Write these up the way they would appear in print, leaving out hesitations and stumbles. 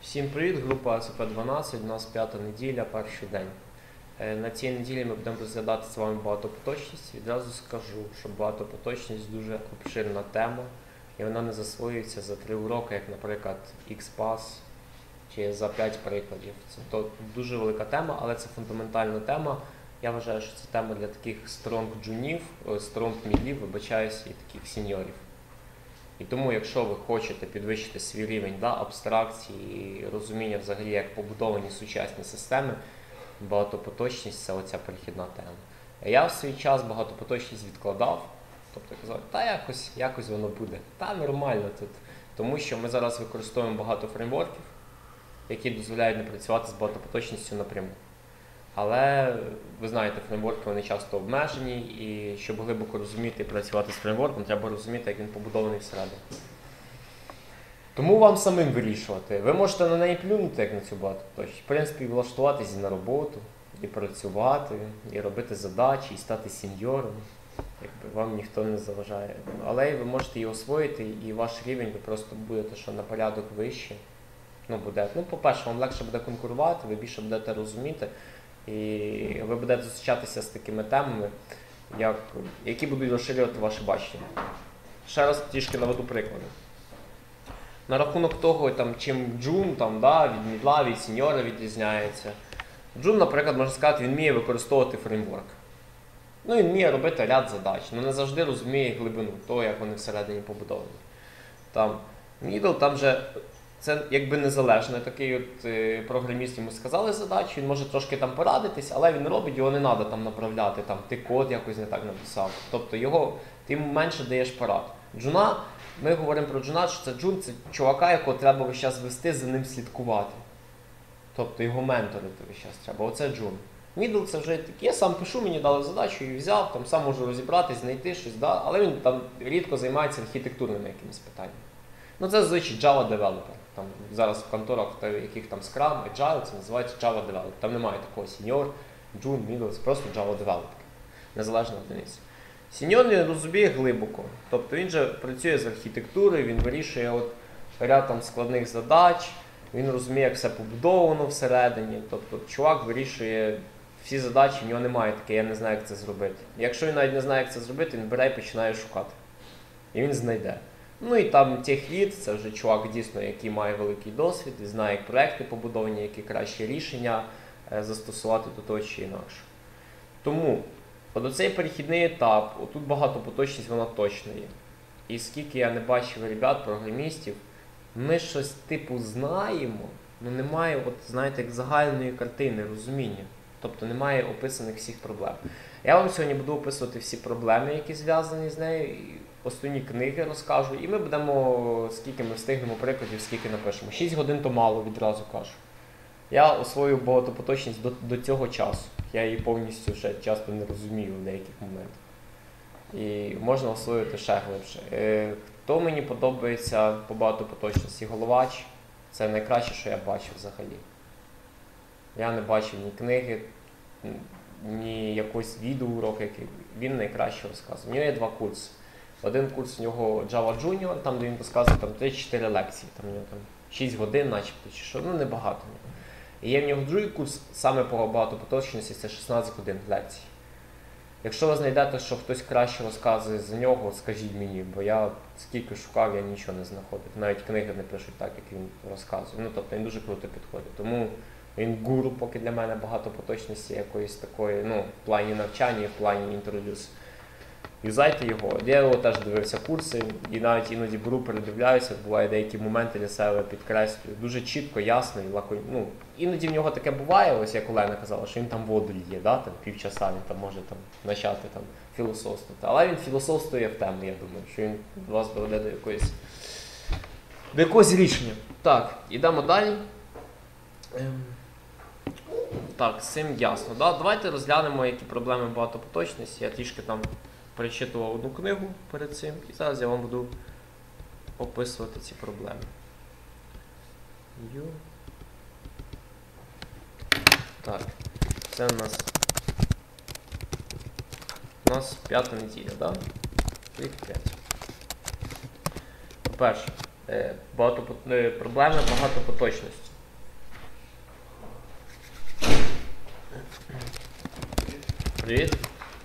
Всім привіт, група АЦП-12, у нас 5-та неділя, перший день. На цій неділі ми будемо розглядати з вами багатопоточність. Відразу скажу, що багатопоточність дуже обширна тема, і вона не засвоюється за 3 уроки, як, наприклад, XPath чи за 5 прикладів. Це дуже велика тема, але це фундаментальна тема. Я вважаю, що це тема для таких стронг-джунів, стронг-мідлів, вибачаюсь, і таких сеньорів. І тому, якщо ви хочете підвищити свій рівень абстракції і розуміння взагалі, як побудовані сучасні системи, багатопоточність – це оця перехідна тема. Я в свій час багатопоточність відкладав, тобто казав, якось воно буде, нормально тут. Тому що ми зараз використовуємо багато фреймворків, які дозволяють не працювати з багатопоточністю напряму. Але, ви знаєте, фреймворки вони часто обмежені, і щоб глибоко розуміти і працювати з фреймворком, треба розуміти, як він побудований всередині. Тому вам самим вирішувати. Ви можете на неї плюнути, як на цю багатопоточність. В принципі, влаштуватися на роботу, і працювати, і робити задачі, і стати сеньором. Якби вам ніхто не заважає. Але ви можете її освоїти, і ваш рівень ви просто будете на порядок вище. По-перше, вам легше буде конкурувати, ви більше будете розуміти. І ви будете зустрічатися з такими темами, які будуть розширювати ваше бачення. Ще раз трішки наведу приклади. На рахунок того, чим джун від мідла, від сеньора відрізняється. Джун, наприклад, можна сказати, він вміє використовувати фреймворк. Він вміє робити ряд задач, але не завжди розуміє глибину того, як вони всередині побудовані. Мідл, там же це якби незалежний такий програміст, йому сказали задачу, він може трошки порадитись, але він робить, його не треба направляти, ти код якось не так написав. Тобто ти йому менше даєш порад. Джуна, ми говоримо про джуна, що це джун, це чувака, якого треба весь час вести, за ним слідкувати. Тобто його менторити весь час треба, оце джун. Мідл це вже такий, я сам пишу, мені дали задачу, і взяв, сам можу розібратись, знайти щось, але він рідко займається архітектурними якимись питаннями. Це зазвичай Java Developer. Зараз в конторах, яких Scrum, Agile, це називається Java Developer. Там немає такого Senior, June, Middle, це просто Java Developer. Незалежна одиниця. Senior він розуміє глибоко. Тобто він же працює з архітектурою, він вирішує ряд складних задач, він розуміє, як все побудовано всередині. Тобто чувак вирішує всі задачі, в нього немає таке, я не знаю, як це зробити. Якщо він навіть не знає, як це зробити, він бере і починає шукати. І він знайде. І техлід, це вже чувак дійсно, який має великий досвід і знає, як проекти побудовані, які кращі рішення застосувати до того чи інакше. Тому, оцей перехідний етап, отут багатопоточність, вона точно є. І скільки я не бачив ребят, програмістів, ми щось знаємо, але немає, як загальної картини, розуміння. Тобто немає описаних всіх проблем. Я вам сьогодні буду описувати всі проблеми, які зв'язані з нею, основні книги розкажу, і ми будемо, скільки ми встигнемо прикладів, скільки напишемо. 6 годин то мало, відразу кажу. Я освоюю багатопоточність до цього часу. Я її повністю ще часто не розумію в деяких моментах. І можна освоювати ще глибше. Хто мені подобається по багатопоточності? Головач. Це найкраще, що я бачив взагалі. Я не бачив ні книги, ні якогось відеоуроку, який він найкраще розказує. У нього є 2 курси. Один курс у нього Java Junior, там де він розказує 3-4 лекції, у нього 6 годин начебто, чи що, небагато. І є в нього другий курс, саме по багатопоточності, це 16 годин лекцій. Якщо ви знайдете, що хтось краще розказує за нього, скажіть мені, бо я скільки шукав, я нічого не знаходив. Навіть книги не пишуть так, як він розказує. Тобто він дуже круто підходить. Тому він гуру поки для мене багатопоточності якоїсь такої, в плані навчання, в плані інтродюс. Юзайте його. Я його теж дивився курси, і навіть іноді беру, передивляюся, буває деякі моменти для себе підкреслюю. Дуже чітко, ясно і лаконічно. Іноді в нього таке буває, ось як Олена казала, що він воду лє, півчаса він може почати філософствувати. Але він філософствує в тему, я думаю, що він вас доведе до якогось рішення. Так, ідемо далі. Так, з цим ясно. Давайте розглянемо, які проблеми багатопоточності. Я трішки перечитував одну книгу перед цим, і зараз я вам буду описувати ці проблеми. Так, це у нас 5-та неділя, так? Їх 5. По-перше, проблеми багатопоточності. Привіт.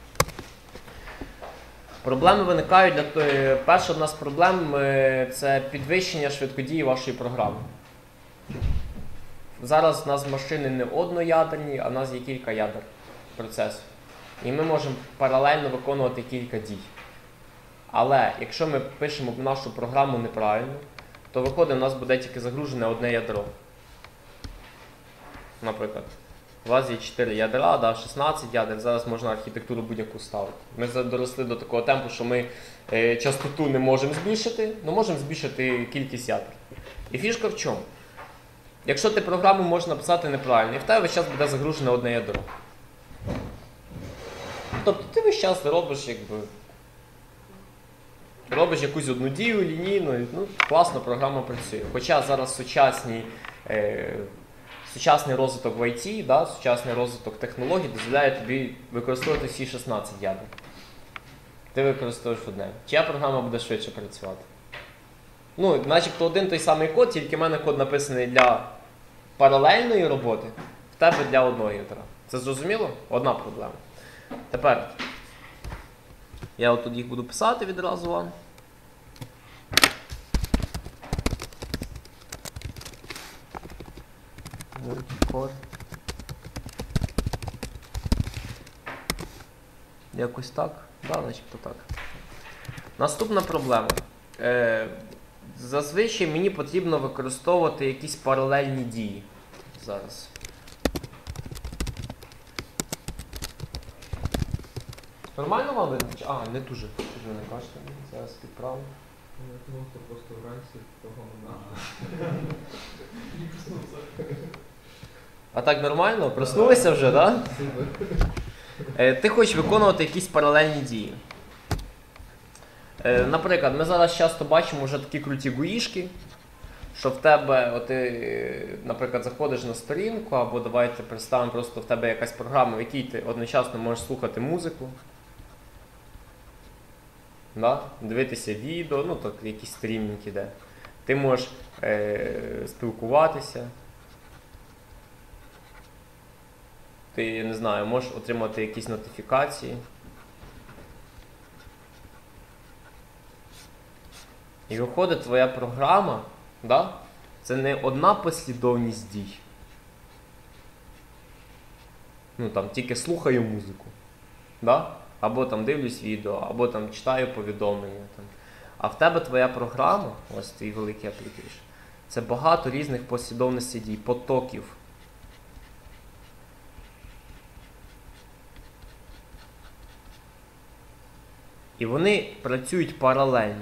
Проблеми виникають для того. Перша одна з проблем це підвищення швидкодії вашої програми. Зараз у нас машини не одноядерні, а у нас є кілька ядер процесу. І ми можемо паралельно виконувати кілька дій. Але якщо ми пишемо нашу програму неправильно, то виходить, у нас буде тільки загружене одне ядро. Наприклад, у вас є 4 ядра, 16 ядер, зараз можна архітектуру будь-яку ставити. Ми доросли до такого темпу, що ми частоту не можемо збільшити, але можемо збільшити кількість ядер. І фішка в чому? Якщо ти програму можеш написати неправильно, і в тебе весь час буде загружене одне ядро. Тобто ти весь час робиш якусь одну дію лінійну, класно програма працює. Хоча зараз сучасний розвиток в IT, сучасний розвиток технологій дозволяє тобі використовувати всі 16 ядер. Ти використовуєш одне. Чия програма буде швидше працювати? Начебто один той самий код, тільки в мене код написаний для паралельної роботи, в тебе для одного ядра. Це зрозуміло? Одна проблема. Тепер, я отут їх буду писати відразу вам. Мультикор. Якось так? Да, начебто так. Наступна проблема. Зазвичай мені потрібно використовувати якісь паралельні дії. Зараз. Нормально вам видно? Не дуже. Що ж ви не кажете? Зараз підправлю. Я думав, що просто вранці того не. А так нормально? Проснулися вже, так? Да? Ти хочеш виконувати якісь паралельні дії. Наприклад, ми зараз часто бачимо вже такі круті ГУІшки, що в тебе, ти, наприклад, заходиш на сторінку, або давайте представимо, просто в тебе якась програма, в якій ти одночасно можеш слухати музику, дивитися відео, так, якісь стрімінг іде. Ти можеш спілкуватися. Ти, не знаю, можеш отримати якісь нотифікації. І виходить, твоя програма, це не одна послідовність дій. Тільки слухаю музику. Або дивлюсь відео, або читаю повідомлення. А в тебе твоя програма, ось твій великий application, це багато різних послідовностей дій, потоків. І вони працюють паралельно.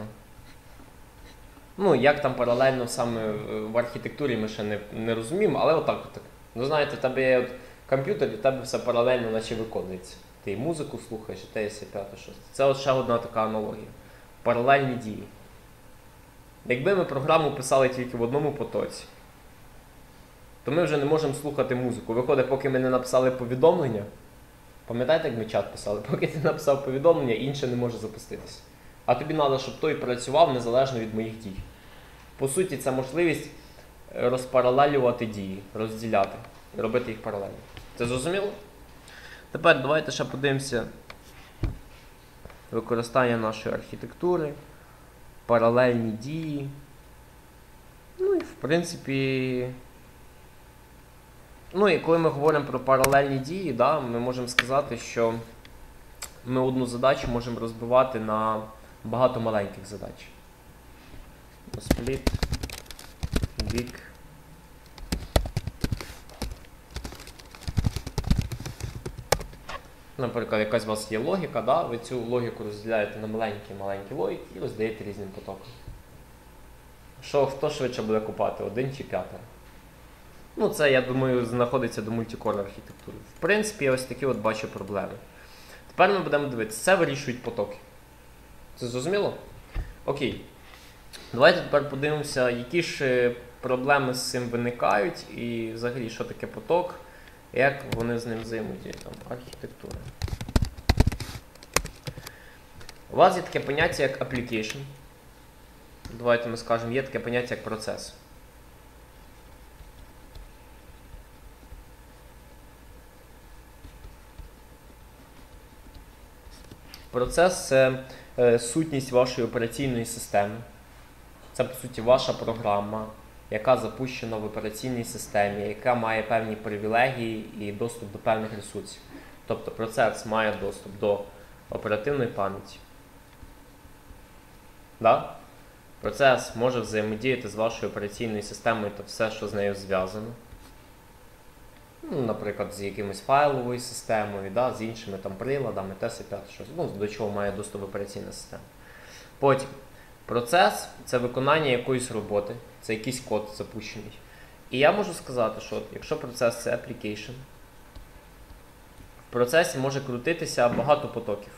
Як там паралельно саме в архітектурі ми ще не розуміємо, але отак. Знаєте, в тебе є комп'ютер, і в тебе все паралельно наче виконується. Ти і музику слухаєш, і те, і все п'яте, шосте. Це ще одна така аналогія. Паралельні дії. Якби ми програму писали тільки в одному потоці, то ми вже не можемо слухати музику. Виходить, поки ми не написали повідомлення, пам'ятаєте, як ми чат писали? Поки ти написав повідомлення, інше не може запуститися. А тобі треба, щоб той працював незалежно від моїх дій. По суті, це можливість розпаралелювати дії, розділяти, робити їх паралельно. Це зрозуміло? Тепер давайте ще подивимося використання нашої архітектури, паралельні дії. І в принципі, і коли ми говоримо про паралельні дії, ми можемо сказати, що ми одну задачу можемо розбивати на багато маленьких задач. Split, big. Наприклад, якась у вас є логіка, ви цю логіку розділяєте на маленькі логіки і роздаєте різним потокам. Хто швидше буде купати, 1 чи 5? Це, я думаю, знаходиться до мультикор архітектури. В принципі, я ось такі бачу проблеми. Тепер ми будемо дивитися, це вирішують потоки. Це зрозуміло? Окей. Давайте тепер подивимося, які ж проблеми з цим виникають і взагалі, що таке поток, як вони з ним взаємодіють. Архітектура. У вас є таке поняття, як application. Давайте ми скажемо, є таке поняття, як процес. процес – це сутність вашої операційної системи. Це, по суті, ваша програма, яка запущена в операційній системі, яка має певні привілегії і доступ до певних ресурсів. Тобто процес має доступ до оперативної пам'яті. Да? Процес може взаємодіяти з вашою операційною системою та все, що з нею зв'язано. Ну, наприклад, з якимось файловою системою, да, з іншими там приладами, т.с.5, щось, ну, до чого має доступ операційна система. Потім, процес – це виконання якоїсь роботи, це якийсь код запущений. І я можу сказати, що якщо процес – це application, в процесі може крутитися багато потоків.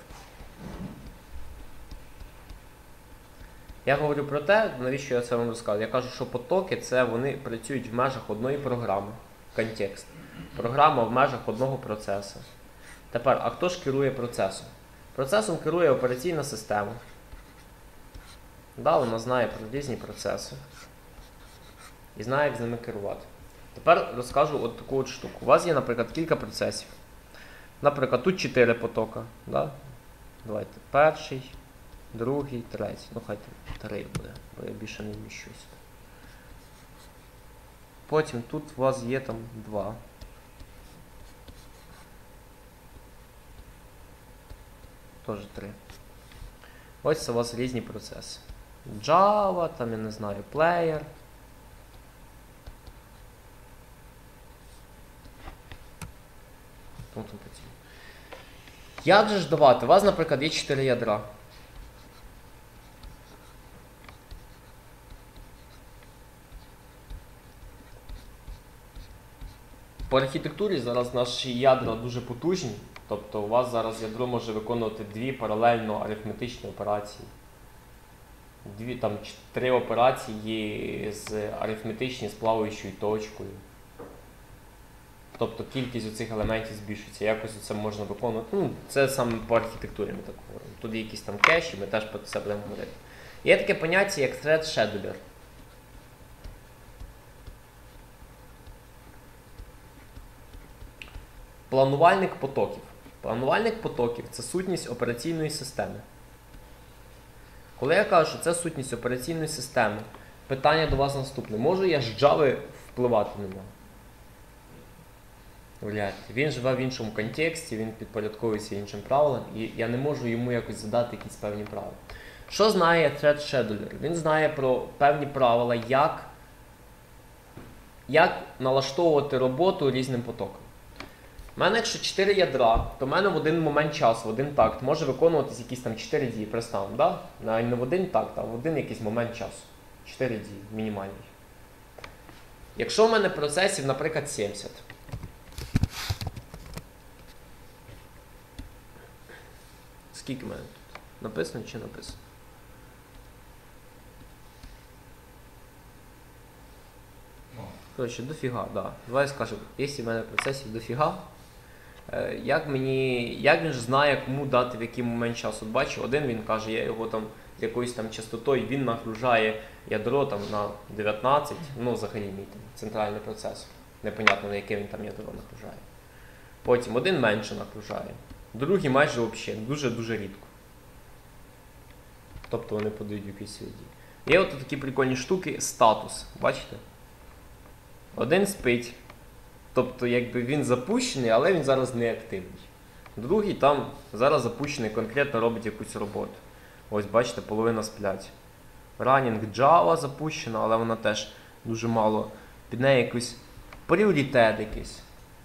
Я говорю про те, навіщо я це вам розказую. Я кажу, що потоки – це вони працюють в межах одної програми, контекст. Програма в межах одного процесу. Тепер, а хто ж керує процесом? Процесом керує операційна система. Да, вона знає про різні процеси. І знає, як з ними керувати. Тепер розкажу от таку от штуку. У вас є, наприклад, кілька процесів. Наприклад, тут 4 потока. Да? Давайте, перший, другий, третій. Ну, хай там 3 буде, бо я більше не вміщусь. Потім тут у вас є там 2. Теж 3. Ось це у вас різні процеси. Java, там, я не знаю, Player. Як же ж давати? У вас, наприклад, є 4 ядра. По архітектурі зараз наші ядра дуже потужні, тобто у вас зараз ядро може виконувати 2 паралельно арифметичні операції. 3 операції з арифметичні з плаваючою точкою. Тобто кількість оцих елементів збільшується, якось це можна виконувати. Ну, це саме по архітектурі ми так говоримо. Тут є якісь там кеші, ми теж про це будемо говорити. Є таке поняття, як thread scheduler. Планувальник потоків. Планувальник потоків – це сутність операційної системи. Коли я кажу, що це сутність операційної системи, питання до вас наступне. Можу я з Java впливати на нього? Він живе в іншому контексті, він підпорядковується іншим правилам, і я не можу йому якось задати якісь певні правила. Що знає Thread Scheduler? Він знає про певні правила, як налаштовувати роботу різним потоком. У мене, якщо 4 ядра, то в мене в один момент часу, в один такт, може виконуватись якісь там 4 дії, представимо, да? Не в один такт, а в один якийсь момент часу. 4 дії, мінімальний. Якщо в мене процесів, наприклад, 70. Скільки в мене тут? Написано чи написано? Коротше, дофіга, так. Да. Давай скажемо, якщо в мене процесів дофіга, як він ж знає, кому дати в який момент часу? От бачу, один він каже, я його там з якоюсь там частотою, він нагружає ядро там на 19, ну взагалі мій там центральний процесор. Непонятно, на яке він там ядро нагружає. Потім один менше нагружає, другий майже взагалі, дуже-дуже рідко. Тобто вони подають якісь свої дії. Є от такі прикольні штуки, статус, бачите? Один спить, тобто якби він запущений, але він зараз не активний. Другий там зараз запущений, конкретно робить якусь роботу. Ось бачите, половина сплять. Running Java запущена, але вона теж дуже мало. Під нею якийсь пріоритет якийсь.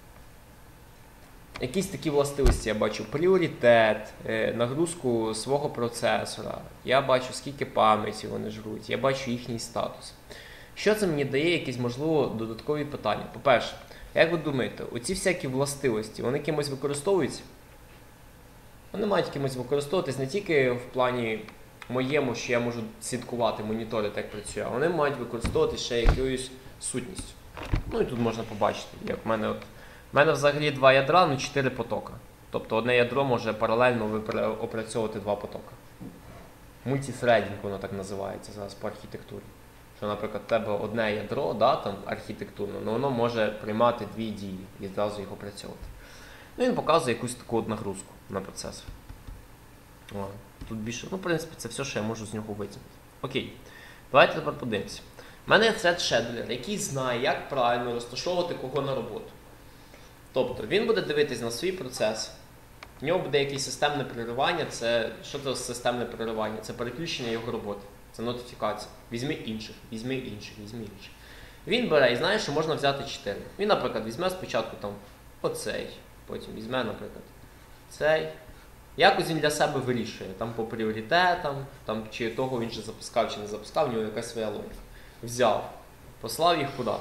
Якісь такі властивості я бачу. Пріоритет, нагрузку свого процесора. Я бачу, скільки пам'яті вони жруть. Я бачу їхній статус. Що це мені дає, якісь, можливо, додаткові питання? По-перше, як ви думаєте, оці всякі властивості, вони кимось використовуються? Вони мають кимось використовуватись не тільки в плані моєму, що я можу слідкувати, моніторити, як працює, а вони мають використовуватись ще якоюсь сутністю. Ну і тут можна побачити, як в мене взагалі 2 ядра, ну 4 потока. Тобто одне ядро може паралельно опрацьовувати 2 потока. Мультіфредінг воно так називається зараз по архітектурі. Що, наприклад, в тебе одне ядро, да, там архітектурно, але воно може приймати 2 дії і одразу їх опрацьовувати. Ну, він показує якусь таку от нагрузку на процесор. О, тут більше, ну, в принципі, це все, що я можу з нього витягнути. Окей. Давайте тепер подивимося. У мене є thread scheduler, який знає, як правильно розташовувати кого на роботу. Тобто, він буде дивитись на свій процес, в нього буде якесь системне переривання. Що це системне переривання? Це переключення його роботи, це нотифікація. Візьми інших, візьми інших, візьми інших. Він бере і знає, що можна взяти 4. Він, наприклад, візьме спочатку там оцей, потім візьме, наприклад, цей. Якось він для себе вирішує, там по пріоритетам, там, чи того він же запускав, чи не запускав, в нього якась своя логіка. Взяв, послав їх куди?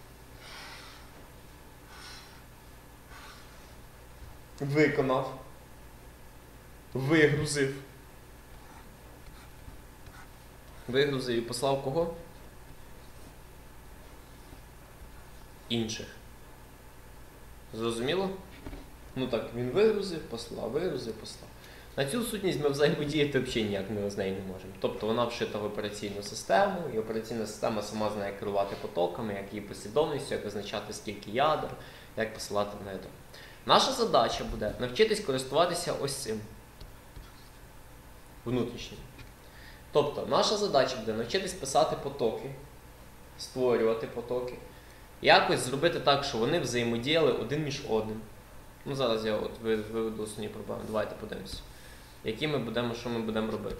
Виконав, вигрузив. Вигрузив і послав кого? Інших. Зрозуміло? Ну так, він вигрузив, послав, вигрузив, послав. На цю сутність ми взаємодіяти взагалі ніяк з нею не можемо. Тобто вона вшита в операційну систему, і операційна система сама знає, як керувати потоками, як її послідовністю, як визначати скільки ядер, як посилати на це. Наша задача буде навчитись користуватися ось цим. Внутрішнім. Тобто, наша задача буде навчитись писати потоки, створювати потоки, якось зробити так, щоб вони взаємодіяли один між одним. Ну, зараз я от виведу основні проблеми. Давайте подивимося. Що ми будемо робити?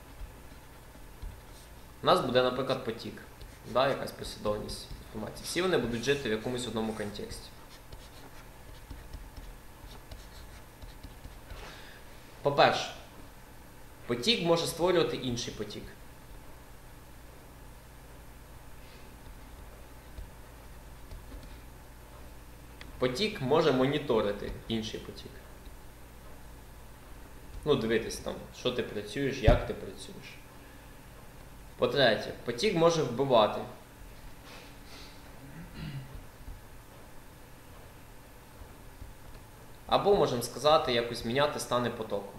У нас буде, наприклад, потік. Да, якась послідовність інформації. Всі вони будуть жити в якомусь одному контексті. По-перше, потік може створювати інший потік. Потік може моніторити інший потік. Ну, дивитись там, що ти працюєш, як ти працюєш. По-третє, потік може вбивати. Або, можемо сказати, якось міняти стани потоку.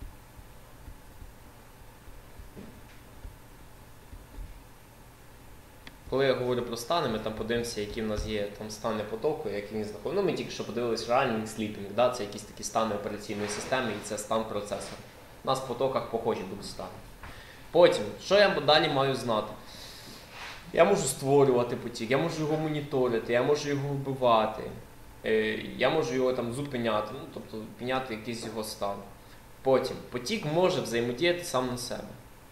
Коли я говорю про стани, ми там подивимося, які в нас є там стани потоку, які він знаходить. Ну, ми тільки що подивилися реальний сліпінг, да? Це якісь такі стани операційної системи, і це стан процесора. У нас в потоках похожі будуть стани. Потім, що я далі маю знати? Я можу створювати потік, я можу його моніторити, я можу його вбивати, я можу його там зупиняти, ну, тобто зупиняти якийсь його стан. Потім, потік може взаємодіяти сам на себе.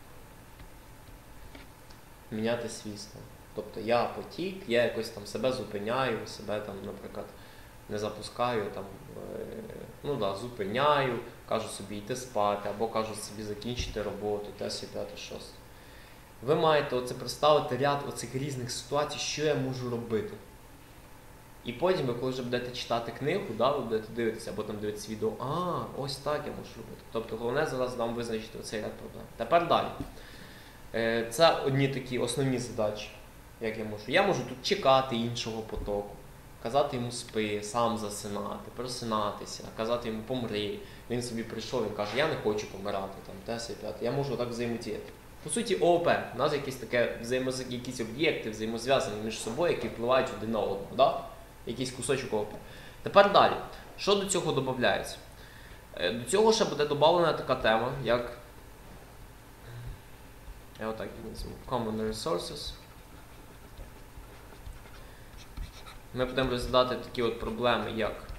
Міняти свій стан. Тобто я потік, я якось там себе зупиняю, себе там, наприклад, не запускаю, там, ну да, зупиняю, кажу собі йти спати, або кажу собі закінчити роботу, те, сі, п'яте, шосте. Ви маєте оце представити ряд оцих різних ситуацій, що я можу робити. І потім, ви коли вже будете читати книгу, да, ви будете дивитися, або там дивитися відео, ось так я можу робити. Тобто головне зараз вам визначити оцей ряд проблем. Тепер далі. Це одні такі основні задачі, як я можу. Я можу тут чекати іншого потоку, казати йому спи, сам засинати, просинатися, казати йому помри. Він собі прийшов, він каже, я не хочу помирати, там, те, п'яте. Я можу так взаємодіяти. По суті, ООП. У нас якісь таке якісь об'єкти взаємозв'язані між собою, які впливають один на одного. Да? Якийсь кусочок ООП. Тепер далі. Що до цього додається? До цього ще буде додана така тема, як я отак її назву. Common Resources. Ми будемо розглядати такі от проблеми,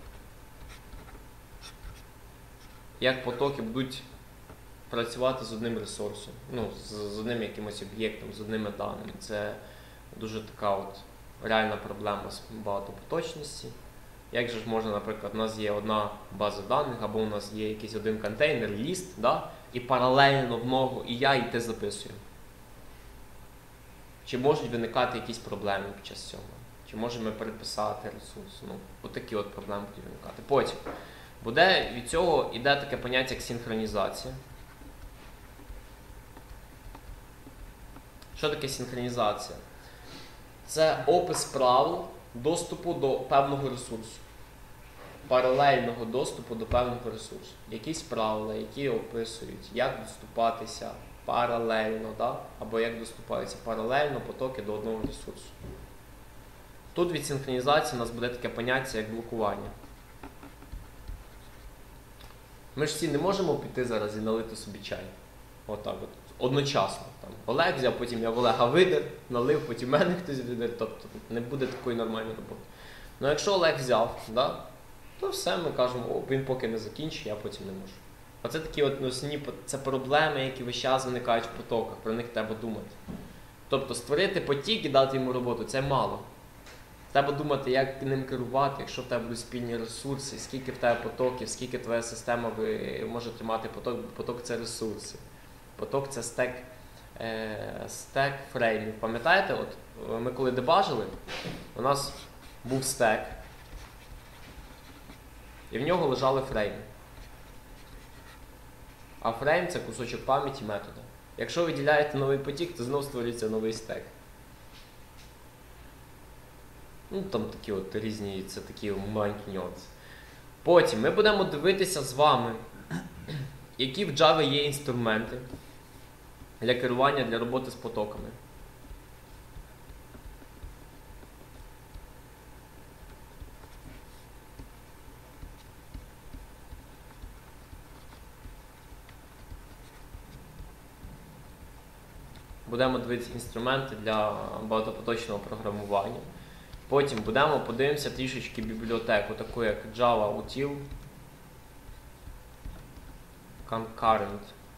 як потоки будуть працювати з одним ресурсом, ну, з одним якимось об'єктом, з одними даними. Це дуже така от реальна проблема з багатопоточності. Як же ж можна, наприклад, у нас є одна база даних, або у нас є якийсь один контейнер, ліст, да? І паралельно в ногу і я, і ти записуємо. Чи можуть виникати якісь проблеми під час цього? Чи можемо ми переписати ресурс? Ну, отакі от проблеми будуть виникати. Потім, від цього йде таке поняття, як синхронізація. Що таке синхронізація? Це опис правил доступу до певного ресурсу. Паралельного доступу до певного ресурсу. Якісь правила, які описують, як доступатися паралельно, да? Або як доступаються паралельно потоки до одного ресурсу. Тут від синхронізації у нас буде таке поняття, як блокування. Ми ж всі не можемо піти зараз і налити собі чай. Отак от. Одночасно. Там, Олег взяв, потім я в Олега видер, налив, потім мене хтось видер. Тобто не буде такої нормальної роботи. Ну якщо Олег взяв, да, то все, ми кажемо, о, він поки не закінчить, я потім не можу. Оце такі от основні це проблеми, які весь час виникають в потоках, про них треба думати. Тобто створити потік і дати йому роботу – це мало. Треба думати, як ним керувати, якщо в тебе будуть спільні ресурси, скільки в тебе потоків, скільки твоя система може тримати поток. Поток – це ресурси. Поток – це стек фреймів. Пам'ятаєте, от ми коли дебажили, у нас був стек, і в нього лежали фрейми. А фрейм – це кусочок пам'яті метода. Якщо виділяєте новий потік, то знову створюється новий стек. Ну, там такі от різні, це такі маленькі нюанси. Потім ми будемо дивитися з вами, які в Java є інструменти для керування, для роботи з потоками. Будемо дивитися інструменти для багатопоточного програмування. Потім подивимося трішечки бібліотеку, таку як Java Util, Concurrent.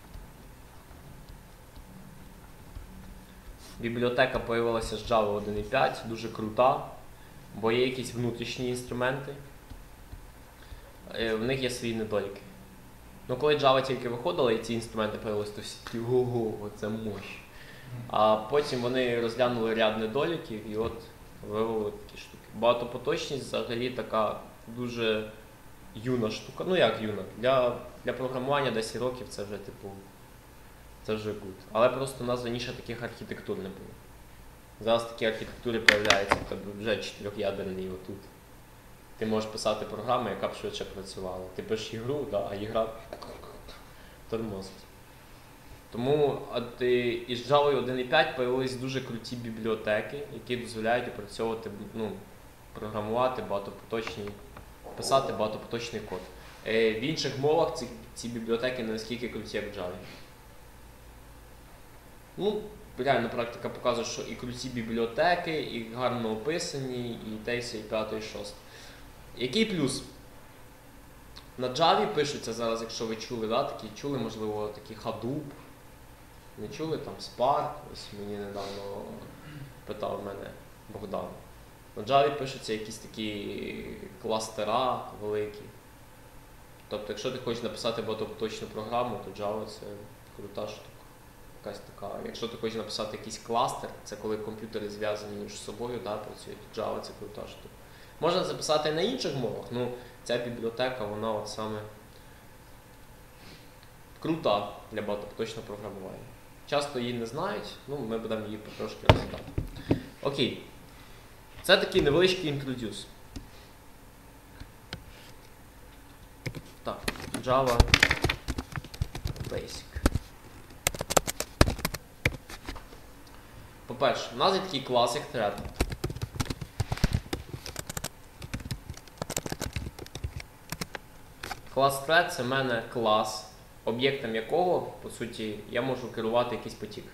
Бібліотека з'явилася з Java 1.5, дуже крута, бо є якісь внутрішні інструменти, в них є свої недоліки. Ну, коли Java тільки виходила і ці інструменти з'явилися, то всі такі ого, це мощь. А потім вони розглянули ряд недоліків і от вивели такі штуки. Багатопоточність взагалі така дуже юна штука. Ну як юна? Для програмування 10 років це вже типу, це вже good. Але просто у нас раніше таких архітектур не було. Зараз такі архітектури з'являються, в тебе вже 4-ядерний отут. Ти можеш писати програму, яка б швидше працювала. Ти пишеш ігру, да, а ігра тормозить. Тому із Java 1.5 з'явились дуже круті бібліотеки, які дозволяють опрацьовувати, програмувати писати багатопоточний код. В інших мовах ці бібліотеки не настільки круті, як в Java. Ну, реально практика показує, що і круті бібліотеки, і гарно описані, і те, і 5, і 6. Який плюс? На Java пишуться зараз, якщо ви чули, да, чули, можливо, такі Hadoop. Не чули там Spark, ось мені недавно питав мене Богдан. На Java пишуться якісь такі кластера великі. Тобто, якщо ти хочеш написати багатопоточну програму, то Java це крута штука. Якась така. Якщо ти хочеш написати якийсь кластер, це коли комп'ютери зв'язані між собою, да, працюють, то Java це крута штука. Можна записати на інших мовах, ну ця бібліотека, вона от саме крута для багатопоточного програмування. Часто її не знають, ну ми будемо її потрошки розглядати. Окей. Це такий невеличкий інтродюс. Так, Java Basic. По-перше, у нас є такий клас, як thread. Клас thread – це в мене клас, об'єктом якого, по суті, я можу керувати якийсь потік.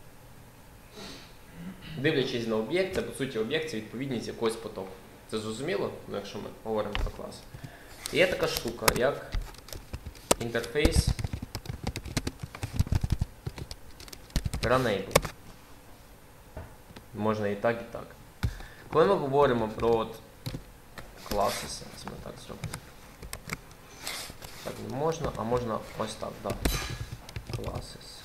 Дивлячись на об'єкт, це, по суті, об'єкт – це відповідність якогось потоку. Це зрозуміло, ну, якщо ми говоримо про клас. І є така штука, як інтерфейс Runnable. Можна і так, і так. Коли ми говоримо про класи, це ми так зробимо. Так не можна, а можна ось так, да. Classes.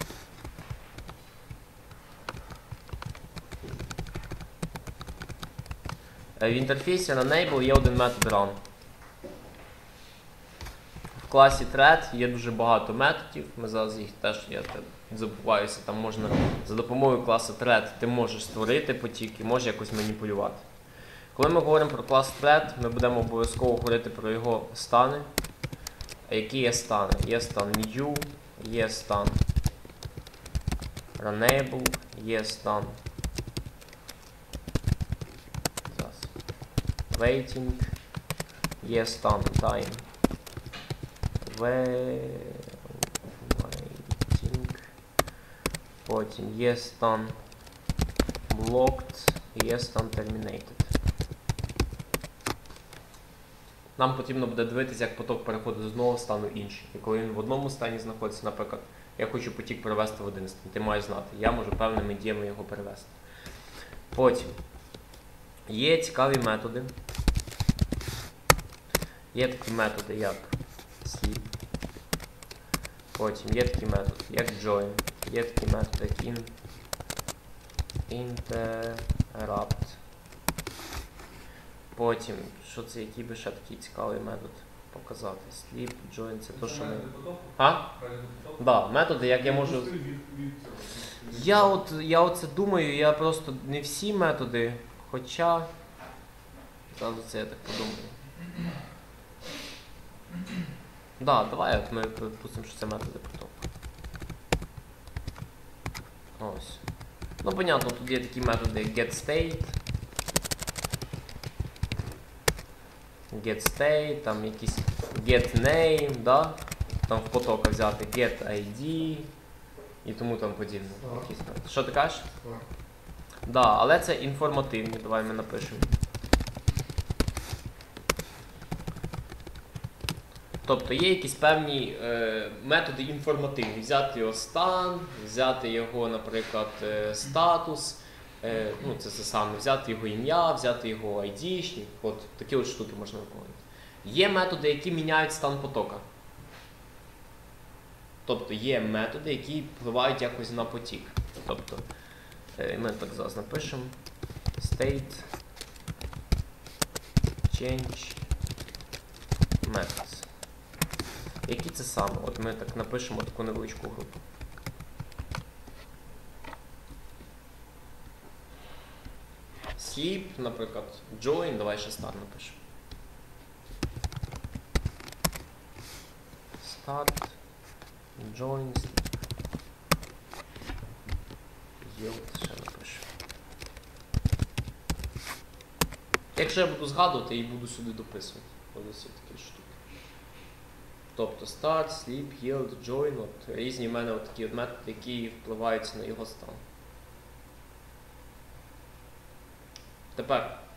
В інтерфейсі Runnable є один метод run. В класі thread є дуже багато методів, ми зараз їх теж, я забуваюся, там можна за допомогою класу thread ти можеш створити потік і можеш якось маніпулювати. Коли ми говоримо про клас thread, ми будемо обов'язково говорити про його стани. А які є стани? Є стан new, є стан runnable, є стан waiting, є стан time waiting, потім yeStun blocked, yeStun terminated. Нам потрібно буде дивитися, як поток переходить з одного стану в інший. І коли він в одному стані знаходиться, наприклад, я хочу потік перевести в один стан, ти маєш знати, я можу певними діями його перевести. Потім є цікаві методи. Є такі методи, як sleep. Потім є такі методи, як join. Є такі методи, як interrupt. Потім, що це, який би ще такий цікавий метод показати? Sleep, join, це то, що ми... А? Да, методи, як я можу... Я оце думаю, я просто не всі методи, хоча... Зразу це я так подумаю. Да, давай от ми припустимо, що це методи потоку. Ось. Ну, понятно, тут є такі методи, як getState, там якісь getName, да? Там в потока взяти getID і тому там подібне. Що ти кажеш? Да, але це інформативні, давай ми напишемо. Тобто є якісь певні методи інформативні. Взяти його стан, взяти його, наприклад, статус, ну це саме, взяти його ім'я, взяти його ID, от такі от штуки можна виконувати. Є методи, які міняють стан потока. Тобто є методи, які впливають якось на потік. Тобто, ми так зараз напишемо state change methods. Які це саме? От ми так напишемо таку невеличку групу. Sleep, наприклад, join, давай ще start напишемо. Start, join, yield, ще напишемо. Якщо я буду згадувати, я буду сюди дописувати. Ось такі штуки. Тобто start, sleep, yield, join, от різні в мене от такі от методи, які впливають на його стан. Тепер,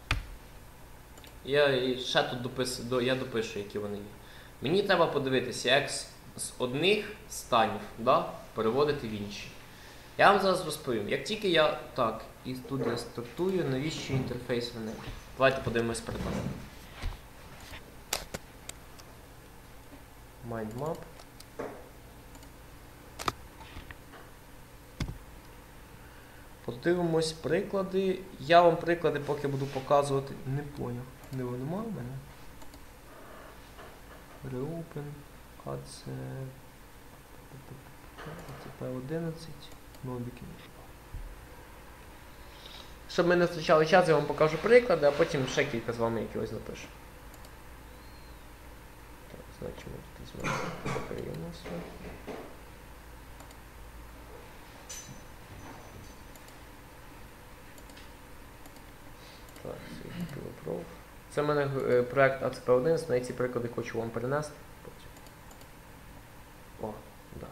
я ще тут допишу, які вони є. Мені треба подивитися, як з одних станів, да, переводити в інші. Я вам зараз розповім. Як тільки я, так, і тут я стартую, навіщо інтерфейс виник? Давайте подивимось приклад. MindMap. Подивимось приклади. Я вам приклади поки буду показувати. Не поняв. Нема в мене. Reopen. ACP11. Нобіки. Щоб ми не втрачали час, я вам покажу приклади, а потім ще кілька з вами якогось напишу. Так, значить ми тут візьмемо переємності. Так, Prof. Це в мене проект ACP11, на ці приклади хочу вам перенести. О, да.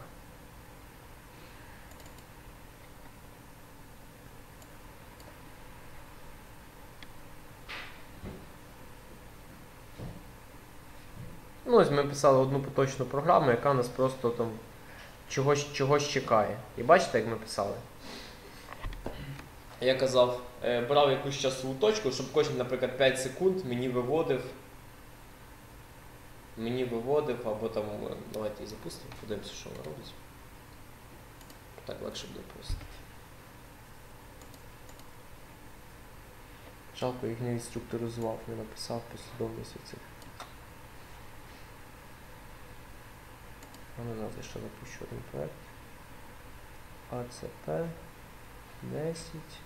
Ну, ось ми писали одну поточну програму, яка нас просто там чогось чекає. І бачите, як ми писали? Я казав, брав якусь часову точку, щоб кожні, наприклад, 5 секунд мені виводив, або там, давайте її запустимо, подивимося, що вона робить. Так, легше буде просто. Жалко, їх не інструкторизував, не написав послідовність цих. А назад я ще запущу один проект. ACP 10.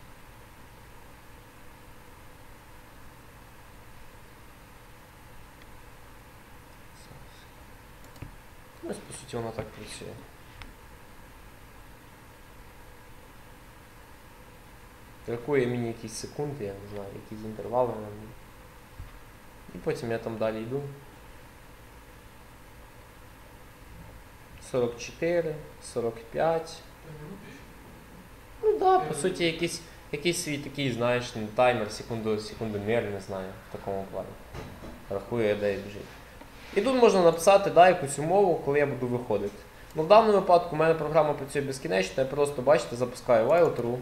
Ось, по суті, вона так працює. Рахує мені якісь секунди, я не знаю, якісь інтервали на мені. І потім я там далі йду. 44, 45. Ну так, да, по суті, якийсь свій такий, знаєш, таймер, секундомір, не знаю, в такому плані. Рахує, де біжить. І тут можна написати якусь умову, коли я буду виходити. Ну, в даному випадку в мене програма працює безкінечно, я просто, бачите, запускаю while true.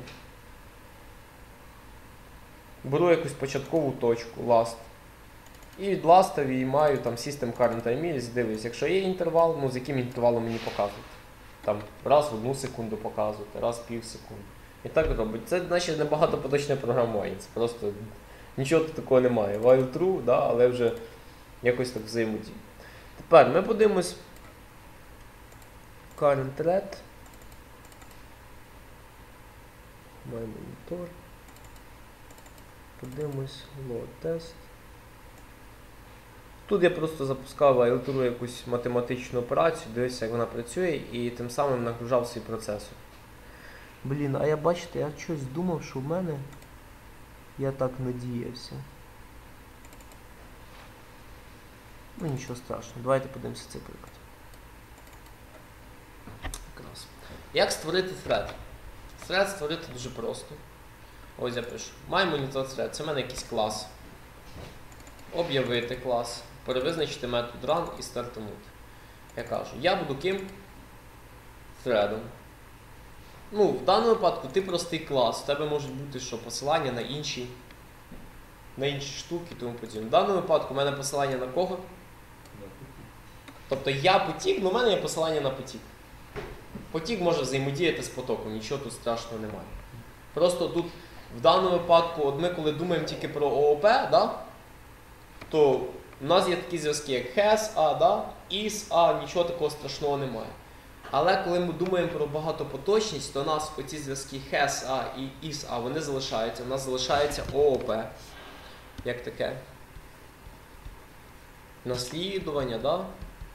Беру якусь початкову точку, last. І від last маю там system current time is, дивлюсь, якщо є інтервал, ну з яким інтервалом мені показувати. Там раз в 1 секунду показувати, раз в пів секунди. І так робить. Це значить небагато поточне програмування, це просто нічого такого немає. While true, да, але вже якось так взаємодіє. Тепер ми подивимось current thread. My monitor. Подивимось load test. Тут я просто запускав while true якусь математичну операцію, дивився, як вона працює, і тим самим нагружав свій процесор. Блін, а бачите, я щось думав, що в мене я так надіявся. Ну нічого страшного, давайте подивимося цей приклад. Якраз. Як створити thread? Thread створити дуже просто. Ось я пишу. MyMonitorThread, це в мене якийсь клас. Об'явити клас, перевизначити метод run і стартанути. Я кажу, я буду ким? Threadом. Ну, в даному випадку ти простий клас, у тебе можуть бути що, посилання на інші штуки, тому подібне. В даному випадку у мене посилання на кого? Тобто я потік, але в мене є посилання на потік. Потік може взаємодіяти з потоком, нічого тут страшного немає. Просто тут в даному випадку, от ми коли думаємо тільки про ООП, да, то у нас є такі зв'язки, як has, a, да, is, a, нічого такого страшного немає. Але коли ми думаємо про багатопоточність, то у нас оці зв'язки has, a і is, a, вони залишаються. У нас залишається ООП, як таке наслідування, да?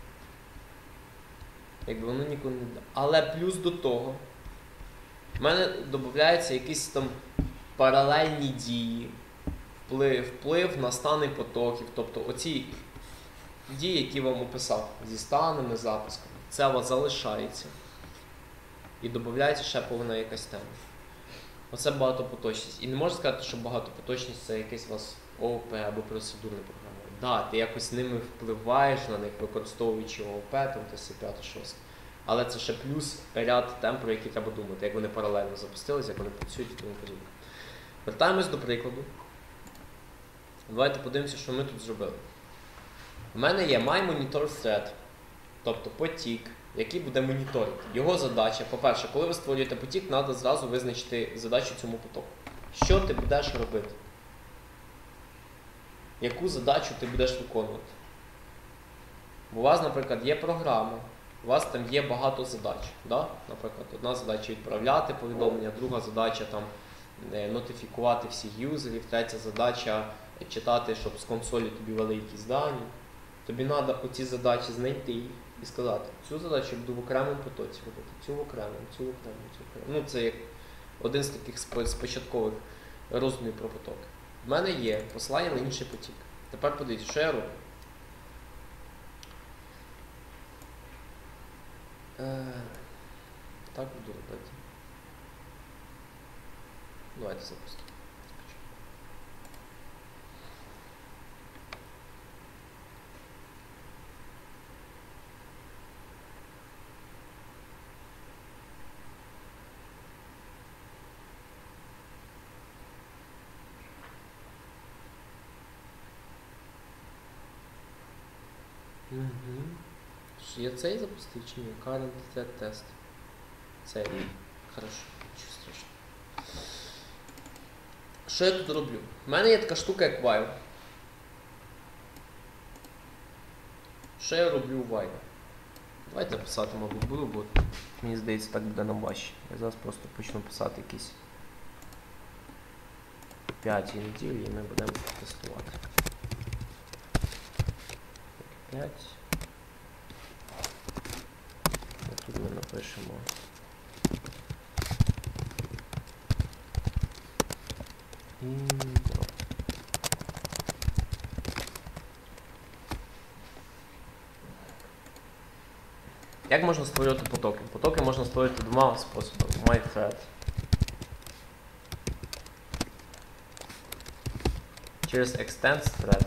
Якби воно ніколи не йде. Але плюс до того, в мене додається якісь там паралельні дії, вплив на стани потоків, тобто оці дії, які вам описав, зі станами, запусками, це у вас залишається. І додається ще повна якась тема. Оце багатопоточність. І не можна сказати, що багатопоточність це якесь у вас ООП або процедурне програмування. Так, да, ти якось ними впливаєш на них, використовуючи ООП, там, ТС5, 6. Але це ще плюс ряд тем, про які треба думати, як вони паралельно запустилися, як вони працюють і тому подібне. Вертаємось до прикладу. Давайте подивимося, що ми тут зробили. У мене є MyMonitorThread, тобто потік, який буде моніторити. Його задача, по-перше, коли ви створюєте потік, треба зразу визначити задачу цьому потоку. Що ти будеш робити? Яку задачу ти будеш виконувати? Бо у вас, наприклад, є програма, у вас там є багато задач. Да? Наприклад, одна задача відправляти повідомлення, друга задача там, нотифікувати всіх юзерів, третя задача читати, щоб з консолі тобі вели якісь дані. Тобі треба оці задачі знайти і сказати, цю задачу я буду в окремому потоці робити, цю в окремому, цю в окремому, цю в окремому. Ну, це як один з таких спочаткових роздумів про потоки. В мене є посилання на інший потік. Тепер подивіться, що я роблю. Так буду робити. Давайте запустимо. Угу. Я цей запустив чи ні? Current thread test. Цей. Хорошо, нічого страшного. Що я тут роблю? У мене є така штука, як while. Що я роблю у while? Давайте писати, мабуть, буду, бо мені здається, так буде нам важче. Я зараз просто почну писати якісь 5 неділі і ми будемо тестувати. 5. Тут ми напишемо intro. Як можна створювати потоки? Потоки можна створити двома способами. MyThread. Через Extends Thread.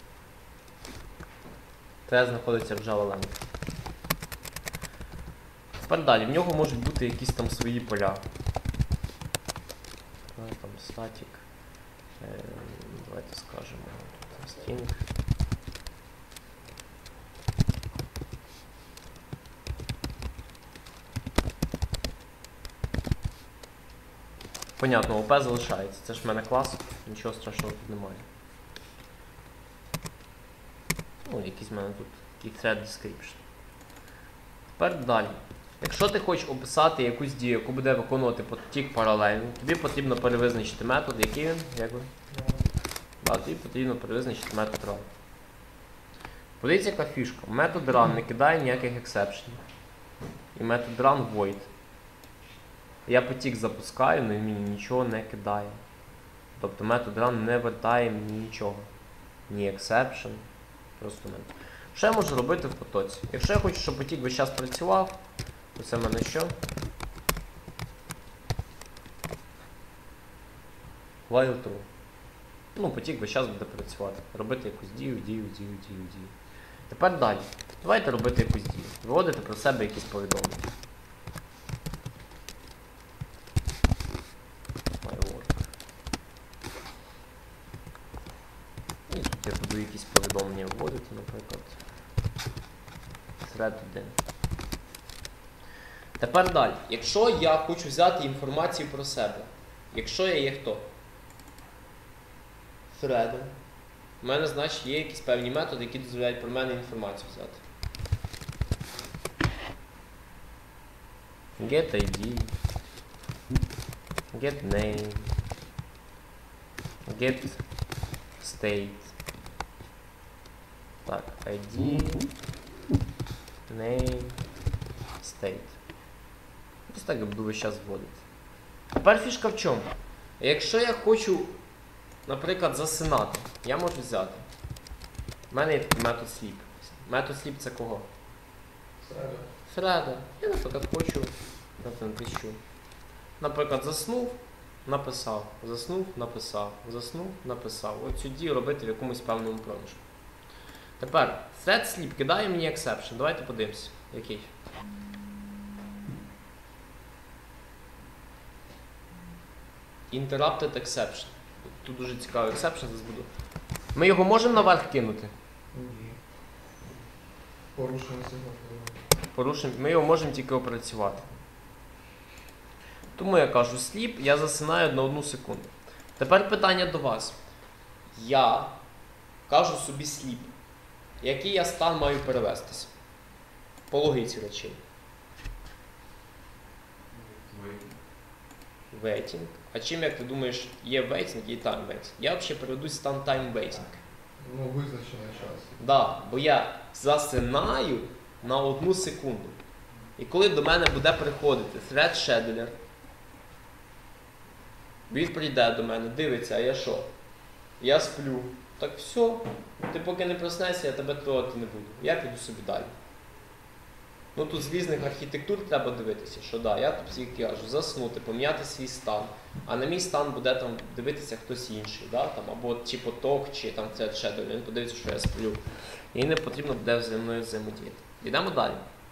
Thread знаходиться в JavaLang. Тепер далі, в нього можуть бути якісь там свої поля. Там static. Давайте скажемо. String. Понятно, ОП залишається. Це ж в мене клас, нічого страшного тут немає. Ну, якийсь в мене тут такий thread description. Тепер далі. Якщо ти хочеш описати якусь дію, яку буде виконувати потік паралельно, тобі потрібно перевизначити метод, який він? Як він? Тобі потрібно перевизначити метод run. Подивіться, яка фішка. Метод run не кидає ніяких ексепшенів. І метод run void. Я потік запускаю, але він мені нічого не кидає. Тобто метод run не вертає мені нічого. Ні exception. Просто метод. Що я можу робити в потоці? Якщо я хочу, щоб потік весь час працював, то це в мене що? While true. Ну, потік весь час буде працювати. Робити якусь дію. Тепер далі. Давайте робити якусь дію. Виводити про себе якісь повідомлення. І тут я буду якісь повідомлення вводити, наприклад. Thread 1. Тепер далі. Якщо я хочу взяти інформацію про себе, якщо я є хто? Thread. У мене, значить, є якісь певні методи, які дозволяють про мене інформацію взяти. Get ID. Get name. Get state. Так, ID, name, state. Ось так я буду весь час вводити. Тепер фішка в чому? Якщо я хочу, наприклад, засинати, я можу взяти. У мене є такий метод sleep. Метод sleep це кого? Thread. Я, наприклад, хочу, напишу. Наприклад, заснув, написав, заснув, написав, заснув, написав. От цю дію робити в якомусь певному проміжку. Тепер, thread sleep кидає мені exception. Давайте подивимося. Який? Interrupted exception. Тут дуже цікавий exception, зараз буду. Ми його можемо наверх кинути? Ні. Порушення сигналу. Ми його можемо тільки опрацювати. Тому я кажу sleep, я засинаю на 1 секунду. Тепер питання до вас. Я кажу собі sleep. Який я стан маю перевестися? По логіці речей. Waiting. А чим, як ти думаєш, є waiting і time waiting? Я взагалі переведу стан time waiting. Ну, визначений час. Да, бо я засинаю на 1 секунду. І коли до мене буде приходити thread scheduler, він прийде до мене, дивиться, а я що? Я сплю. Так все, ти поки не проснешся, я тебе трогати не буду. Я піду собі далі. Ну тут з різних архітектур треба дивитися, що да, я тут тільки кажу, заснути, поміняти свій стан. А на мій стан буде там дивитися хтось інший, да? Там, або чи поток, чи там thread scheduler, він подивиться, що я сплю. І не потрібно буде зі мною взаємодіяти. Йдемо далі.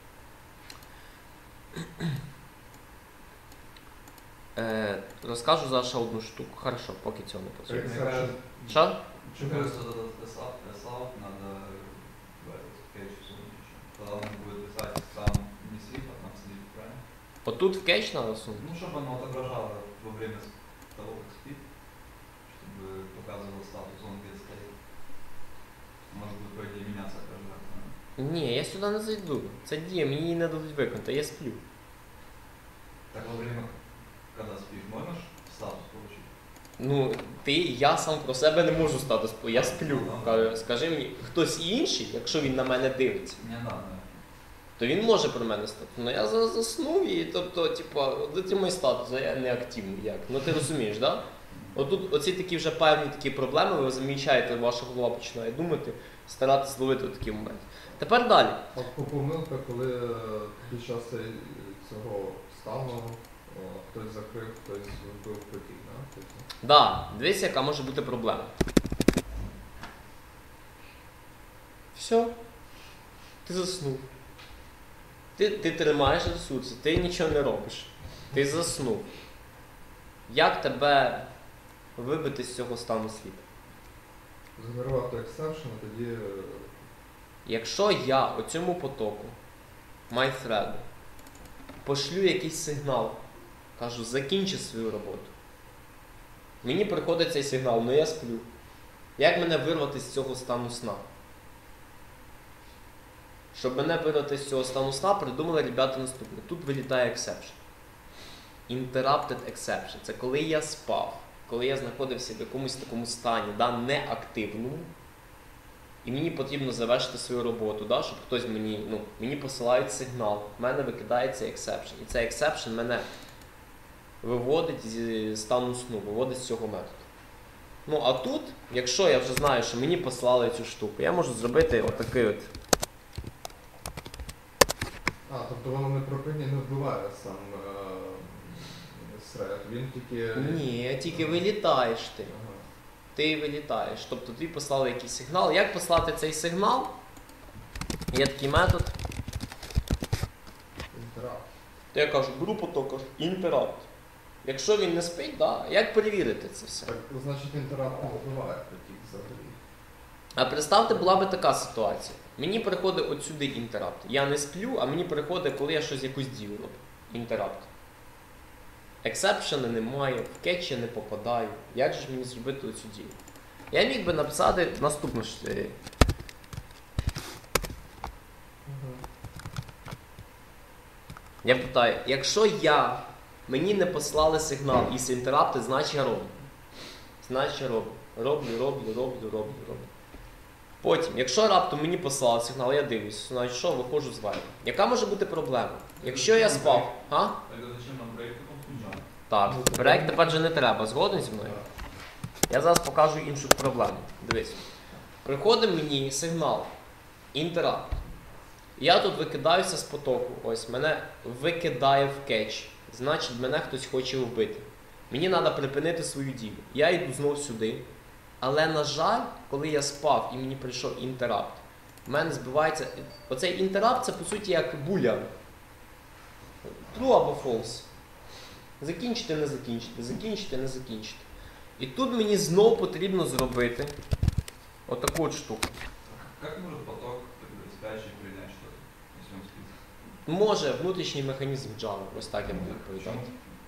Розкажу зараз ще одну штуку. Хорошо, поки цього не потрібно. Що? Просто этот SAO надо в этот кейдж сунуть. Тогда он будет писать сам не слип, а там слип, правильно? Отут в кейдж треба сунути? Ну, чтобы оно отображало во время того, как спит, чтобы показывал статус он get state. Может быть, по идее, меняться каждый раз. Ні, я сюди не зайду. Це дія, мені її не дадуть виконати, я сплю. Так во время, когда спишь, можешь статус получить? Ну, я сам про себе не можу статус, я сплю. Скажи мені, хтось інший, якщо він на мене дивиться, Не надо. то він може про мене статус. Ну я заснув і, тобто, типа, дотримай статус, а я не активний. Як? Ну ти розумієш, так? Да? Отут оці такі вже певні такі проблеми, ви замічаєте, ваша голова починає думати, старатися зловити такі моменти. Тепер далі. От помилка, коли під час цього стану хтось закрив, хтось вбив потік, да? Да, дивись, яка може бути проблема. Все. Ти заснув. Ти тримаєш ресурси, ти нічого не робиш. Ти заснув. Як тебе вибити з цього стану сліпу? Згенерувати ексепшн, а тоді Якщо я оцьому потоку, MyThread, пошлю якийсь сигнал, кажу, закінчи свою роботу. Мені приходить цей сигнал, але я сплю. Як мене вирвати з цього стану сна? Щоб мене вирвати з цього стану сна, придумали ребята наступне. Тут вилітає exception. Interrupted exception. Це коли я спав, коли я знаходився в якомусь такому стані, да, неактивному, і мені потрібно завершити свою роботу, да, щоб хтось мені посилають сигнал, в мене викидається exception. І цей exception мене виводить зі стану сну, виводить з цього методу. Ну, а тут, якщо я вже знаю, що мені послали цю штуку, я можу зробити отакий от. тобто воно не припинює, не вбиває сам сред, він тільки... Ні, тільки вилітаєш ти. Ага. Ти вилітаєш. Тобто тобі послали якийсь сигнал. Як послати цей сигнал? Є такий метод. Інтеракт. То я кажу, беру поток, кажу, інтерапт. Якщо він не спить, да, як перевірити це все? Так, значить, інтеракт не вбиває потік взагалі. А представте, була би така ситуація. Мені приходить от сюди інтерапт. Я не сплю, а мені приходить, коли я щось якусь дію роблю. Інтерапт. Ексепшени немає, в кетчі не попадаю. Як же ж мені зробити оцю дію? Я міг би написати наступну ж. Я питаю, якщо мені не послали сигнал із інтерапти, значить я роблю. Значить я роблю. Роблю. Потім, якщо раптом мені послали сигнал, я дивлюсь, значить що, виходжу з вайбу. Яка може бути проблема? Якщо я спав, а? Тогда зачем нам проект потом Так, проект тепер вже не треба, згоден зі мною? Я зараз покажу іншу проблему. Дивись. Приходить мені сигнал, інтерапт. Я тут викидаюся з потоку. Ось, мене викидає в кетч. Значить, мене хтось хоче вбити. Мені треба припинити свою дію. Я йду знов сюди. Але, на жаль, коли я спав і мені прийшов інтерапт, в мене збивається... Оцей інтерапт – це, по суті, як булян. True або false. Закінчити, не закінчити, закінчити, не закінчити. І тут мені знов потрібно зробити отаку от штуку. Как может поток спящий принять что-то, если он спит? Може внутрішній механізм Java, ось так я буду відповідати.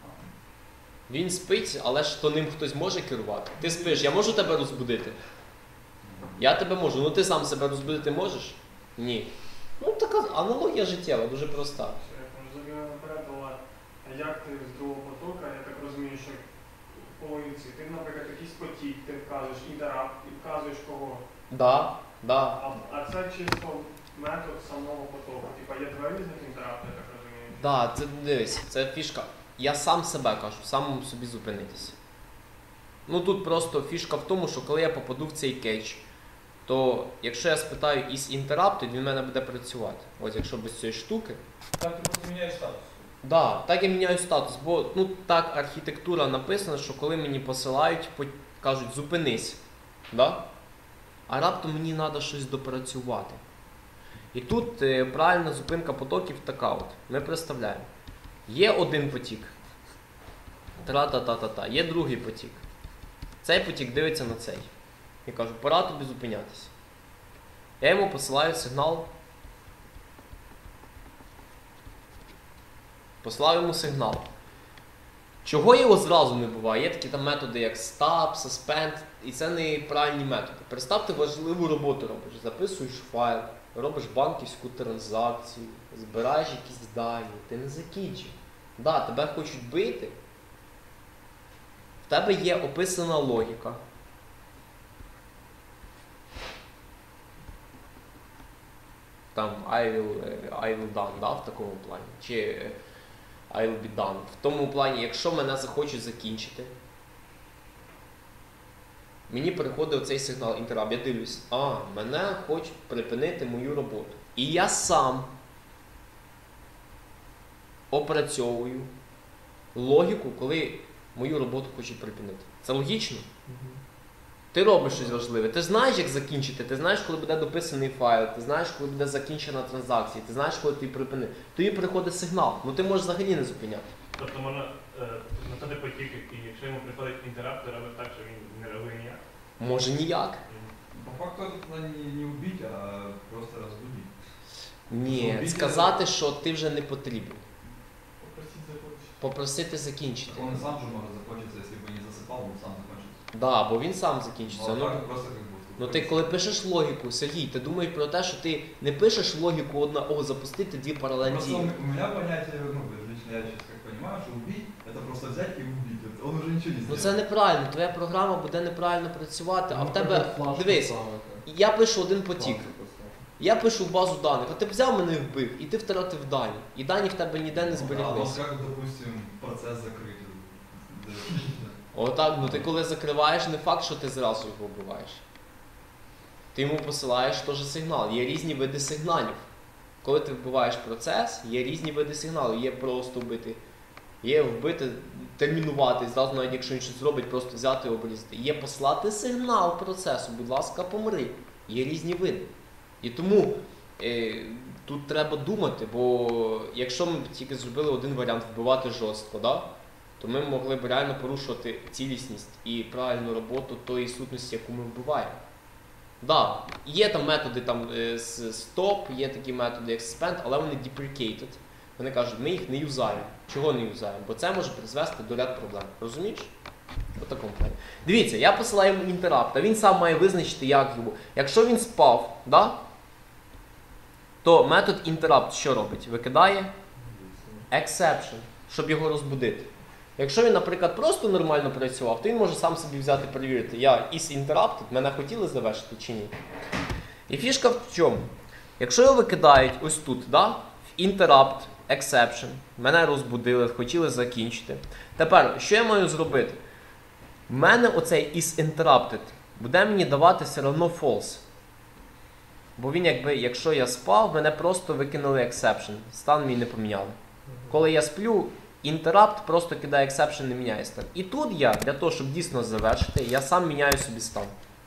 Він спить, але ж то ним хтось може керувати. Ти спиш, я можу тебе розбудити? Я тебе можу, ну ти сам себе розбудити можеш? Ні. Ну така аналогія життєва, дуже проста. Я можу наперед, але як ти з другого потока, я так розумію, що в половинці, ти, наприклад, якийсь потік, ти вказуєш інтерапт і вказуєш кого. Да. А це чисто метод самого потоку. Типа є два різних інтерапти, я так розумію. Да, це дивись, це фішка. Я сам себе кажу, самому собі зупинитися. Ну тут просто фішка в тому, що коли я попаду в цей кетч, то якщо я спитаю із інтерапту, він в мене буде працювати. Ось якщо без цієї штуки. Так ты просто меняешь статус. Да, так я міняю статус, бо так архітектура написана, що коли мені посилають, кажуть зупинись. Да? А раптом мені треба щось допрацювати. І тут правильна зупинка потоків така от. Ми представляємо. Є один потік. Тра-та-та-та-та. Є другий потік. Цей потік дивиться на цей. І кажу, пора тобі зупинятися. Я йому посилаю сигнал. Послав йому сигнал. Чого його зразу не буває? Є такі там методи, як stop, suspend, і це не правильні методи. Представте, важливу роботу робиш. Записуєш файл, робиш банківську транзакцію, збираєш якісь дані, ти не закінчив. Да, тебе хочуть бити. В тебе є описана логіка. Там I will done, да, в такому плані. Чи I will be done. В тому плані, якщо мене захочуть закінчити, мені приходить цей сигнал інтерап, я дивлюсь, мене хочуть припинити мою роботу. І я сам опрацьовую логіку, коли мою роботу хочуть припинити. Це логічно? Ти робиш щось важливе, ти знаєш, як закінчити, ти знаєш, коли буде дописаний файл, ти знаєш, коли буде закінчена транзакція, ти знаєш, коли ти припинив. Тобі приходить сигнал, ти можеш взагалі не зупиняти. Тобто можна написати потік, і якщо йому приходить інтерапт, то робить так, що він не реагує ніяк. Може ніяк. По факту это не убить, а просто разбудить. Ні, сказати, що ти вже не потрібен. Попросіть закончити. Попросити закінчити. Он и сам же может закончиться, если бы не засыпал, он сам закончится. Да, бо він сам закінчиться. Ну, а так просто как бы Ну ти коли пишеш логіку, Сергій, ти думаєш про те, що ти не пишеш логіку запустити дві паралельні Просто дії. у меня понятие, лично я сейчас как понимаю, что убить, это просто взять и убить. Он уже ничего не Ну сделает. це неправильно, твоя програма буде неправильно працювати, а в тебе, флажку дивись, ставити. я пишу один потік, Флажку поставити. я пишу в базу даних, а ти взяв мене і вбив, і ти втратив дані, і дані в тебе ніде не А вот зберіглися. как, допустим, процесс закрыть? Отак, ти коли закриваєш, не факт, що ти зразу його вбиваєш. Ти йому посилаєш теж сигнал, є різні види сигналів. Коли ти вбиваєш процес, є різні види сигналів, є просто вбити. Є вбити, термінувати, зразу навіть якщо він щось зробить, просто взяти і обрізати. Є послати сигнал процесу, будь ласка, помри. Є різні види. І тому тут треба думати, бо якщо ми б тільки зробили один варіант вбивати жорстко, да? То ми могли б реально порушувати цілісність і правильну роботу тої сутності, яку ми вбиваємо. Да, є там методи стоп, є такі методи як suspend, але вони deprecated. Вони кажуть, ми їх не юзаємо. Чого не юзаємо? Бо це може призвести до ряд проблем. Розумієш? В такому плані. Дивіться, я посилаю йому інтерапт, а він сам має визначити, як його. Якщо він спав, да, то метод interrupt що робить? Викидає exception, щоб його розбудити. Якщо він, наприклад, просто нормально працював, то він може сам собі взяти перевірити, я is interrupted, мене хотіли завершити чи ні. І фішка в чому? Якщо його викидають ось тут, да, в interrupt, exception, мене розбудили, хотіли закінчити. Тепер, що я маю зробити? В мене оцей is interrupted буде мені давати все одно false. Бо він якби, якщо я спав, мене просто викинули exception, стан мій не поміняли. Коли я сплю, interrupt просто кидає exception, не міняє стан. І тут я, для того, щоб дійсно завершити, я сам міняю собі стан.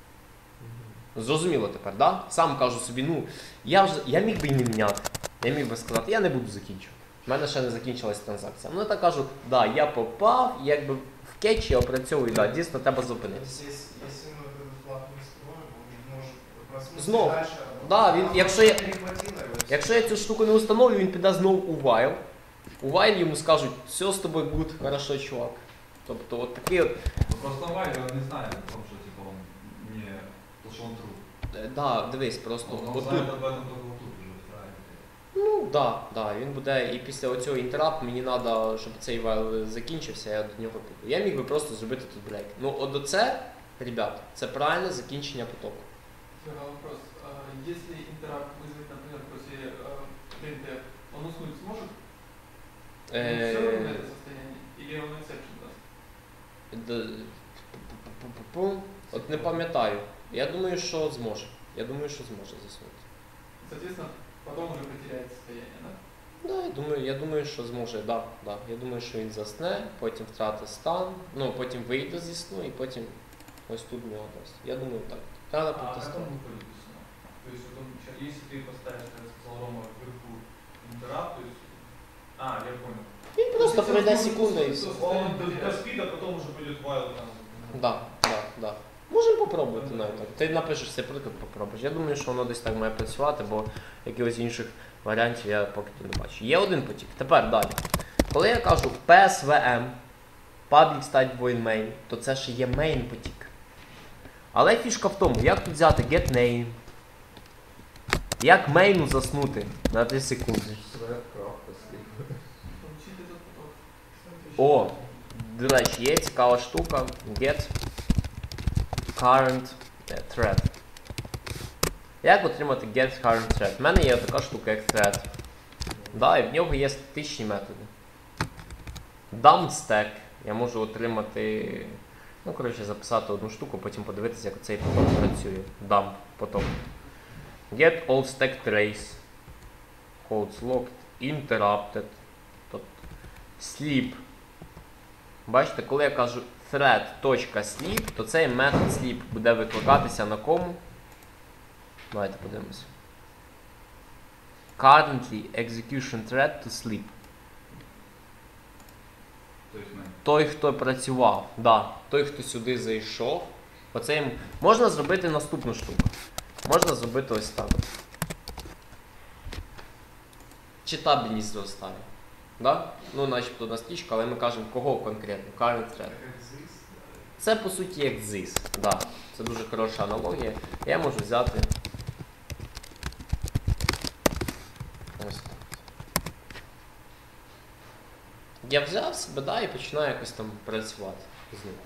Зрозуміло тепер, да? Сам кажу собі, я міг би і не міняти. Я міг би сказати, я не буду закінчувати. У мене ще не закінчилась транзакція. Ну я так кажу, да, я попав, якби в кетчі опрацьовую, да, дійсно треба зупинитися. Если мы этот флаг не скроем, он может проснуться Знов. дальше. Да, він, Перехватило его. якщо я цю штуку не установлю, він піде знову у while. У while йому скажуть, все з тобою good, хорошо, чувак. Тобто от такий от... Просто Вайли, он не знает о том, что типа он не... То, что он true. Да, дивись, просто Он отут. знает об этом только вот тут уже втирает. Ну, да, він буде, і після оцього інтерапт мені треба, щоб цей while закінчився, я до нього піду. Я міг би просто зробити тут брейк. Ну, от оце, ребят, це правильне закінчення потоку. Вопрос. Если интеракт вызвать, например, после printf, он уснуть сможет? Все равно это состояние? Или он exception даст? От не пам'ятаю. Я думаю, що зможе. Я думаю, що зможе заснути. Соответственно, потом уже потеряет состояние, да? Да, я думаю, що зможе, да. Я думаю, що він засне, потім втратить стан, потім вийде зі сну і потім ось тут в нього дасть. Я думаю, так. Треба А как протестувати. он выходит из сна? То есть, вот он, если ты поставишь, как сказал Рома, вверху интеракт, то есть... я понял. Він просто пройде секунда і все. Он доспит, а потом уже пойдет вайл там. Да. Можемо попробувати навіть так. Ти напишеш цей приклад, попробуєш. Я думаю, що воно десь так має працювати, бо якихось інших варіантів я поки не бачу. Є один потік. Тепер далі. Коли я кажу PSVM, Public State Void Main, то це ще є main потік. Але фішка в тому, як тут взяти getName, як мейну заснути на 3 секунди. Свет, крапка, слів. Получить этот поток. О, до речі, є цікава штука get current thread. Як отримати get current thread? У мене є така штука, як thread. Да, і в нього є статичні методи. Dump stack. Я можу отримати Ну, коротше, записати одну штуку, потім подивитися, як цей поток працює. Dump поток. Get all stack trace. Holds locked. Interrupted. Тобто sleep. Бачите, коли я кажу thread.sleep, то цей метод sleep буде викликатися на кому? Давайте подивимося. Currently execution thread to sleep. Тобто ми. Той, хто працював, да, той, хто сюди зайшов, оце можна зробити наступну штуку. Можна зробити ось так. Читабельність зростає. Да? Ну, начебто на стрічку, але ми кажемо, кого конкретно? Current thread. Це по суті як this. Да. Це дуже хороша аналогія. Я можу взяти ось так. Я взяв себе, да, і починаю якось там працювати з ним.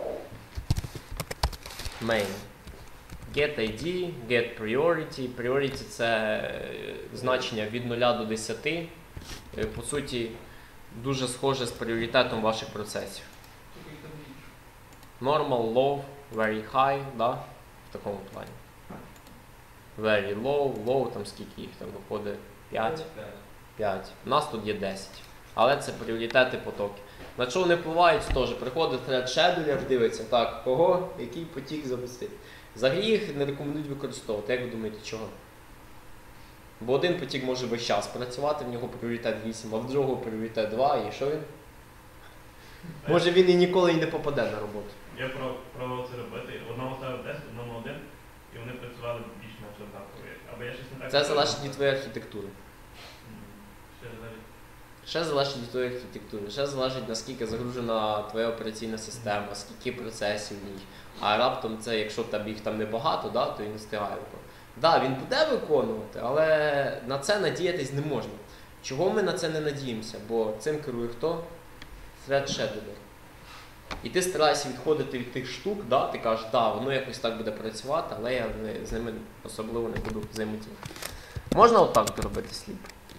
Main. Get ID, get priority. Priority – це значення від 0 до 10. По суті, дуже схоже з пріоритетом ваших процесів. Тільки їх там більше. Normal, low, very high, да? В такому плані. Very low, low, там скільки їх там виходить? 5? 5. У нас тут є 10. Але це пріоритети потоки. На що вони впливають теж? Приходить thread scheduler, дивиться, так, кого, який потік запустити. Взагалі їх не рекомендують використовувати. Як ви думаєте, чого? Бо один потік може весь час працювати, в нього пріоритет 8, а в другого пріоритет 2, і що він? Може він і ніколи і не попаде на роботу. Я пробував це робити. Одному ставив 10, одному 1, і вони працювали більш-менш однаково. Або я щось не так. Це робив. залежить від твоєї архітектури. Ще залежить. Ще залежить від твоєї архітектури, ще залежить, наскільки загружена твоя операційна система, скільки процесів в ній. А раптом це, якщо в тебе їх там небагато, да, то він не встигає виконувати. Да, він буде виконувати, але на це надіятись не можна. Чого ми на це не надіємося? Бо цим керує хто? Thread scheduler. І ти стараєшся відходити від тих штук, да, ти кажеш, да, воно якось так буде працювати, але я з ними особливо не буду взаємодіяти. Можна отак доробити сліп?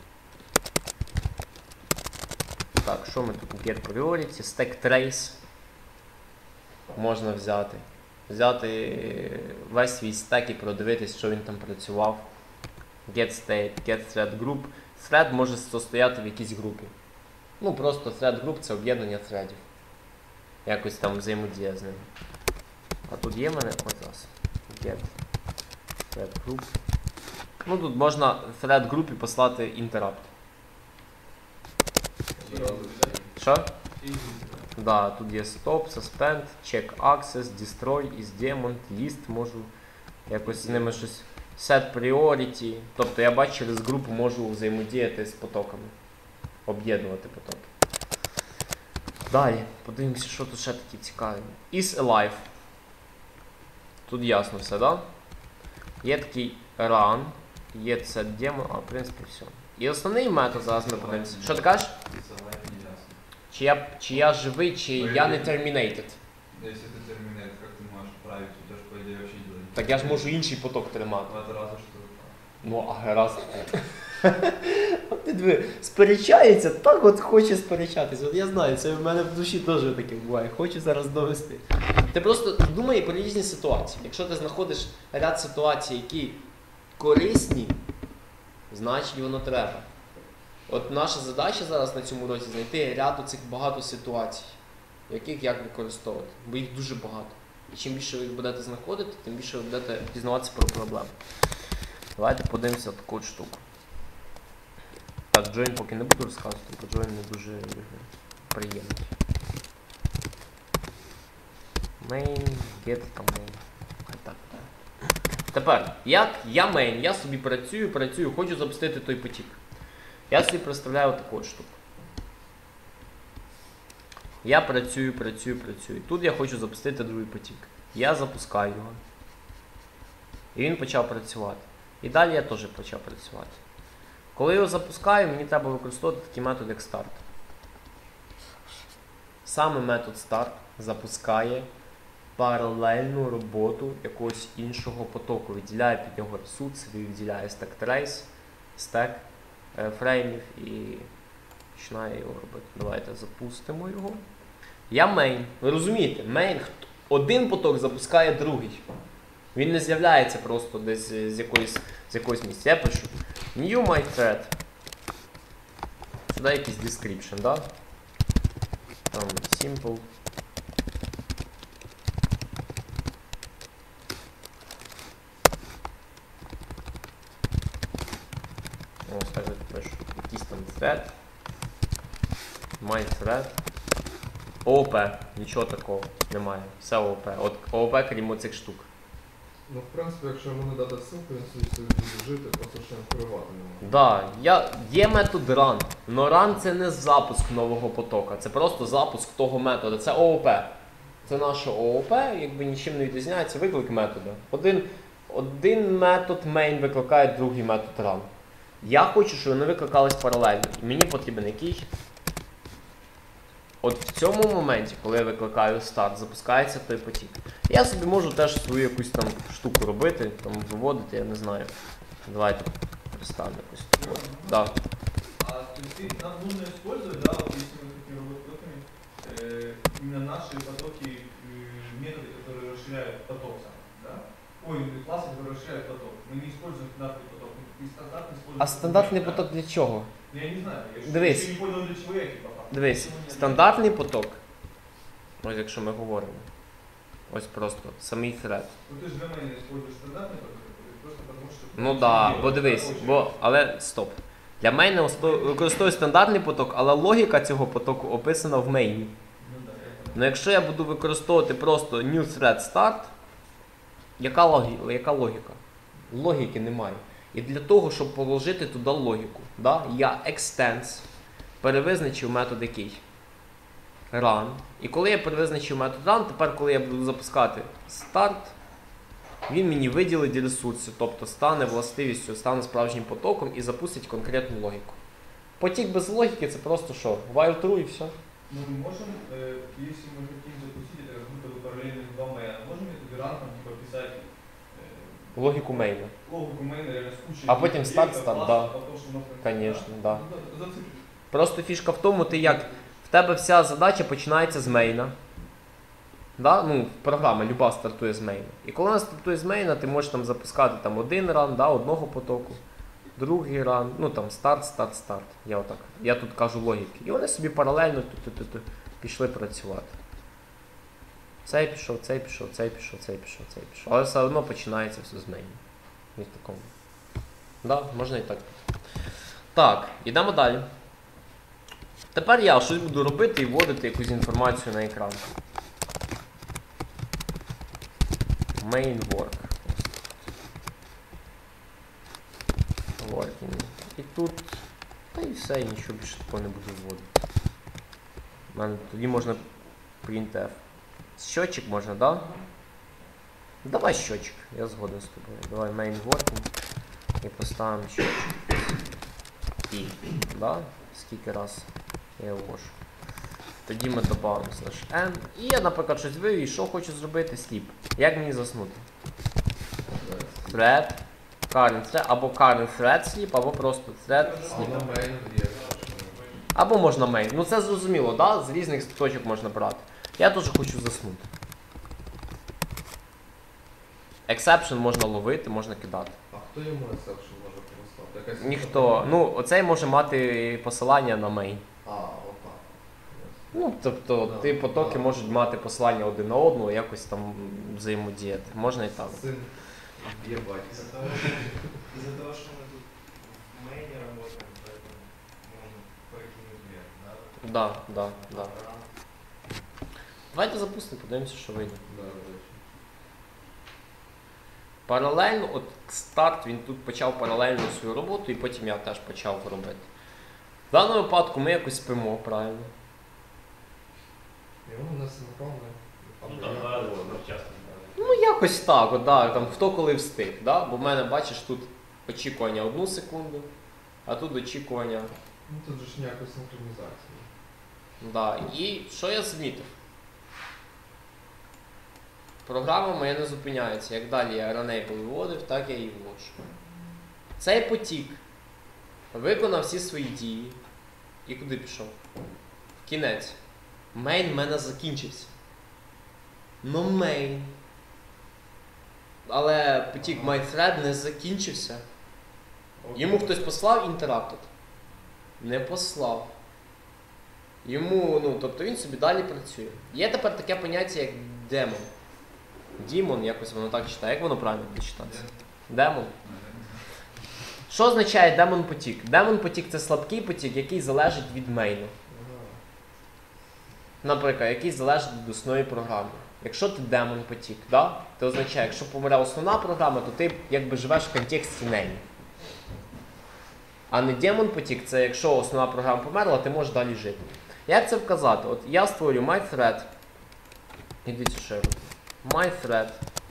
Так, що ми тут? Get priority, stack trace. Можна взяти. Взяти весь свій стек і продивитись, що він там працював. Get state, get thread group. Thread може состояти в якійсь групі. Ну, просто thread group – це об'єднання threadів. Якось там взаємодія з ними. А тут є в мене ось зараз. Get thread group. Ну, тут можна в thread групі послати interrupt. Що? Да, тут є stop, suspend, check access, destroy, is daemon, list можу якось з ними щось. Set priority. Тобто я бачу, через групу можу взаємодіяти з потоками. Об'єднувати потоки. Далі, подивимося, що тут ще такі цікаві. Is alive. Тут ясно все, да? Є такий run, є set daemon, а в принципі все. І основний метод зараз ми подивимося. Що ти кажеш? Чи я живий, чи я не terminated. Если ты терминет, как ты можешь править, у тебя же, по идее, вообще не должен. Так я ж можу інший поток тримати. В это разве что. Ну, а раз. От ти диви, сперечається, так от хоче сперечатись. От я знаю, це в мене в душі теж таке буває. Хочу зараз довести. Ти просто думай про різні ситуації. Якщо ти знаходиш ряд ситуацій, які корисні, значить воно треба. От наша задача зараз на цьому році знайти ряд оцих багато ситуацій, яких як використовувати. Бо їх дуже багато. І чим більше ви їх будете знаходити, тим більше ви будете дізнаватися про проблеми. Давайте подивимося таку от штуку. Так, join поки не буду розказувати, бо join не дуже приємний. Main, get там main. Так. Тепер, як я main, я собі працюю, хочу запустити той потік. Я собі представляю таку от штуку. Я працюю. Тут я хочу запустити другий потік. Я запускаю його. І він почав працювати. І далі я теж почав працювати. Коли його запускаю, мені треба використовувати такий метод, як start. Саме метод start запускає паралельну роботу якогось іншого потоку. Відділяє під нього ресурси, відділяє stack trace, stack фреймів і починає його робити. Давайте запустимо його. Я main. Ви розумієте, main, один поток запускає другий. Він не з'являється просто десь з якогось місця. Я пишу new my thread. Сюди якийсь description, да? Там simple. Ось так от пишу. Якийсь там thread. My thread. ООП. Нічого такого немає. Все ООП. От ООП крім оцих штук. Ну, в принципі, якщо йому не дати ссылку, він собі буде жити, просто ще керувати не може. Да, є метод run. Но run це не запуск нового потока. Це просто запуск того методу. Це ООП. Це наше ООП, якби нічим не відрізняється. Виклик методу. Один метод main викликає другий метод run. Я хочу, щоб вони викликались паралельно. І мені потрібен який? От в цьому моменті, коли я викликаю старт, запускається той потік. Я собі можу теж свою якусь там штуку робити, там виводити, я не знаю. Давайте представимо якусь таку. Да. А то есть нам нужно использовать, да, вот если мы хотим работать потоками, именно наши потоки, методы, которые расширяют поток сам, да? Ой, классы, которые расширяют поток. Мы не используем стандартный поток, мы стандартный используем. А стандартний да? поток для чого? Ну, я не знаю, я Дивись. ще не понял для чого я типа. Дивись, стандартний поток, ось якщо ми говоримо, ось просто самий thread. Ну ти ж для мене используешь стандартный поток, просто потому що... Ну да, бо дивись, але стоп. Для мейна використовую стандартний поток, але логіка цього потоку описана в мейні. Ну да, я понял. Ну якщо я буду використовувати просто new thread start, яка логіка? Логіки немає. І для того, щоб положити туди логіку, да, я extends перевизначив метод який? Run. І коли я перевизначив метод run, тепер коли я буду запускати start, він мені виділить ресурси, тобто стане властивістю, стане справжнім потоком і запустить конкретну логіку. Потік без логіки це просто що? While true і все. Ну, мы можем, если мы хотим запустить это как будто бы параллельно два мейна, можем это ран там типа писать Логіку мейна. логику мейна реально с кучей. А потім людей, старт, как старт, класс, да. потом, что мы хотим, Конечно, да. Ну, зациклить. Просто фішка в тому, ти як в тебе вся задача починається з мейна. Да? Ну, програма люба стартує з мейна. І коли вона стартує з мейна, ти можеш там запускати там один ран, да, одного потоку, другий ран, ну там старт. Я тут кажу логіки. І вони собі паралельно пішли працювати. Цей пішов. Але все одно починається все з мейна. Ось такому. Да, можна і так. Так, йдемо далі. Тепер я щось буду робити і вводити якусь інформацію на екран. Main work. Working. І тут. Та і все, і нічого більше такого не буду вводити. У мене тоді можна printf. Щотчик можна, да? Давай щотчик, я згоден з тобою. Давай main working. І поставимо щотчик. І, да? Скільки раз я ввожу. Тоді ми додамо /n. І я, наприклад, щось вивів, і що хочу зробити? Sleep. Як мені заснути? Thread, current thread, або current thread sleep, або просто thread sleep. На мейн є. Або можна main. Ну це зрозуміло, да? З різних точок можна брати. Я теж хочу заснути. Exception можна ловити, можна кидати. А хто йому exception може користати? Якась Ніхто. Ну, оцей може мати посилання на main. А, отак. Ну, тобто, Да. ті потоки Да. можуть мати посилання один на одного, якось там взаємодіяти. Можна і так. Син б'є батька. Из-за того, что мы тут в мейне работаем, поэтому можно прокинуть вверх, да? Да. Давайте запустимо, подивимося, що вийде. Да, до речі. Паралельно, от старт, він тут почав паралельно свою роботу, і потім я теж почав робити. В даному випадку ми якось спимо, правильно? Йому не синхронно. Ну там зараз часто. Ну, якось так, от, да, там, хто коли встиг. Да? Бо в мене, бачиш, тут очікування 1 секунду, а тут очікування. Ну тут же ж ніякої синхронізації. Да. І що я змітив? Програма моя не зупиняється. Як далі я Runable виводив, так я її вводжу. Цей потік виконав всі свої дії. І куди пішов? В кінець. Main в мене закінчився. Ну main. Але потік myThread не закінчився. Йому хтось послав interrupted? Не послав. Йому, ну, тобто він собі далі працює. Є тепер таке поняття, як демон. Демон, якось воно так читає. Як воно правильно буде читатися? Демон. Що означає демон потік? Демон потік це слабкий потік, який залежить від мейну. Наприклад, який залежить від основної програми. Якщо ти демон потік, да? Це означає, якщо помре основна програма, то ти якби живеш в контексті неї. А не демон потік, це якщо основна програма померла, ти можеш далі жити. Як це вказати? От я створю myThread. І дивіться, що я роблю. myThread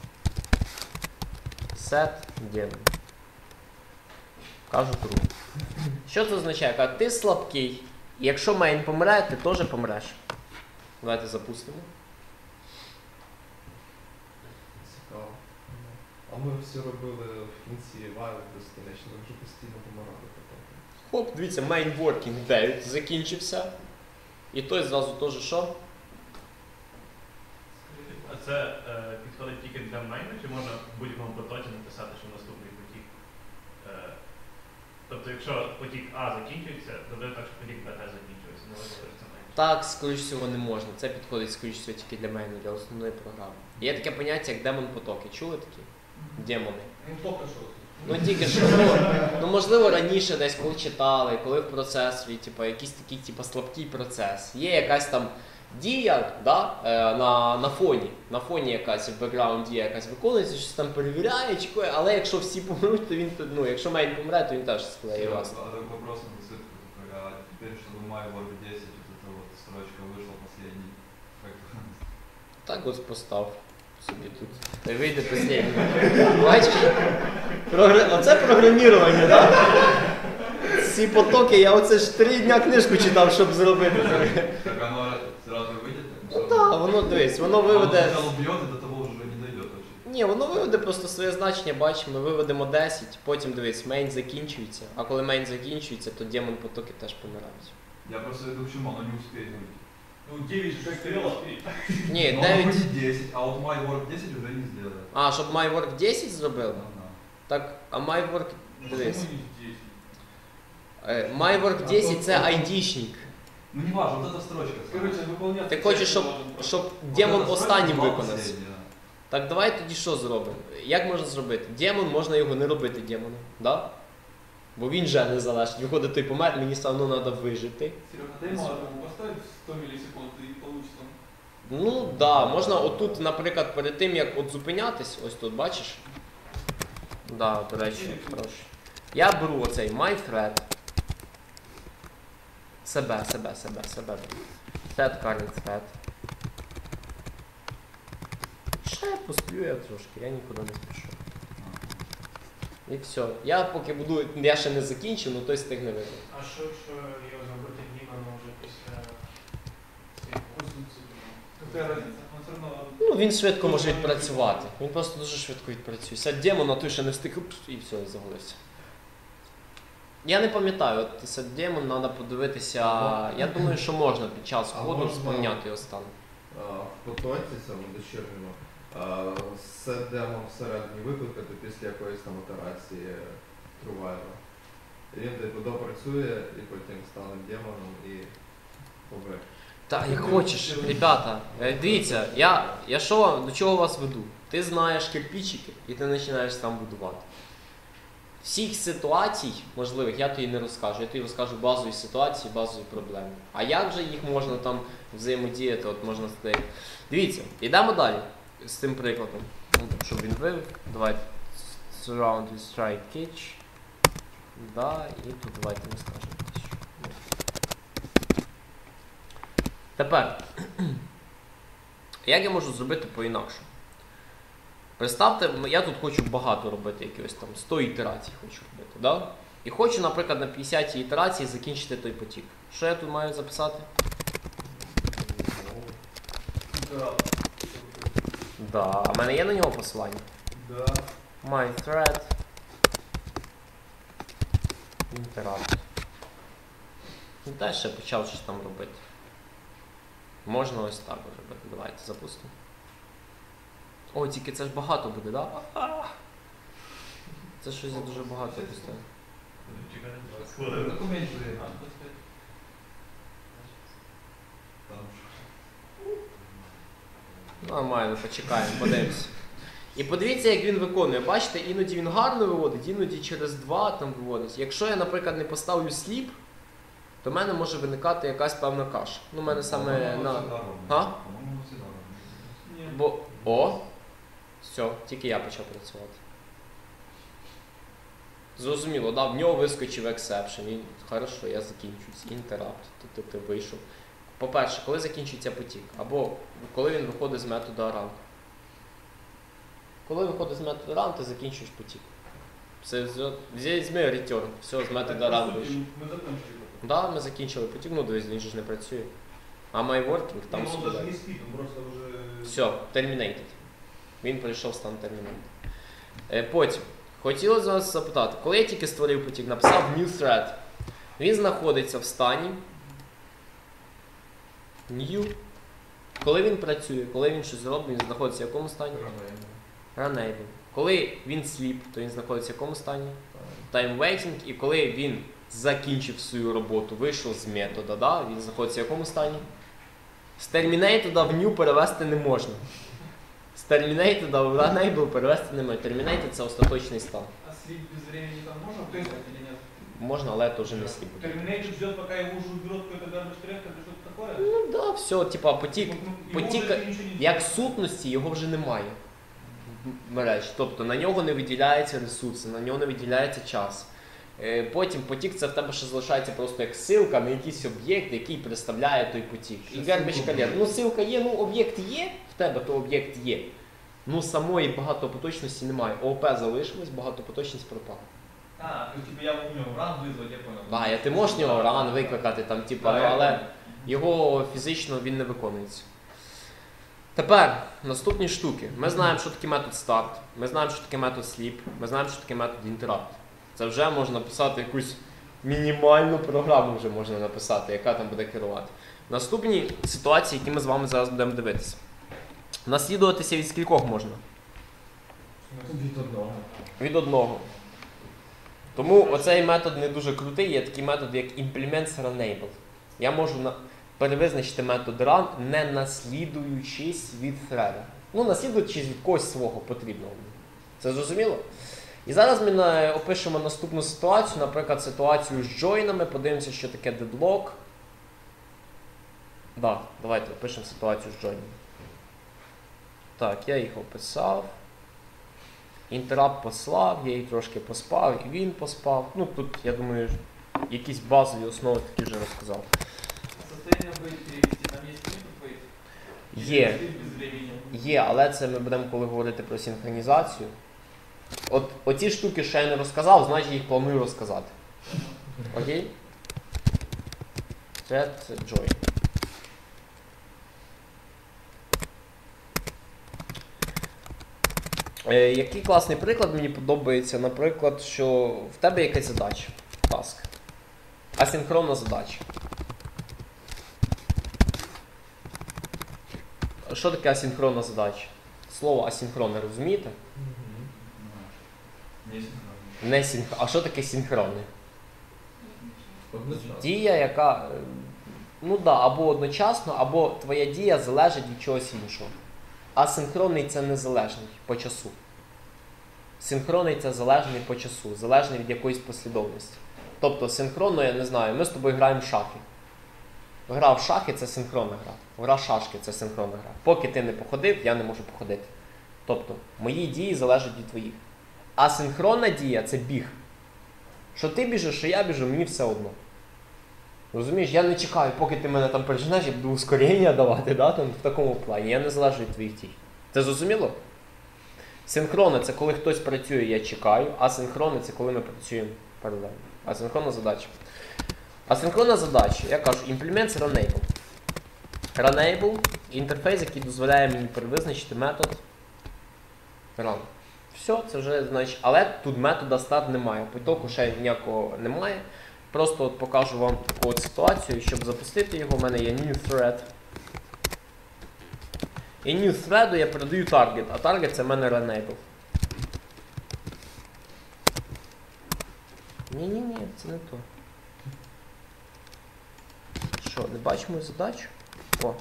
set demon. Кажу true. Що це означає? Кажу, ти слабкий, і якщо main помре, ти теж помреш. Давайте запустимо. Цікаво. А ми всі робили в кінці while безкінечно, ми вже постійно помирали потім. Хоп, дивіться, main working 9 закінчився. І той зразу теж що? А це підходить тільки для мейна, чи можна в будь-якому потоці написати, що наступний потік? Тобто, якщо потік А закінчується, додаю так, що потік Б теж закінчується. Не важливо, що це мейн. Так, скоріш всього, не можна. Це підходить, скоріш всього, тільки для мейну, для основної програми. Є таке поняття, як демон-потоки. Чули такі? Демони. Ну, тільки що. Ну тільки що, ну можливо раніше десь коли читали, коли в процесорі, типу, якийсь такий типу, слабкий процес. Є якась там дія, да, на фоні якась в бекграунді дія якась виконується, щось там перевіряє, чекає, але якщо всі помруть, то він, ну якщо мейн помре, то він теж склеє вас. А такой вопрос на высотку такой, а теперь, чтобы MyWork 10, вот эта вот строчка вышла последней, как Так ось постав собі тут. Та й вийде останній. Бачиш? Оце програмірування, так? Да? Ці потоки, я оце ж 3 дня книжку читав, щоб зробити. Так оно сразу выйдет? Ну так, воно дивись, воно виведе. Оно бьет, и до того уже не дойдет вообще. Ні, воно виведе просто своє значення, бачимо, ми виведемо 10, потім дивись, main закінчується, а коли main закінчується, то демон потоки теж помирають. Я просто иду к чему, оно не успеет выйти. Ну, 9 же стрелок. Ні, Но 9. оно будет 10, а вот MyWork 10 уже не сделает. А, щоб myWork 10 зробив? Ага. Так, а myWork, дивись. Почему не 10? myWork 10 це айдішник. Ну не важно, вот эта строчка. Короче, выполняться. Ти хочеш, щоб демон Вот эта останнім строчка была виконався. последняя. Так давай тоді що зробимо? Як можна зробити? Демон, можна його не робити демоном, да? Бо він же не залежить. Виходить, той помер, мені все одно треба вижити. Серега, дай малому поставь 100 миллисекунд и получится. Ну да, можна отут, наприклад, перед тим як от зупинятись, ось тут, бачиш? Да, до речі, прошу. Я беру оцей myThread. Себе. Set current thread. Ще посплю я трошки, я нікуди не спішу. І все. Я поки буду, я ще не закінчив, ну той стигне виконати. А що, якщо його зробити Дімоном вже після цієї конструкції? Какая разница? Он все равно... Ну, він швидко може відпрацювати. Він просто дуже швидко відпрацює. Сет демон, а той ще не встиг і все, і завалився. Я не пам'ятаю, от сет демон, треба подивитися. Я думаю, що можна під час А ходу можна- сповняти його стан. В потоці цьому дочірньому все демон всередині викликати після якоїсь там операції трувайла. Він типу допрацює і потім стане демоном і побе. Так, як хочеш, ребята, дивіться, я що, до чого вас веду? Ти знаєш кирпичики і ти починаєш сам будувати. Всіх ситуацій можливих я тобі не розкажу. Я тобі розкажу базові ситуації, базові проблеми. А як же їх можна там взаємодіяти, от можна сказати. Дивіться, йдемо далі з цим прикладом. Ну, щоб він вивів. Давайте surround with strike catch. Да, і тут давайте не скажемо. Тепер, як я можу зробити по-інакшому? Представте, я тут хочу багато робити, якихось там 100 ітерацій хочу робити, да? І хочу, наприклад, на 50-й ітерації закінчити той потік. Що я тут маю записати? Да, а в мене є на нього посилання? Да. myThread. Interrupt. І теж ще почав щось там робити. Можна ось так робити. Давайте запустимо. О, тільки це ж багато буде, так? Да? Це щось я дуже багато поставив. Чекати 20 хвилин. Документ же. Нормально, почекаємо, подивимося. І подивіться, як він виконує. Бачите, іноді він гарно виводить, іноді через 2 там виводить. Якщо я, наприклад, не поставлю сліп, то в мене може виникати якась певна каша. Ну, в мене саме на... А? По-моему, всегда ровно. Бо... О! Все, тільки я почав працювати. Зрозуміло, да, в нього вискочив ексепшн. Він, хорошо, я закінчуюсь. Інтерапт, ти вийшов. По-перше, коли закінчується потік? Або коли він виходить з методу run. Коли виходить з методу run, ти закінчуєш потік. Все, візьми return, все, з методу run вийшов. Мы закончили. Да, ми закінчили потік, ну дивись, він же ж не працює. А MyWorking там Он даже сюди. не спит, он просто уже... Все, terminated. Він прийшов в стан terminated. Потім, хотілося вас запитати, коли я тільки створив потік, написав new thread, він знаходиться в стані new. Коли він працює, коли він щось робить, він знаходиться в якому стані? Runable. Коли він sleep, то він знаходиться в якому стані? Time waiting. І коли він закінчив свою роботу, вийшов з метода, да? Він знаходиться в якому стані? З terminated в new перевести не можна. З terminated в runable перевести не можна. Terminated це остаточний стан. А слив без времени там можно писать или нет? Можна, але це вже не sleep. Терминейтор ждет, пока его уже уберет какой-то garbage collector или что-то такое? Ну да, все, типа потік. Ему потік, уже ничего не Як делать. сутності його вже немає в мережі. Тобто на нього не виділяються ресурси, на нього не виділяється час. Потім потік це в тебе ще залишається просто як ссылка на якийсь об'єкт, який представляє той потік. І garbage collector. Ну ссылка є, ну об'єкт є, в тебе то об'єкт є. Ну самої багатопоточності немає. ООП залишилось, багатопоточність пропала. А, то есть типа я умею ран вызвать, я понял. Да, ти можеш нього ран викликати, там, типа, ну, але його фізично він не виконується. Тепер наступні штуки. Ми знаємо, що таке метод start, ми знаємо, що таке метод sleep, ми знаємо, що таке метод interrupt. Це вже можна написати якусь мінімальну програму, вже можна написати, яка там буде керувати. Наступні ситуації, які ми з вами зараз будемо дивитися. Наслідуватися від скількох можна? Від одного. Від одного. Тому оцей метод не дуже крутий, є такий метод, як implements runable. Я можу перевизначити метод run, не наслідуючись від thread. Ну, наслідуючись від когось свого потрібного. Це зрозуміло? І зараз ми опишемо наступну ситуацію, наприклад, ситуацію з джойнами, подивимося, що таке deadlock. Так, давайте опишемо ситуацію з джойнами. Так, я їх описав. Інтерап послав, я її трошки поспав, і він поспав. Ну тут, я думаю, якісь базові основи такі вже розказав. Состояние будет перевести, там есть метод wait? Є, Слив без времени. є, але це ми будемо коли говорити про синхронізацію. Оці штуки ще я не розказав, значить їх планую розказати. Окей? Thread join. Який класний приклад мені подобається, наприклад, що в тебе якась задача, таск, асинхронна задача. Що таке асинхронна задача? Слово асинхронне розумієте? Не синхронно. Не синхронне. А що таке синхронне? Одночасно. Дія, яка, ну да, або одночасно, або твоя дія залежить від чогось іншого. Асинхронний це незалежний по часу. Синхронний це залежний по часу, залежний від якоїсь послідовності. Тобто синхронно, я не знаю, ми з тобою граємо в шахи. Гра в шахи це синхронна гра. Гра в шашки це синхронна гра. Поки ти не походив, я не можу походити. Тобто мої дії залежать від твоїх. Асинхронна дія це біг. Що ти біжиш, що я біжу, мені все одно. Розумієш, я не чекаю, поки ти мене там переженеш, я буду ускорення давати, да, там, в такому плані. Я не залежу від твоїх дій. Це зрозуміло? Синхронне – це коли хтось працює, я чекаю, а синхронне – це коли ми працюємо паралельно. Асинхронна задача. Асинхронна задача, я кажу, implements runable. Runable – інтерфейс, який дозволяє мені перевизначити метод run. Все, це вже, значить, але тут метода start немає, потоку ще ніякого немає. Просто от покажу вам таку от ситуацію, щоб запустити його, в мене є new thread. І new thread я передаю target, а target це в мене renable. Ні, це не то. Що, не бачимо мою задачу? О.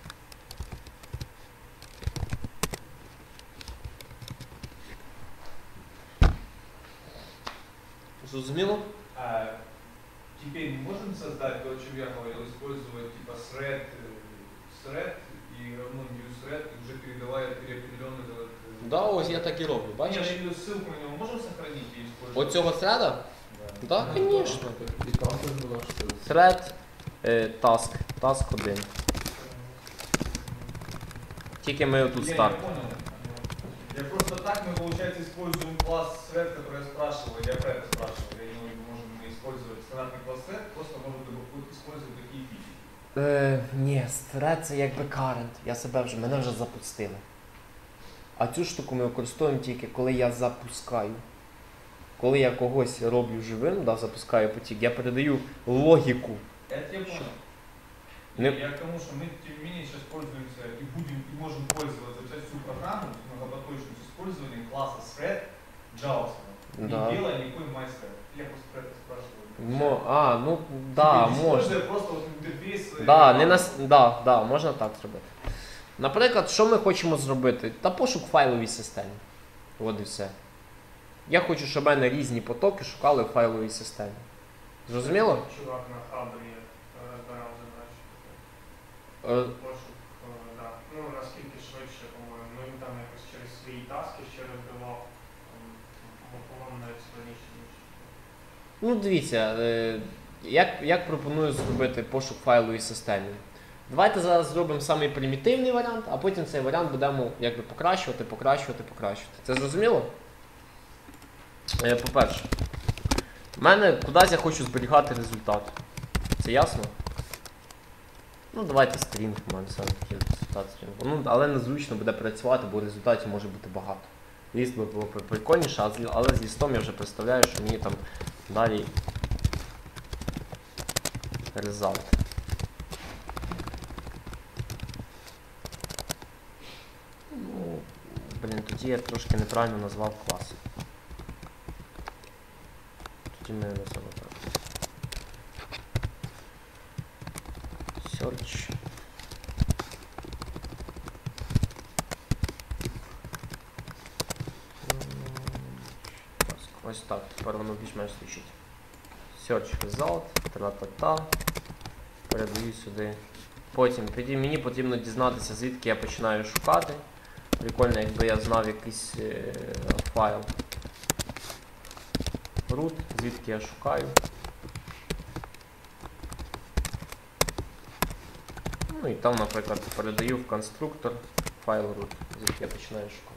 Зрозуміло? Теперь мы можем создать то, о чем я говорил, использовать типа thread и равно new thread, и уже передавая переопределенный этот... Да, ось я так і роблю, Не, бачиш? я имею в виду ссылку на него можем сохранить и использовать? Оцього thread? Да. Так, звісно. І там теж була ж Thread, task 1. Тільки ми отут Я старт. понял. Я просто так, мы, получается, используем класс thread, который я спрашивал, я про это спрашивал. Я не знаю, можем мы использовать стандартный класс thread, просто можем использовать такие фичи. Ні, thread це якби current. Мене вже запустили. А цю штуку ми використовуємо тільки коли я запускаю. Коли я когось роблю живим, да, запускаю потік, я передаю логіку. Это я понял. Не- Я к тому, что мы, тем не менее, сейчас пользуемся и будем, и можем пользоваться всю программу с многопоточным использованием класса thread JavaScript. Да. Не делая никакой MySthread. Я просто про это спрашиваю. Да, Типа, можна. используя просто вот интерфейс. Да, можна так зробити. Наприклад, що ми хочемо зробити? Та пошук в файловій системі. От і все. Я хочу, щоб в мене різні потоки шукали в файловій системі. Зрозуміло? Чувак на хабрі розбирав задачу. Пошук, да. Ну, наскільки швидше, по-моєму. Ну, він там якось через свої таски ще розбивав. По-моєму, навіть складніше, ніж. Ну, дивіться, як пропоную зробити пошук в файловій системі. Давайте зараз зробимо самий примітивний варіант, а потім цей варіант будемо якби покращувати. Це зрозуміло? По-перше, в мене кудись я хочу зберігати результат. Це ясно? Ну, давайте стрінг, в мене саме такий результат стрінгу. Ну, але незручно буде працювати, бо результатів може бути багато. Ліст би було прикольніше, але з лістом я вже представляю, що мені там далі результат. Ну, тоді я трошки неправильно назвав клас. Тоді ми назвали так. Search. Ось так, тепер воно більш-менш звучить. Search result, тра-та-та. Передаю сюди. Потім мені потрібно дізнатися, звідки я починаю шукати. Прикольно, якби я знав якийсь файл. Root, звідки я шукаю. Ну і там, наприклад, передаю в конструктор файл root, звідки я починаю шукати.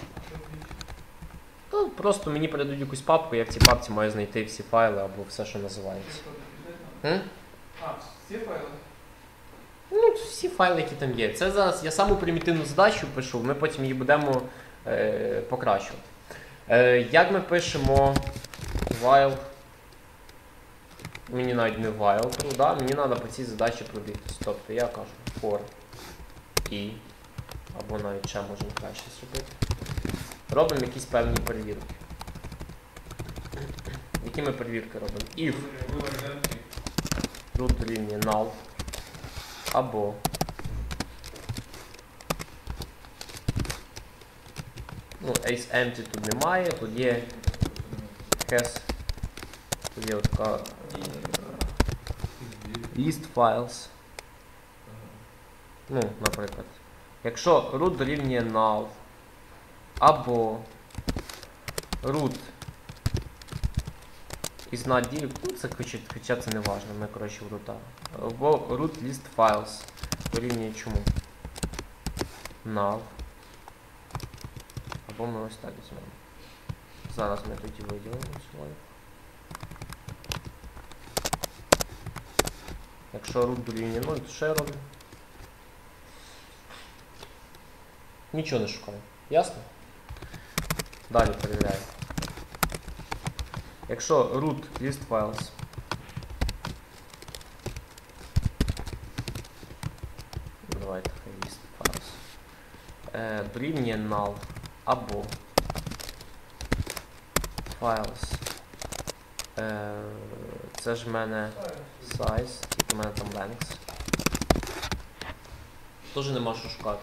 Ну, просто мені передають якусь папку, я в цій папці маю знайти всі файли або все, що називається. Всі файли? Ну, всі файли, які там є. Це зараз я саму примітивну задачу пишу, ми потім її будемо покращувати. Як ми пишемо while, мені навіть не while, да? Мені треба по цій задачі пробігтися. Тобто я кажу for і, або навіть ще можемо краще зробити. Робимо якісь певні перевірки. Які ми перевірки робимо? If root дорівнює null, або ace empty тут немає, тут є has, тут є така list files. Ну, наприклад. Якщо root дорівнює null, або root is not div, ну це хоча це не важливо, ми коротше в root. Або root list files дорівнює чому? Null. Або ми ось так візьмемо. Зараз ми тоді виділимо свою. Якщо root дорівнює 0, то що я роблю? Нічого не шукаю. Ясно? Далі перевіряємо. Якщо root list files давайте list files дорівнює null або files. Це ж в мене size, тільки в мене там length. Теж нема що шукати.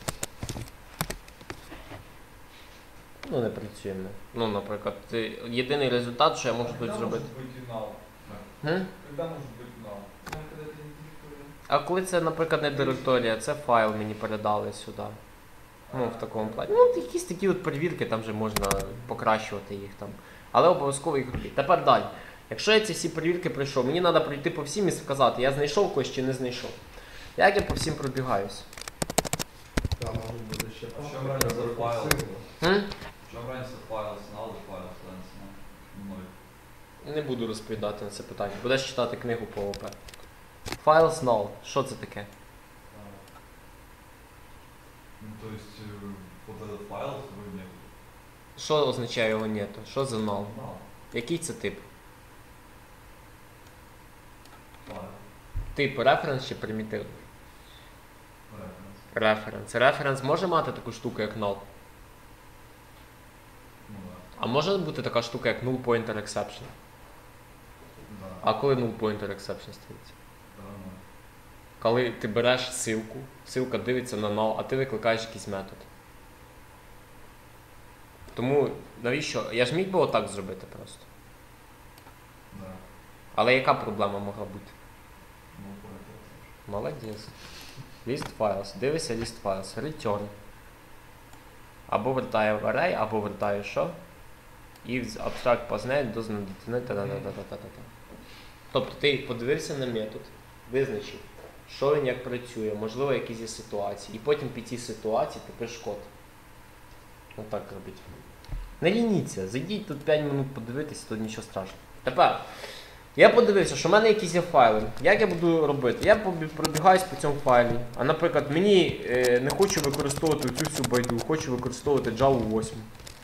Ну, не працюємо. Ну, наприклад, єдиний результат, що я можу тут зробити. Когда может быть и null? Хм? Когда может быть null? Там, когда это не директория. А коли це, наприклад, не директорія, це файл мені передали сюди. Ну, в такому плані. Ну, якісь такі от перевірки, там вже можна покращувати їх там. Але обов'язково їх робити. Тепер далі. Якщо я ці всі перевірки пройшов, мені треба пройти по всім і сказати, я знайшов когось чи не знайшов. Як я по всім пробігаюсь? Там може бути ще А що брати за файл? Хм? В чем разница файл с null и файл с length? Ноль. Не буду розповідати на це питання. Будеш читати книгу по ОП. Files null. Що це таке? Ну, то есть, вот этот файл твой нет. Що означає його нету? Що за null? Null. Який це тип? Файл. Тип референс чи примітив? Reference. Референс. Референс може мати таку штуку, як null? Ну да. А може бути така штука, як null pointer exception? Да. А коли null pointer exception стоїть? Да, ноль. Коли ти береш ссылку, ссылка дивиться на null, а ти викликаєш якийсь метод. Тому навіщо? Я ж міг би отак зробити просто. Да. Але яка проблема могла бути? Ну, pointer. Молодець. List files. Дивися list files. Return. Або вертає в array, або вертає що? If abstract path name doesn't determine та-та-та-та-та-та-та. Тобто ти подивився на метод, визначив, що він як працює, можливо, якісь є ситуації. І потім під ці ситуації ти пишеш код. Отак робить. Не лініться, зайдіть тут 5 минут подивитися, тут нічого страшного. Тепер, я подивився, що в мене якісь є файли. Як я буду робити? Я пробігаюсь по цьому файлі. А, наприклад, мені не хочу використовувати цю всю байду, хочу використовувати Java 8.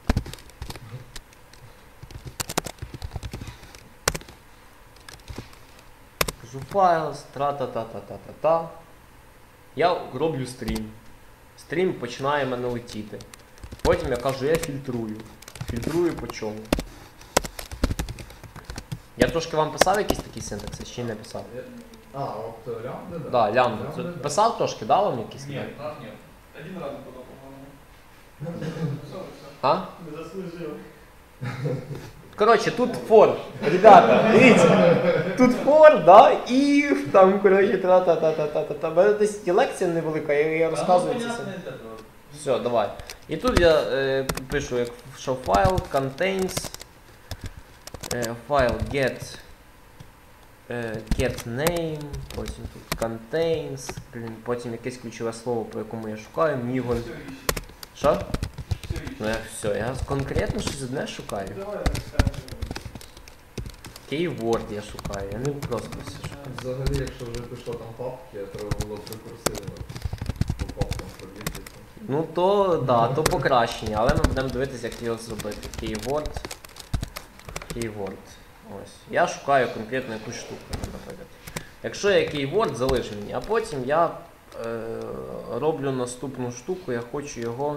Кажу файл, тра-та-та-та-та-та-та. Я роблю стрім. Стрім починає мене летіти. Потім я кажу, я фільтрую. Фільтрую по чому? Я трошки вам писав якийсь такий синтаксис, чи не писав? А, от лямбда, да. Да, лямбда. Це да. Писав трошки, дав вам якийсь? Нет, нас нет. Один раз было, по-моему. Все, все. А? Не заслужив. Коротше, тут for. Ребята, дивіться. Тут for, да, if, там, коротше, тра-та-та-та-та-та. У мене десь лекція невелика, я розказую це все. Все, давай. І тут я пишу, як що файл contains файл get name, потім тут contains, потім якесь ключове слово, по якому я шукаю, мені його... Все ищем. Що? Все ищем. Ну як все, я конкретно щось одне шукаю. Давай розкажемо. Keyword я шукаю, я не просто все шукаю. Взагалі, якщо вже пішло там папки, треба було б рекурсивно по папкам пробігтися. Ну то, да, то покращення, але ми будемо дивитися, як його зробити. Keyword. Ось. Я шукаю конкретно якусь штуку, наприклад. Якщо є keyword, залиш мені, а потім я роблю наступну штуку, я хочу його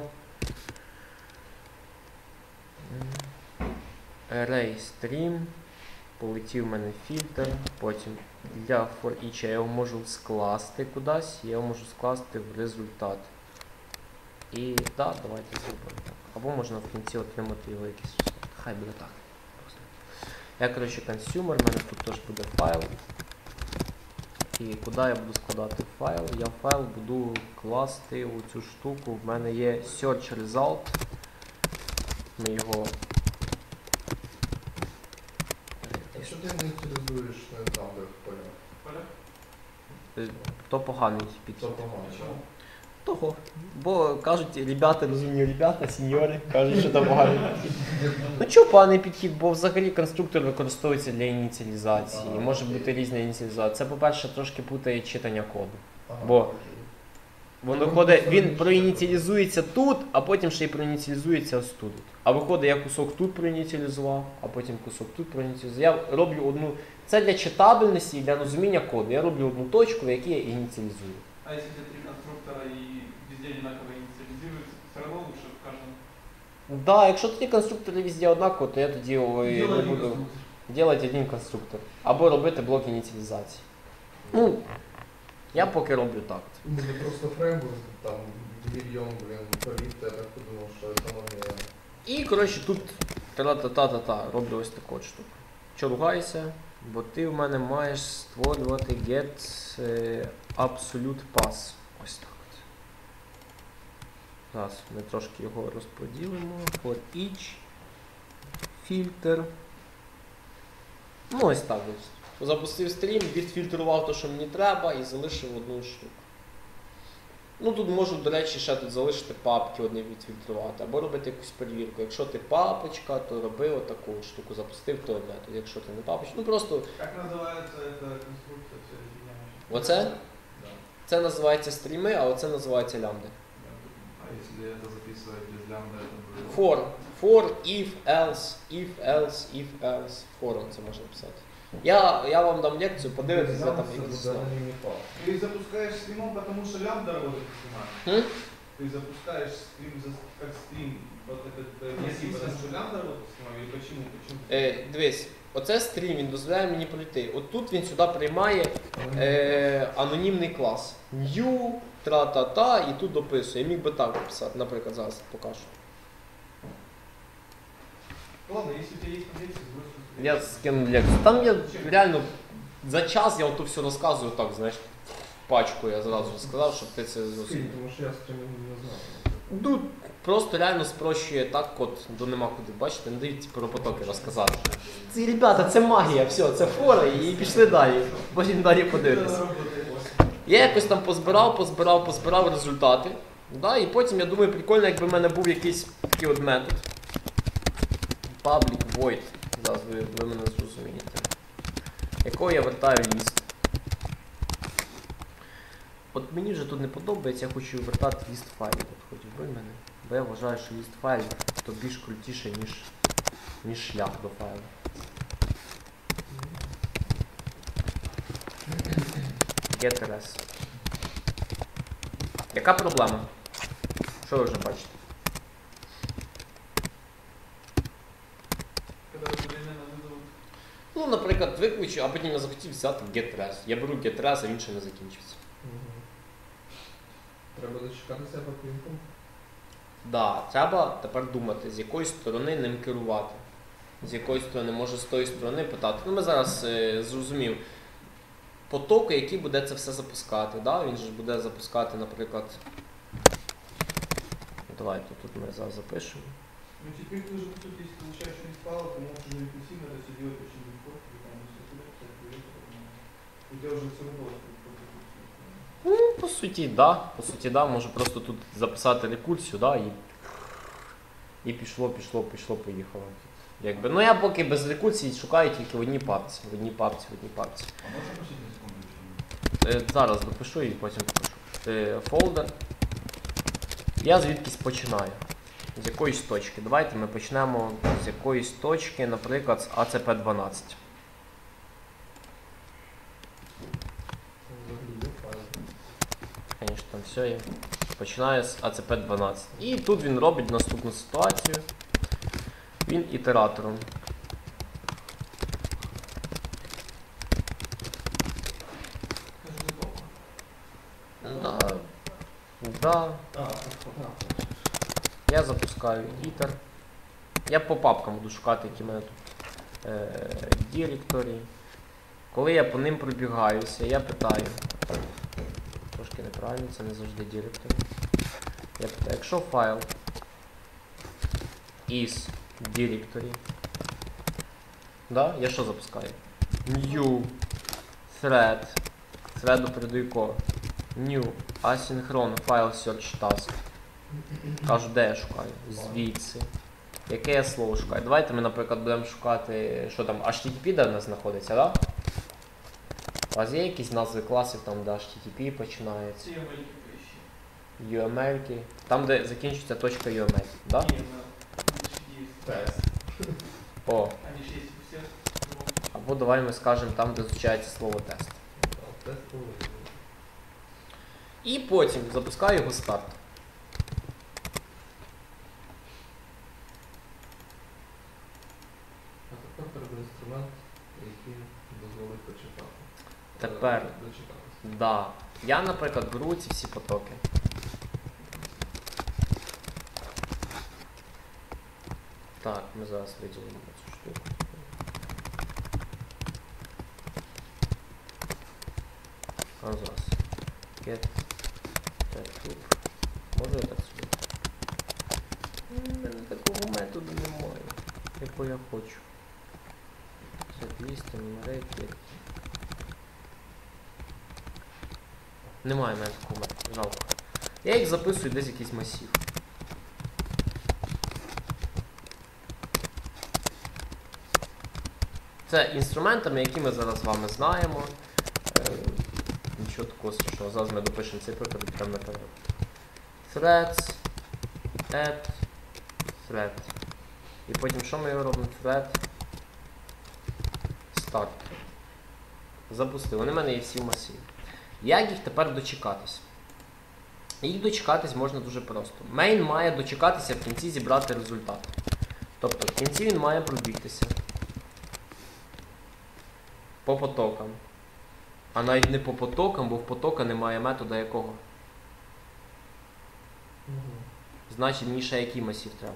array stream, полетів в мене фільтр, потім для for each я його можу скласти кудись, я його можу скласти в результат. І так, давайте зробимо так. Або можна в кінці отримати його якийсь результат. Хай буде так. Просто. Я, коротше, консюмер, в мене тут теж буде файл. І куди я буду складати файл? Я файл буду класти у цю штуку. В мене є search result. Ми його... Якщо ти не утилізуєш там, де в полях, Поля? То поганий то підхід. погано. Почему? Того. Бо кажуть, ребята, розумні ребята, сеньори, кажуть, що це поганий підхід. Ну чого поганий підхід? Бо взагалі конструктор використовується для ініціалізації. Ага, Може окей. бути різна ініціалізація. Це, по-перше, трошки путає читання коду. Ага, Бо- окей. Воно виходить, він проініціалізується тут, а потім ще й проініціалізується ось тут. А виходить, я кусок тут проініціалізував, а потім кусок тут проініціалізував. Я роблю одну. Це для читабельності і для розуміння коду. Я роблю одну точку, в якій я ініціалізую. А если эти три конструктора и везде одинаково инициализируются, все Да, якщо тоді конструктори везде однаково, то я тоді не Делай буду конструктор. робити один конструктор. Або робити блок ініціалізації. Ну, я поки роблю так. Буде просто фреймворк, там мільйон, політ, я так подумав, що економія. І, коротше, тут та-та-та-та-та, роблю ось таку от штуку. Що ругайся? Бо ти в мене маєш створювати get absolute pass. Ось так от. Зараз ми трошки його розподілимо. For each filter. Ну ось так ось. Запустив стрім, відфільтрував те, що мені треба, і залишив одну штуку. Ну тут можу, до речі, ще тут залишити папки одні відфільтрувати, або робити якусь перевірку. Якщо ти папочка, то роби отаку от штуку, запустив той метод. Якщо ти не папочка, ну просто Как называется эта конструкция? Все извиняюсь. оце, Да. це називається стріми, а оце називається лямбди. А если это записывать без лямбда, это будет... For, if, else, for це можна писати. Я вам дам лекцію, подивитися Там там це і буде все. анонімний файл. Ты запускаешь стримом, потому что лямбда работает с стримами. Хм? Ты запускаешь стрим как стрим, вот этот потому что лямбда работает с стримами, или почему? Дивись, оце стрім, він дозволяє мені пройти. От тут він сюди приймає анонімний клас. New, тра-та-та, і тут дописує. Я міг би так написати, наприклад, зараз покажу. Ладно, если у тебя есть позиция, сбрось. Я скину лекцію. Там я реально за час я ото все розказую так, знаєш, пачку я зразу сказав, щоб ти це зрозумів. Скинь, тому що я стримінг не знаю. Ну, просто реально спрощує так код, до нема куди, бачите, не дають про потоки розказати. Це, ребята, це магія, все, це фора, і пішли далі. Потім далі подивитися. Я якось там позбирав результати. Да, і потім я думаю, прикольно, якби в мене був якийсь такий от метод. Public void. Зараз ви мене зрозумієте. Якого я вертаю ліст. От мені вже тут не подобається, я хочу вертати ліст файлів. От хоч вбий мене. Бо я вважаю, що ліст файлів то більш крутіше, ніж шлях до файлу. Get-res. Яка проблема? Що ви вже бачите? Когда одновременно вызовут. Ну, наприклад, виключу, а потім я захотів взяти get-res. Я беру get-res, а він ще не закінчився. Треба дочекатися по клінку. Да, треба тепер думати, з якої сторони ним керувати. З якої сторони, може з тої сторони питати. Ну, ми зараз зрозумів потоки, які буде це все запускати. Да? Він же буде запускати, наприклад. Давайте тут ми зараз запишемо. Ну теперь ты уже, по сути, если получаешь лист файла, ты можешь уже импульсивно это все делать очень легко. Ты там все сюда, у тебя уже все было. Ну, по суті, да. Можу просто тут записати рекурсію, да, і пішло, поїхало. Якби. Ну я поки без рекурсії шукаю тільки в одній папці. А можно пустить на секунду? Зараз допишу і потім покажу. Фолдер. Я звідкись починаю. З якоїсь точки. Давайте ми почнемо з якоїсь точки, наприклад, з ACP12. Звісно, там все є. Починаю з ACP12. І тут він робить наступну ситуацію. Він ітератором. Да. Я запускаю ітер. Я по папкам буду шукати, які в мене тут директорії. Коли я по ним пробігаюся, я питаю. Трошки неправильно, це не завжди директорі. Я питаю, якщо файл is directory, да, я що запускаю? New thread. Thread передаю якого? New asynchron file search task. Кажу, де я шукаю? Звідси. Яке я слово шукаю? Давайте ми, наприклад, будемо шукати, що там, HTTP де в нас знаходиться, да? У вас є якісь назви класів, там, де HTTP починається? CML поищи. UML, там, де закінчується точка UML, да? Не, на Тест. О, они же есть у всех. або давай ми скажемо там, де звучається слово тест. Тест повинен. І потім запускаю його старт. інструмент, який дозволить почитати. Тепер. Дочитатися. Да. Я, наприклад, беру ці всі потоки. Так, ми зараз виділимо цю штуку. А зараз. Get тут. Можу я так собі? У мене такого методу немає, якого я хочу. Set enumerate. Немає в мене такого методу, жалко. Я їх записую десь якийсь масив. Це інструментами, які ми зараз з вами знаємо. Нічого такого страшного. Зараз ми допишемо цей приклад і прямо наперед. Threads, add, thread. І потім що ми робимо? Thread, start. Запустили. Вони в мене є всі в масиві. Як їх тепер дочекатись? Їх дочекатись можна дуже просто. Main має дочекатися в кінці зібрати результат. Тобто в кінці він має пробігтися по потокам. А навіть не по потокам, бо в потока немає метода якого. Значить, мені ще який масив треба?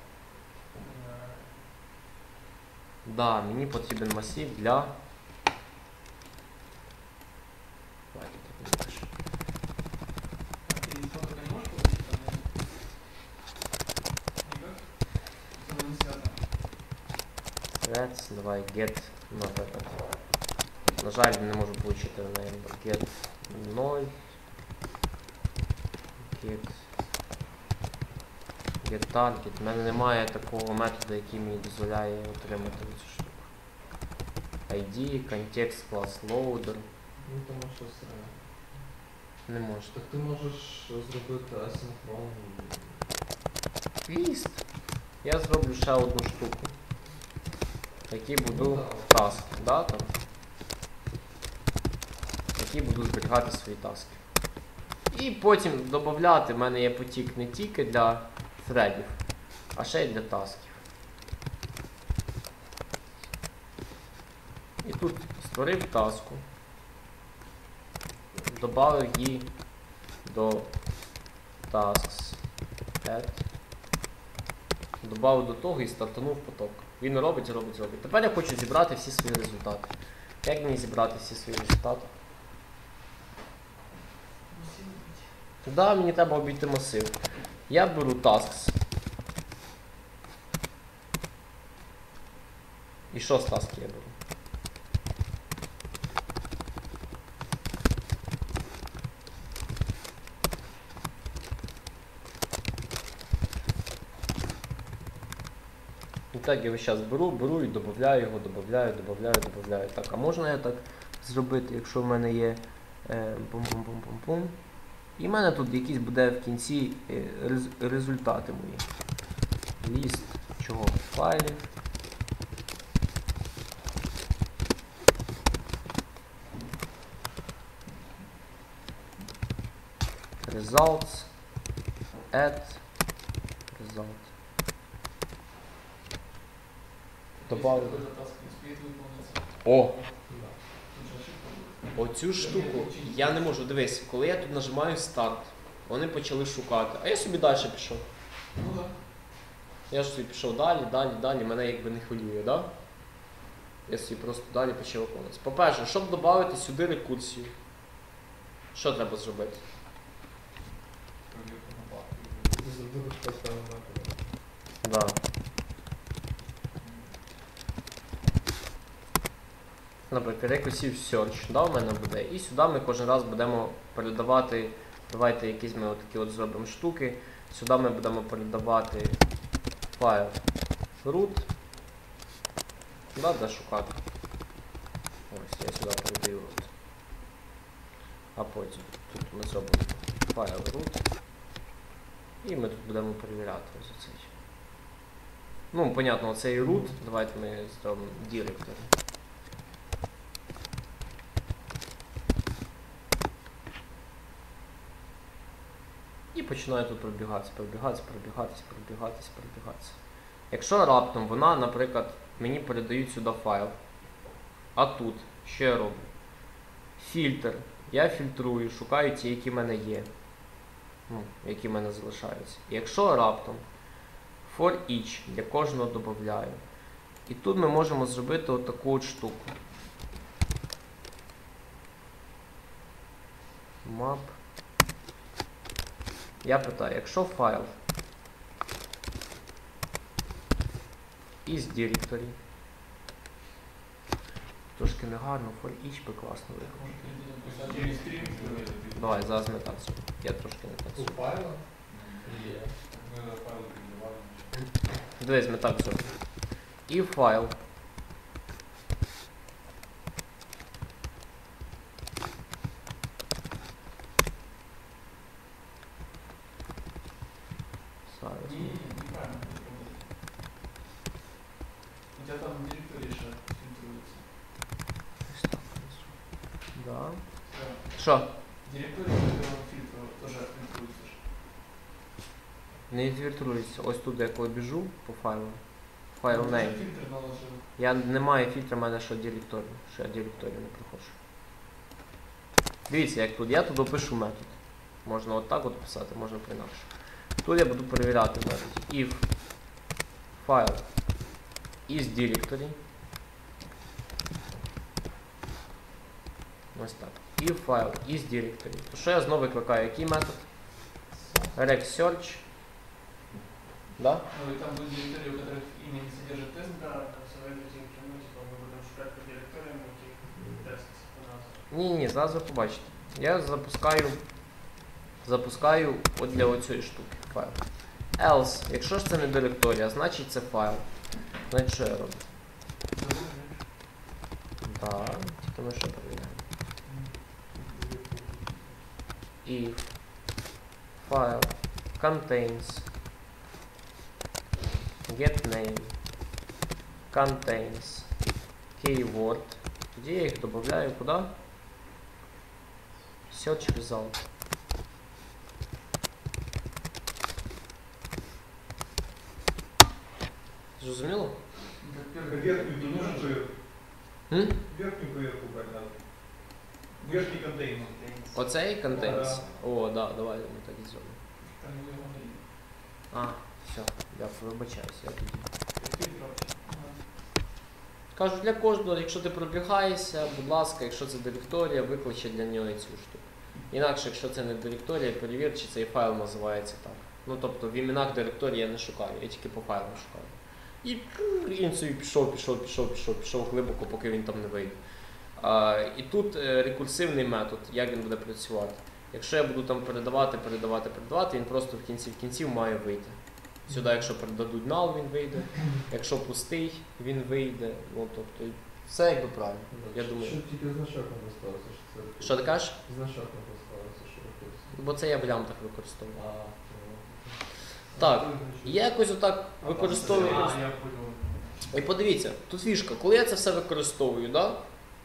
Да, мені потрібен масив для... Давайте так напишемо. Ты из потока не можешь получить там? Никак? Это не связано. Threads, давай get, наприклад. На жаль, не можу отримати в неї get 0, get target. У мене немає такого методу, який мені дозволяє отримати цю штуку. ID, контекст, клас, loader. Ну тому що все. Не можу. Так ти можеш зробити асинхронний. Ліст. Я зроблю ще одну штуку. Які буду Ну, да. таски, да, там? Які буду зберігати свої таски. І потім додати, в мене є потік не тільки для threadів, а ще й для тасків. І тут створив таску, додав її до tasks add, додав до того і стартанув поток. Він робить. Тепер я хочу зібрати всі свої результати. Як мені зібрати всі свої результати? Да, мені треба обійти масив. Я беру tasks. І що з таски я беру? І так я весь час беру і додаю його, додаю. Так, а можна я так зробити, якщо в мене є пум-пум-пум-пум-пум. І в мене тут якийсь буде в кінці результати мої. Ліст чого? Файлів. Results. Add. Result. Добавили. Если какой-то таск не успеет выполниться, О! тут же ошибка будет. Оцю штуку я не можу. Дивись, коли я тут нажимаю старт, вони почали шукати. А я собі далі пішов. Ну да. Я ж собі пішов далі, мене якби не хвилює, да? Я собі просто далі почав виконувати. По-перше, щоб додати сюди рекурсію, що треба зробити? Зробити поставити метод. Да. Наприклад, recursive search, да, у мене буде. І сюди ми кожен раз будемо передавати, давайте якісь ми отакі от зробимо штуки. Сюди ми будемо передавати файл root, да, де шукати. Ось, я сюди передаю root. А потім тут ми зробимо файл root. І ми тут будемо перевіряти ось цей. Ну, понятно, оцей root, давайте ми зробимо directory. І починаю тут пробігатися. Якщо раптом вона, наприклад, мені передають сюди файл. А тут, що я роблю? Фільтр. Я фільтрую, шукаю ті, які в мене є. Ну, які в мене залишаються. Якщо раптом for each для кожного додаю. І тут ми можемо зробити отаку от штуку. Map. Я питаю, якщо файл із directory, трошки негарно, for each би класно виглядало. Давай, зараз ми так зробимо. Я трошки не так У зроблю. файла? Дивись, ми так зробимо. І файл. Зараз. Не, неправильно. У тебя там директория еще фильтруется. Ось так. Да. Да. Що? Директория этого фильтра тоже фильтруется. Не фільтрується. Ось тут я коли біжу по файлу. Файл name. Фильтр наложил. Я не маю фільтра, в мене що директорію. Що я директорію не проходжу. Дивіться, як тут. Я тут опишу метод. Можна отак от писати, можна по-інакше. Тут я буду перевіряти метод. If file is directory. Ось так. If file is directory. То що я знову викликаю? Який метод? Rex search. Да? Ну и там будет директория, у которых имя не содержит тест. Да, там все эти ну, типа, мы будем шукать по директориям, яких тест у нас. Ні, зараз ви побачите. Я запускаю от для оцієї штуки файл. Else, якщо ж це не директорія, значить це файл. Значить, що я роблю? Так, тільки ми що перевіряємо. If file contains getName contains keyword, тоді я їх додаю куди? Search result. Зрозуміло? Верхнюю не нужно проверку. М? Верхнюю проверку брать надо. Верхний контейнер. Оцей contains. О, да, давай ми так і зробимо. Там его не видно. А, все, дякую, вибачаюся, я тоді. Фильтр вообще. Кажу, для кожного, якщо ти пробігаєшся, будь ласка, якщо це директорія, викличе для нього цю штуку. Інакше, якщо це не директорія, перевір, чи цей файл називається так. Ну, тобто в іменах директорії я не шукаю, я тільки по файлам шукаю. І він собі пішов глибоко, поки він там не вийде. І тут рекурсивний метод, як він буде працювати. Якщо я буду там передавати, він просто в кінці має вийти. Сюди, якщо передадуть null, він вийде, якщо пустий, він вийде. Ну, тобто, все якби правильно, я думаю. Що тільки значок не поставився, що це? Що ти кажеш? Значок не поставився, що рахується. Бо це я в лямтах використовую. А, Так, і я якось отак використовую. Я понял. І подивіться, тут фішка, коли я це все використовую, да?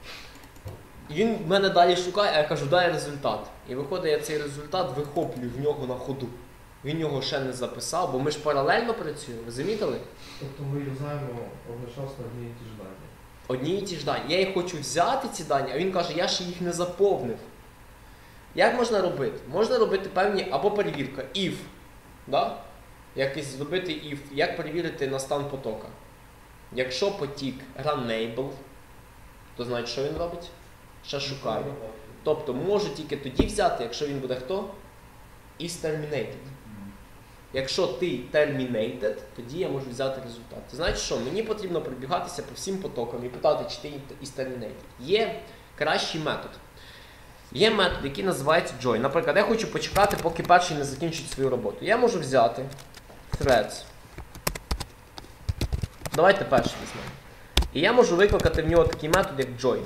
Він мене далі шукає, а я кажу, дай результат. І виходить, я цей результат вихоплюю в нього на ходу. Він його ще не записав, бо ми ж паралельно працюємо, ви замітили? Тобто ми юзаємо одночасно одні і ті ж дані. Одні і ті ж дані. Я їх хочу взяти, ці дані, а він каже, я ще їх не заповнив. Як можна робити? Можна робити певні, або перевірка, if. Да? Якось зробити if. Як перевірити на стан потока? Якщо потік runnable, то значить, що він робить? Ще шукає. Тобто можу тільки тоді взяти, якщо він буде хто? Is terminated. Якщо ти terminated, тоді я можу взяти результат. Це значить що? Мені потрібно пробігатися по всім потокам і питати, чи ти is terminated. Є кращий метод. Є метод, який називається join. Наприклад, я хочу почекати, поки перший не закінчить свою роботу. Я можу взяти threads. Давайте перший візьмемо. І я можу викликати в нього такий метод, як join.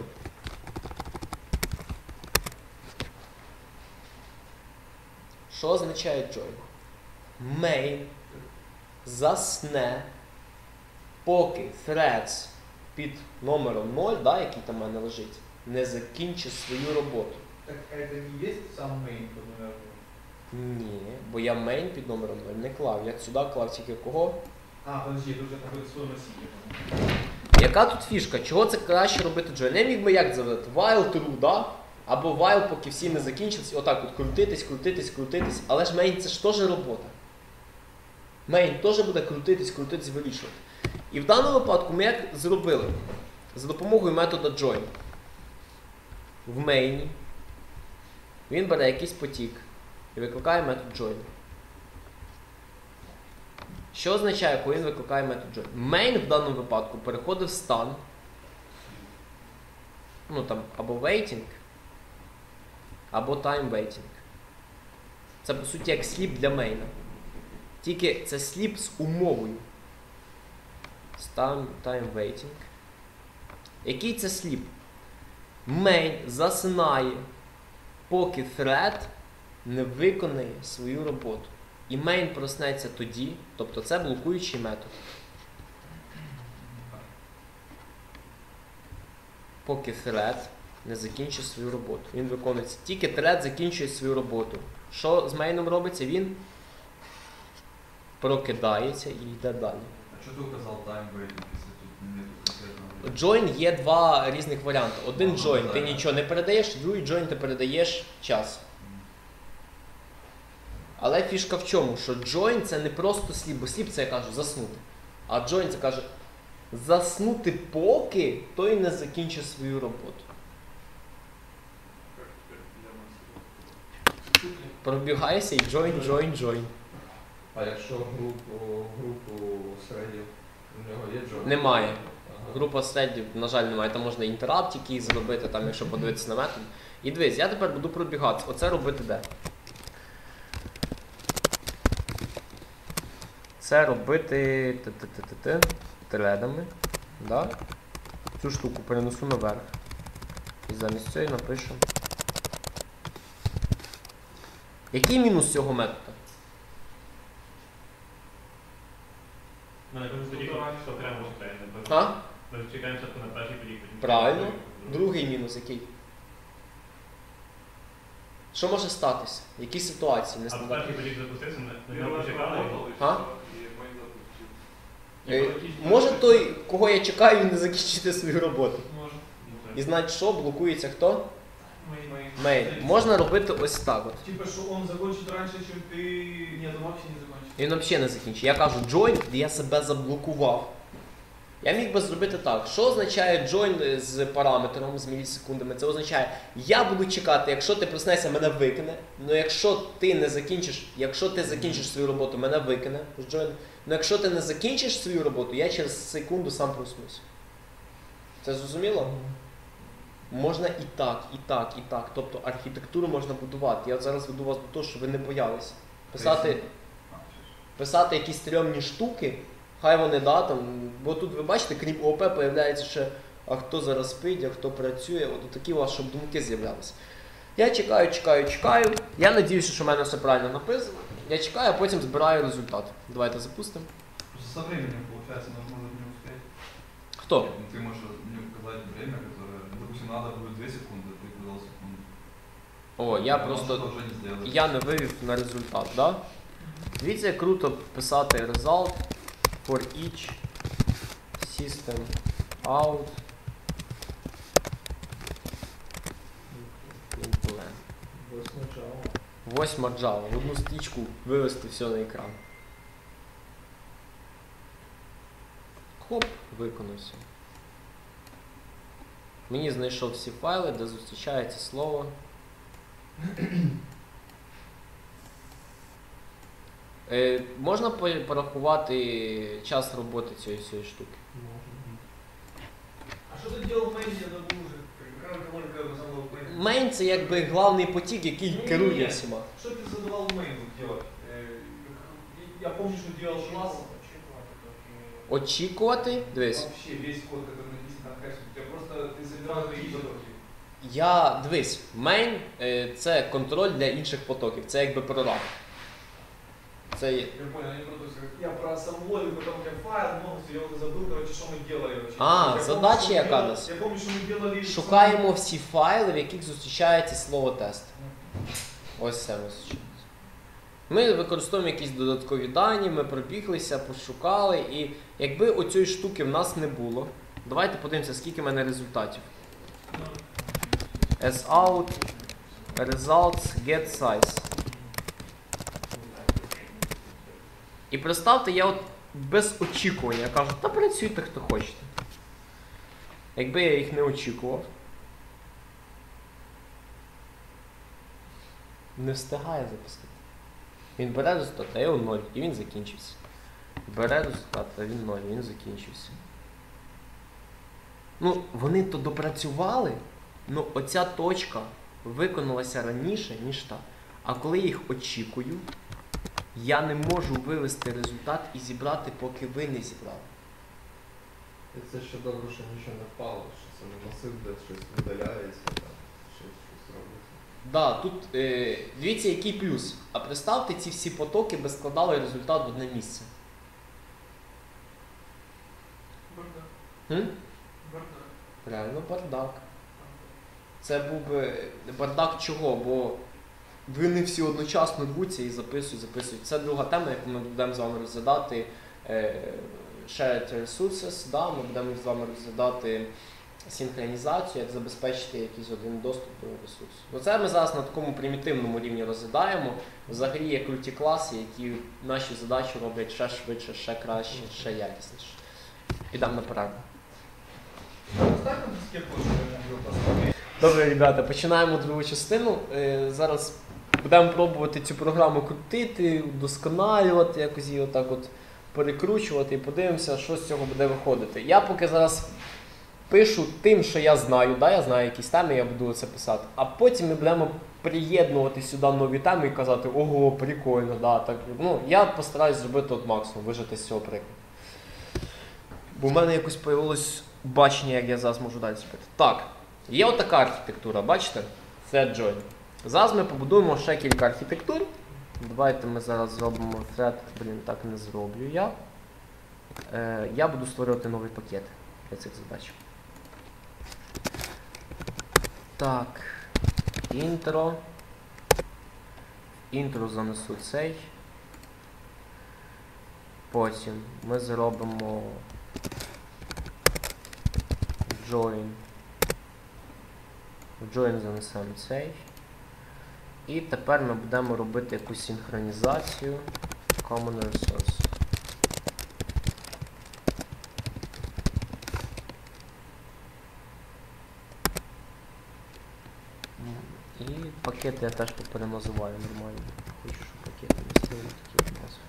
Що означає join? Main засне, поки threads під номером 0, да, який там в мене лежить, не закінчить свою роботу. Так это не есть сам main под номером? Ні, бо я main під номером 0 не клав. Я сюди клав тільки кого? А, подожди, тут же какой-то свой носитель. Яка тут фішка? Чого це краще робити join? Я міг би як завдати? While true, да? Або while, поки всі не закінчились, отак от крутитись, але ж main це ж теж робота. Main теж буде крутитись, вирішувати. І в даному випадку ми як зробили? За допомогою метода join. В main він бере якийсь потік і викликає метод join. Що означає, коли він викликає метод join? Main в даному випадку переходить в стан, ну там, або waiting, або time waiting. Це, по суті, як сліп для мейна. Тільки це сліп з умовою. Time waiting. Який це сліп? Main засинає, поки thread не виконає свою роботу. І main проснеться тоді, тобто це блокуючий метод. Поки thread не закінчить свою роботу. Він виконується. Тільки thread закінчує свою роботу. Що з мейном робиться? Він прокидається і йде далі. А що ти указав time waiting, якщо тут немає конкретного? Join є два різних варіанти. Один Ну, join да. ти нічого не передаєш, другий join ти передаєш час. Але фішка в чому? Що join це не просто сліп, бо сліп це я кажу заснути. А join це каже заснути поки той не закінчить свою роботу. Пробігайся і join. А якщо групу середів, у нього є джой? Немає. Ага. Група середів, на жаль, немає. Там можна інтерапт якийсь зробити, там, якщо подивитися на метод. І дивись, я тепер буду пробігатися. Оце робити де? Це робити тредами. Да? Цю штуку перенесу наверх. І замість цього напишемо. Який мінус цього метода? Ми не тоді, що окремо чекаємо. А? Ми чекаємо спочатку на перший потік. Правильно. Другий мінус який? Що може статися? Які ситуації А нестандартні? перший потік запустився, ми не почекали. А? Може той, кого я чекаю, не закінчити свою роботу. Може. І значить що? Блокується хто? Main. Мейн. Можна робити ось так от. Типа, что он закончит раньше, чем ты... Нет, он вообще не закончит. Він взагалі не закінчить. Я кажу join, я себе заблокував. Я міг би зробити так. Що означає join з параметром, з мілісекундами? Це означає, я буду чекати, якщо ти проснешся, мене викине. Ну якщо ти не закінчиш, якщо ти закінчиш свою роботу, мене викине з join. Ну якщо ти не закінчиш свою роботу, я через секунду сам проснусь. Це зрозуміло? Можна і так, і так, і так. Тобто архітектуру можна будувати. Я от зараз веду вас до того, щоб ви не боялися. Писати якісь стрьомні штуки, хай вони там, бо тут ви бачите, крім ООП появляється ще, а хто зараз спить, а хто працює, от такі у вас, щоб думки з'являлися. Я чекаю. Я надіюся, що в мене все правильно написано. Я чекаю, а потім збираю результат. Давайте запустимо. Просто со временем получается, но может не успеть. Хто? Ты можешь мне указать время, которое, допустим, надо будет 2 секунды, ты указал секунду. О, я Но просто... что-то уже не сделаешь. Я не вивів на результат, да? Дивіться, як круто писати result for each system out implement. 8 Java. В одну стрічку вивести все на екран. Хоп, виконався. Мені знайшов всі файли, де зустрічається слово. Можна порахувати час роботи цієї штуки? А что ты делал в Main, я забыл уже. Только самого Main. Мейн це якби главний потік, який керує всіма. Что ты задавал в Main делать? Я помню, что делал класс. Очікувати, дивись. Вообще весь код, который написан на кэше, у тебя просто ты забирал другие потоки. Дивись, main це контроль для інших потоків, це якби прораб. Це Я понял, я не про то, что я про самоволю, потом у тебя файл, много всего, я уже забыл, короче, что мы делали вообще. А, Я задача помню, что мы яка делали- у нас? Я помню, что мы делали... шукаємо всі файли, в яких зустрічається слово тест. Ось це ми зустрічаємо. Ми використовуємо якісь додаткові дані, ми пробіглися, пошукали, і якби оцієї штуки в нас не було, Давайте подивимося, скільки в мене результатів. As out, results, get size. І представте, я от без очікування кажу, та працюйте хто хочете. Якби я їх не очікував, не встигає запустити. Він бере результат, а його 0, і він закінчився. Бере результат, а він 0, і він закінчився. Ну, вони то допрацювали, ну оця точка виконалася раніше, ніж та. А коли я їх очікую, я не можу вивести результат і зібрати, поки ви не зібрали. І це ще добре, що нічого не впало, що це не масив, де щось видаляється, там, щось робиться. Да, тут дивіться, який плюс. А представте, ці всі потоки би складали результат в одне місце. Бардак. Хм? Бардак. Реально бардак. Це був би бардак чого? Бо ви не всі одночасно рвуться і записують. Це друга тема, яку ми будемо з вами розглядати. Shared resources, да, ми будемо з вами розглядати синхронізацію, як забезпечити якийсь один доступ до ресурсу. Ну, це ми зараз на такому примітивному рівні розглядаємо. Взагалі є круті класи, які наші задачі роблять ще швидше, ще краще, ще якісніше. Підемо на перерву. Оставь на доске позже, я посмотрю. Добре, ребята, починаємо другу частину. Зараз будемо пробувати цю програму крутити, вдосконалювати, якось її отак от перекручувати і подивимося, що з цього буде виходити. Я поки зараз пишу тим, що я знаю, да, я знаю якісь теми, я буду це писати, а потім ми будемо приєднувати сюди нові теми і казати, ого, прикольно, да, так. Ну, я постараюсь зробити от максимум, вижити з цього прикладу. Бо в мене якось появилось бачення, як я зараз можу далі зробити. Так, є отака архітектура, бачите? Thread join. Зараз ми побудуємо ще кілька архітектур. Давайте ми зараз зробимо thread, так не зроблю я. Я буду створювати новий пакет для цих задач. Так, інтро. Інтро занесу цей. Потім ми зробимо join. В join занесемо цей. І тепер ми будемо робити якусь синхронізацію common resource. І пакети я теж переназиваю нормально. Хочу, щоб пакети не стали такі назви.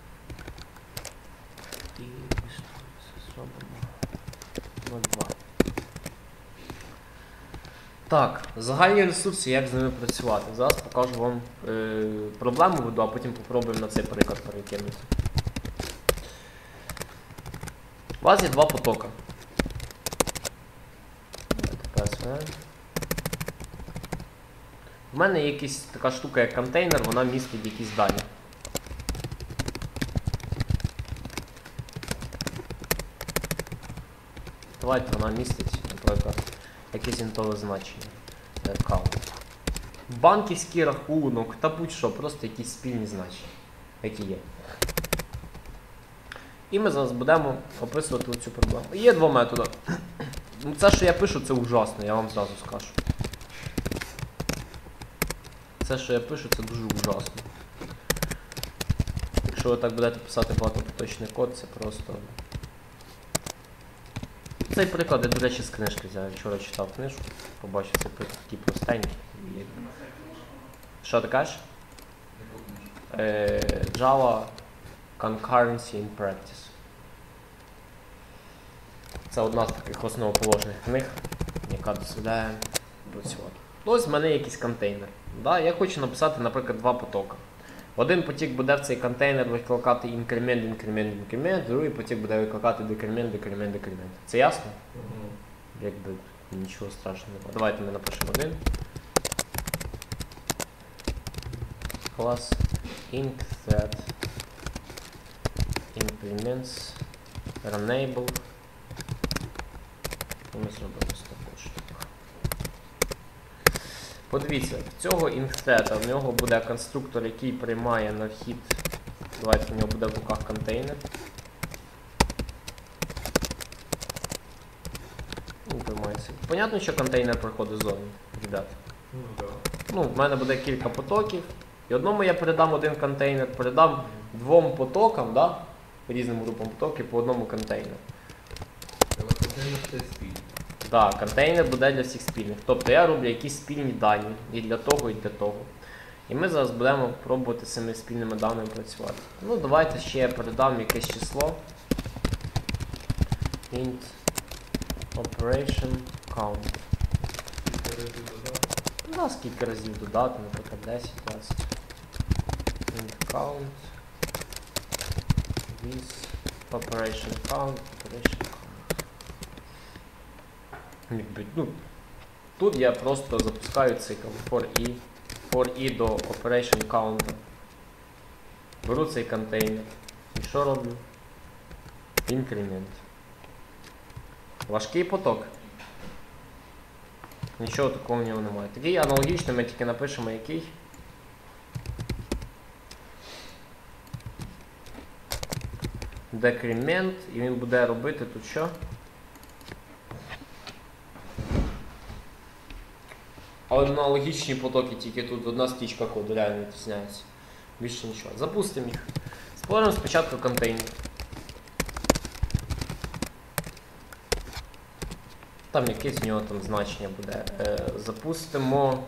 І зробимо 0,2. Так, загальні ресурси, як з ними працювати. Зараз покажу вам проблему веду, а потім попробуємо на цей приклад перекинути. У вас є два потока. У мене є якась така штука, як контейнер, вона містить якісь дані. Давайте вона містить, наприклад, якесь інтове значення. Account. Банківський рахунок, та будь-що, просто якісь спільні значення, які є. І ми зараз будемо описувати цю проблему. Є два методи. Це, що я пишу, це ужасно, я вам зразу скажу. Це, що я пишу, це дуже ужасно. Якщо ви так будете писати багатопоточний код, це просто... Цей приклад я, до речі, з книжки взяв. Вчора читав книжку, побачив цей приклад такий простенький. Що ти кажеш? Java Concurrency in Practice. Це одна з таких основоположних книг, яка дозволяє працювати. Ось в мене якийсь контейнер. Да? Я хочу написати, наприклад, два потока. Один потік буде в цей контейнер викликати інкремент, другий потік буде викликати декремент. Це ясно? Якби нічого страшного немає. Давайте ми напишемо один. Клас inc_thread implements runnable. І ми зробимо з такого штуку. Подивіться, в цього inc_thread, в нього буде конструктор, який приймає на вхід. Давайте в нього буде в руках контейнер. відбувається. Понятно, що контейнер проходить зону, ребят? Ну, да. Ну, в мене буде кілька потоків. І одному я передам один контейнер, передам двом потокам, да? Різним групам потоків по одному контейнеру. Але контейнер це спільний. Так, контейнер буде для всіх спільних. Тобто я роблю якісь спільні дані і для того, і для того. І ми зараз будемо пробувати з цими спільними даними працювати. Ну, давайте ще я передам якесь число. Int operation count. Ну, скільки разів додати, наприклад, 10, 20. Int count. With operation count. Якби, ну, тут я просто запускаю цикл for i до operation count. Беру цей контейнер. І що роблю? Інкремент. Важкий поток. Нічого такого в нього немає. Такий аналогічний, ми тільки напишемо який. Декремент, і він буде робити тут що? Аналогічні потоки, тільки тут одна стічка коду, реально відрізняється. Більше нічого. Запустимо їх. Створимо спочатку контейнер. Там якесь в нього там значення буде. Запустимо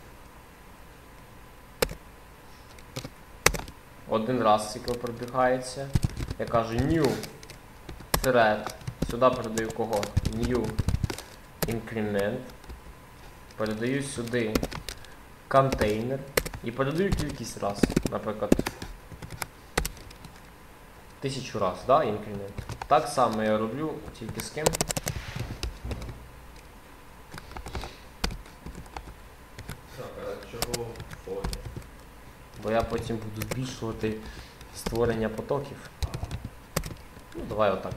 один раз цикл пробігається. Я кажу new thread. Сюди передаю кого? New increment. Передаю сюди контейнер і передаю кількість раз. Наприклад, 1000 раз, да, increment. Так само я роблю, тільки з ким? Так, а чого в фоні? Бо я потім буду збільшувати створення потоків. Ну, давай отак.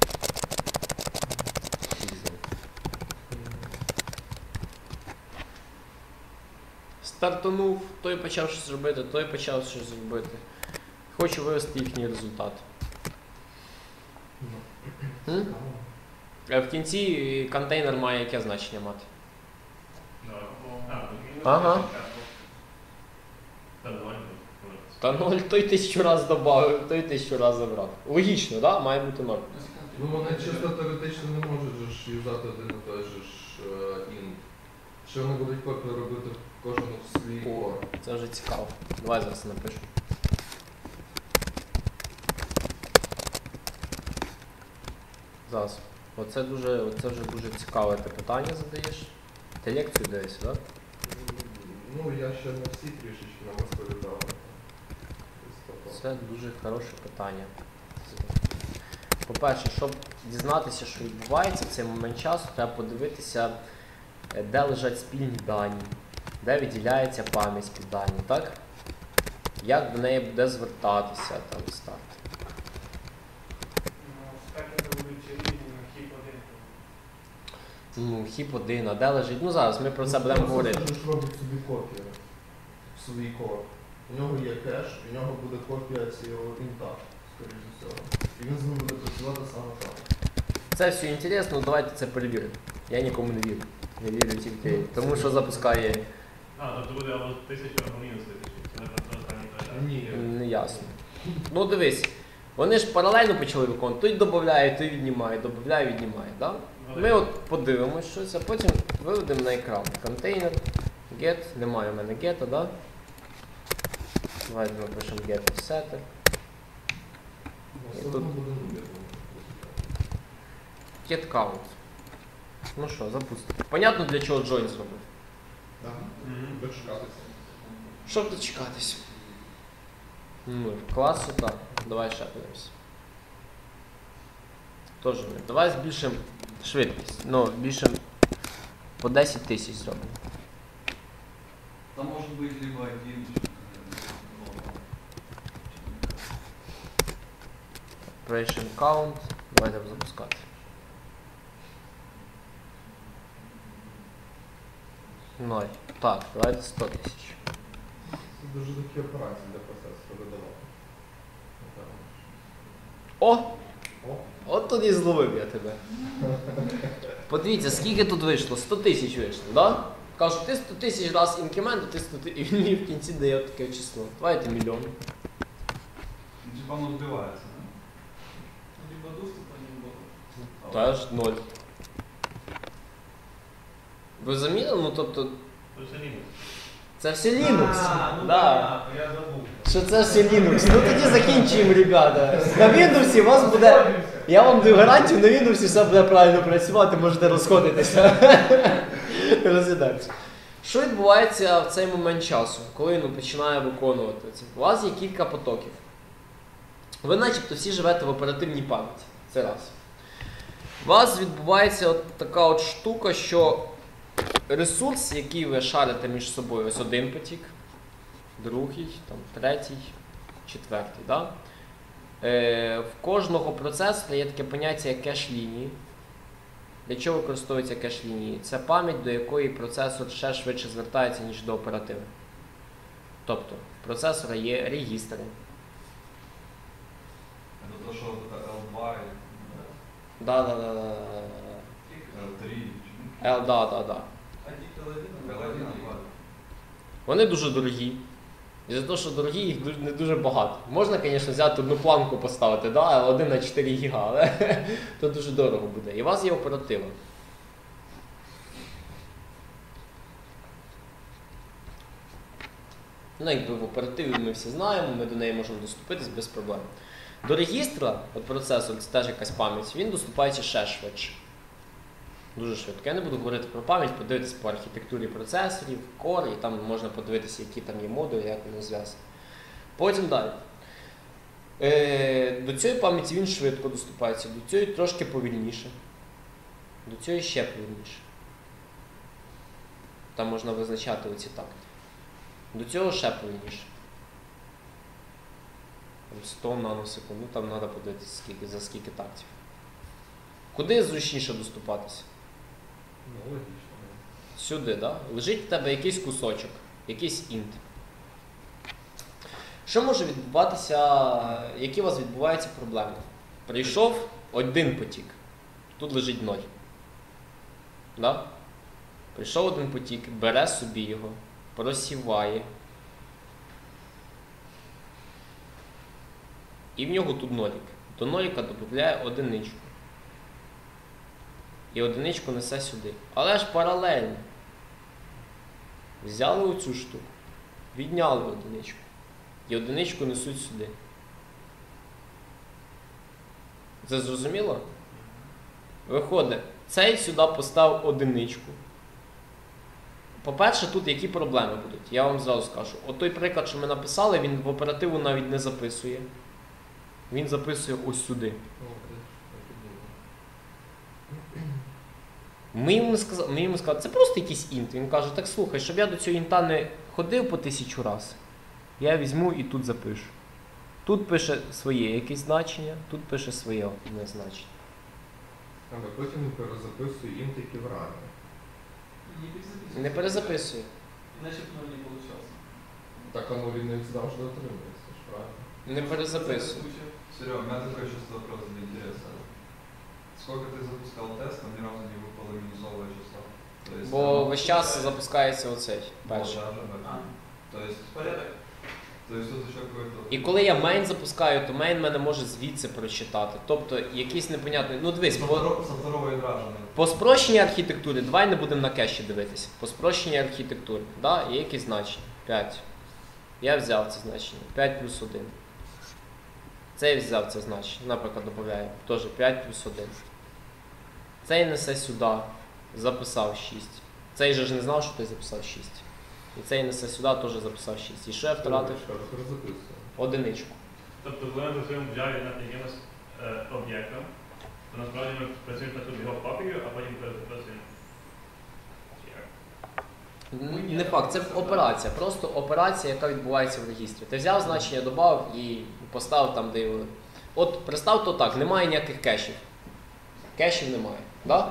Стартанув, той почав щось робити, той почав щось робити. Хочу вивести їхній результат. В кінці контейнер має яке значення мати? Ага. Та 0, той 1000 раз додав, той 1000 раз забрав. Логічно, так? Да? Має бути 0. Ну вони чисто теоретично не можуть же ж юзати один і той же ж int. Що вони будуть копію робити кожен в свій кор. Це вже цікаво. Давай зараз напишу. Зараз. Оце вже дуже цікаве ти питання задаєш. Ти лекцію дивишся, так? Ну я ще не всі трішечки нам розповідав. Це дуже хороше питання. По-перше, щоб дізнатися, що відбувається в цей момент часу, треба подивитися, де лежать спільні дані, де виділяється пам'ять під дані, так? Як до неї буде звертатися там старт. Ну, хіп 1, а де лежить? Ну зараз ми про це будемо говорити. Він ж робить собі копію в свій кор. У нього є кеш, у нього буде копія цього інта, скоріш за всього. І він з ним буде працювати саме так. Це все інтересно, давайте це перевіримо. Я нікому не вірю. Я вірю тільки тому, що запускає. Тобто буде або 1000, або мінус 1000. Це не просто останній той. Ні. Не ясно. Ну дивись, вони ж паралельно почали виконувати, той додає, той віднімає, додає, віднімає. Да? Ми от подивимось щось, а потім виведемо на екран. Контейнер, get, немає у мене get, да? Давайте напишемо get setter. Тут буде нуль. Get count. Ну що, запустимо. Понятно, для чого join зробив? Так. Дочекатися. Щоб дочекатись. Ну, класу так. Давай ще подивимось. Тоже не. Давай збільшимо швидкість. Ну, збільшимо по 10 тисяч зробимо. Там может быть либо один. Operation count. Давайте запускати. 0. Так, давайте 100 тисяч. Це дуже такі операції для процесу видавати. О! От тоді зловив я тебе. Подивіться, скільки тут вийшло? 100 тисяч вийшло, да? Кажу, ти 100 тисяч раз інкремент, а ти 100 тисяч. І він мені в кінці дає таке число. Давайте мільйон. Типа оно сбивается, Либо доступа не было. да? Теж 0. Ви замітили? Ну тобто, То все Linux. це все Linux. Ну Да. понятно, я забув. Що це все Linux. Ну тоді закінчуємо, ребята. На Windows у вас буде. Я вам даю гарантію, на Windows все буде правильно працювати, можете розходитися. Розглядаємося. Що відбувається в цей момент часу, коли він починає виконувати це? У вас є кілька потоків. Ви начебто всі живете в оперативній пам'яті. Це раз. У вас відбувається от така от штука, що ресурс, який ви шарите між собою, ось один потік, другий, там, третій, четвертий. Да? В кожного процесора є таке поняття як кеш-лінії. Для чого використовується кеш-лінії? Це пам'ять, до якої процесор ще швидше звертається, ніж до оперативи. Тобто, в процесора є регістри. Это то, что вот это L2 и Да-да-да. L3. Да. L1, Вони дуже дорогі. І за те, що дорогі, їх не дуже багато. Можна, звісно, взяти одну планку поставити, да, але 1 на 4 гіга, але то дуже дорого буде. І у вас є оператива. Ну, якби в оперативі ми всі знаємо, ми до неї можемо доступитись без проблем. До регістра, от процесор, це теж якась пам'ять, він доступається ще швидше. Дуже швидко. Я не буду говорити про пам'ять, подивитись по архітектурі процесорів, Core, і там можна подивитися, які там є модулі, як вони зв'язані. Потім далі. До цієї пам'яті він швидко доступається, до цієї трошки повільніше, до цієї ще повільніше. Там можна визначати оці такти. До цього ще повільніше. 100 наносекунд, ну там треба подивитися, за скільки тактів. Куди зручніше доступатися? Ну, логічно. Сюди, да? Лежить в тебе якийсь кусочок, якийсь інт. Що може відбуватися, які у вас відбуваються проблеми? Прийшов один потік, тут лежить 0. Да? Прийшов один потік, бере собі його, просіває. І в нього тут нолік. До ноліка додає одиничку. І одиничку несе сюди. Але ж паралельно. Взяли оцю штуку, відняли одиничку. І одиничку несуть сюди. Це зрозуміло? Виходить, цей сюди поставив одиничку. По-перше, тут які проблеми будуть? Я вам зразу скажу. От той приклад, що ми написали, він в оперативу навіть не записує. Він записує ось сюди. Ми йому сказали, це просто якийсь інт. Він каже, так слухай, щоб я до цього інта не ходив по 1000 раз, я візьму і тут запишу. Тут пише своє якесь значення, тут пише своє одне значення. Але потім не перезаписую інт, які в рамі. Не перезаписує. Иначе бы 0 не получался. Так оно він завжди отримується, ж правильно? Не перезаписує. Серега, у меня такой сейчас вопрос для интереса. Сколько ты запускал тестов, ни разу не выпало минусовое число? То есть, Бо весь час запускається оцей перший. То есть, Порядок. то есть тут еще какой-то... І коли я main запускаю, то main мене може звідси прочитати. Тобто якийсь непонятний. Ну дивись, Со второго ядра же. по спрощеній архітектурі, давай не будемо на кеші дивитися. По спрощеній архітектурі, да, є якісь значення. 5. Я взяв це значення. 5 плюс 1. Цей взяв це значення. Наприклад, додаю. Теж 5 плюс 1. Цей несе сюди. Записав 6. Цей же ж не знав, що ти записав 6. І цей несе сюди, теж записав 6. І що я втратив? Перезаписую. Одиничку. Тобто, коли ми працюємо в Java над якимось об'єктом, то насправді ми працюємо над його копією, а потім перезаписуємо. Не факт, це операція. Просто операція, яка відбувається в регістрі. Ти взяв значення, додав і поставив там, де його. От представ то так, немає ніяких кешів. Кешів немає. Да?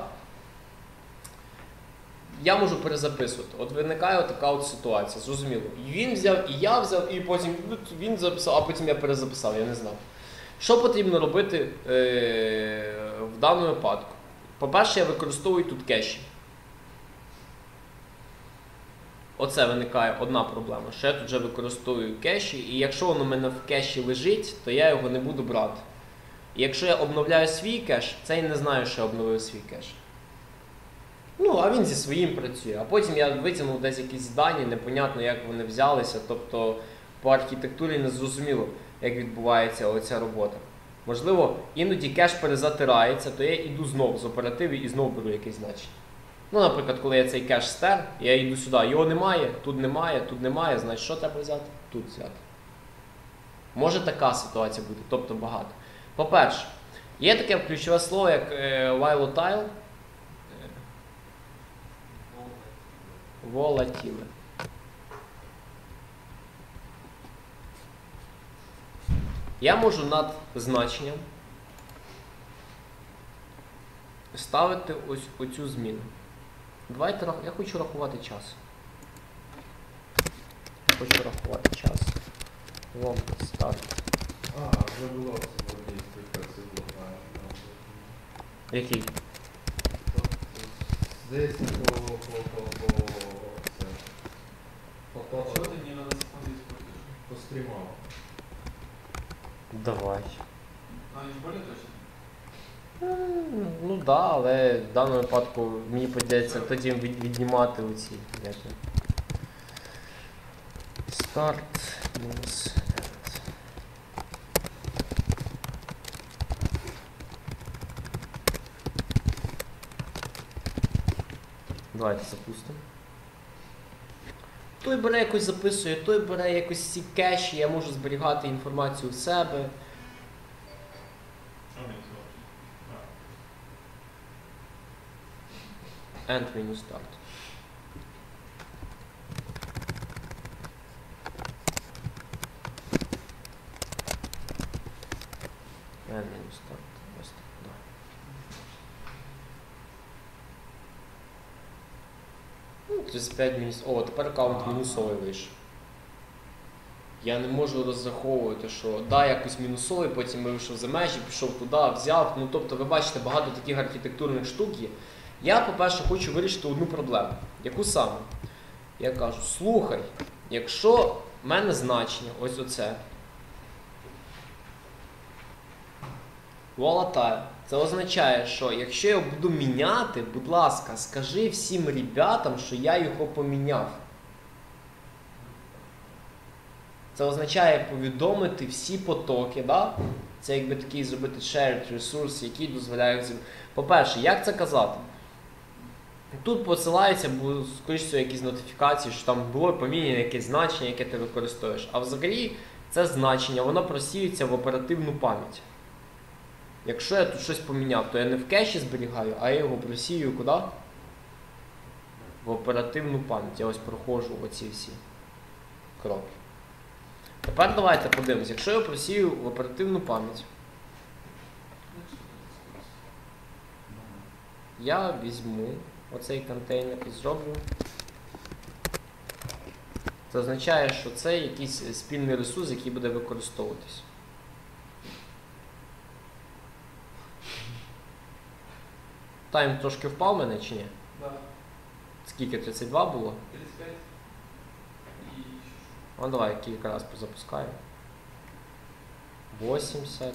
Я можу перезаписувати. От виникає така от ситуація, зрозуміло. І він взяв, і я взяв, і потім він записав, а потім я перезаписав, я не знав. Що потрібно робити в даному випадку? По-перше, я використовую тут кеші. Оце виникає одна проблема, що я тут вже використовую кеші, і якщо воно в мене в кеші лежить, то я його не буду брати. І якщо я обновляю свій кеш, цей не знає, що я обновив свій кеш. Ну, а він зі своїм працює. А потім я витягнув десь якісь дані, непонятно, як вони взялися, тобто по архітектурі не зрозуміло, як відбувається оця робота. Можливо, іноді кеш перезатирається, то я йду знов з оперативи і знов беру якесь значення. Ну, наприклад, коли я цей кеш стер, я йду сюди, його немає, тут немає, значить що треба взяти? Тут взяти. Може така ситуація бути, тобто багато. По-перше, є таке ключове слово, як volatile. Volatile. Я можу над значенням ставити ось оцю зміну. Давайте, я хочу рахувати час. Хочу рахувати час. Long start. Вже було в цьому дійстві, як це було правильно. Який? Здається, Чего ты не надо секунды используешь? по стрімам. Давай. Но они же более точные. Ну так, да, але в даному випадку мені прийдеться тоді віднімати оці. Старт мінус end. Давайте запустимо. Той бере якось записує, той бере якось ці кеші, я можу зберігати інформацію в себе. End menu start. End menu start. Ось так, да. Ну, 35 мінус. О, тепер аккаунт мінусовий вийшов. Я не можу розраховувати, що да, якось мінусовий, потім вийшов за межі, пішов туди, взяв. Ну, тобто, ви бачите, багато таких архітектурних штук є. Я, по-перше, хочу вирішити одну проблему. Яку саме? Я кажу, слухай, якщо в мене значення, ось оце, volatile, це означає, що якщо я буду міняти, будь ласка, скажи всім ребятам, що я його поміняв. Це означає повідомити всі потоки, да? Це якби такий зробити shared resource, який дозволяє. По-перше, як це казати? Тут посилаються, бо, скоріш всього, якісь нотифікації, що там було поміняне якесь значення, яке ти використовуєш. А взагалі це значення, воно просіюється в оперативну пам'ять. Якщо я тут щось поміняв, то я не в кеші зберігаю, а я його просію куди? В оперативну пам'ять. Я ось проходжу оці всі кроки. Тепер давайте подивимось, якщо я просію в оперативну пам'ять, я візьму оцей контейнер і зроблю. Це означає, що це якийсь спільний ресурс, який буде використовуватись. Тайм трошки впав в мене чи ні? Да. Скільки? 32 було? 35. И еще. Ну давай кілька разів позапускаю. 80.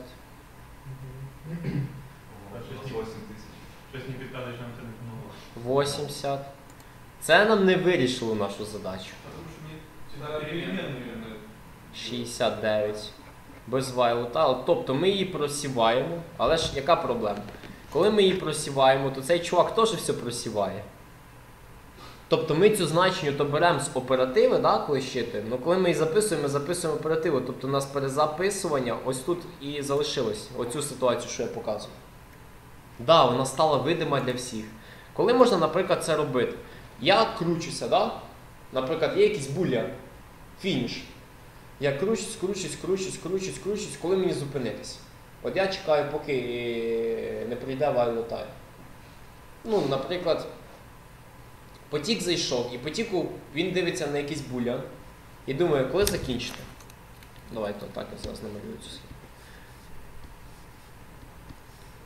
Щось 8 тисяч. Щось не підказує, що нам це не допомогло. 80. Це нам не вирішило нашу задачу. Потому что мне Сюда переменные. 69. Без while. Тобто ми її просіваємо, але ж яка проблема? Коли ми її просіваємо, то цей чувак теж все просіває. Тобто ми цю значення то беремо з оперативи, да, коли щитуємо, але коли ми її записуємо, ми записуємо оперативу. Тобто у нас перезаписування ось тут і залишилось. Оцю ситуацію, що я показую. Да, вона стала видима для всіх. Коли можна, наприклад, це робити? Я кручуся, да? Наприклад, є якийсь булян, фініш. Я кручусь, коли мені зупинитись? От я чекаю, поки не прийде while time. Ну, наприклад, потік зайшов, і потіку він дивиться на якийсь булян і думає, коли закінчити? Давайте так, я зараз намалюю цю схему.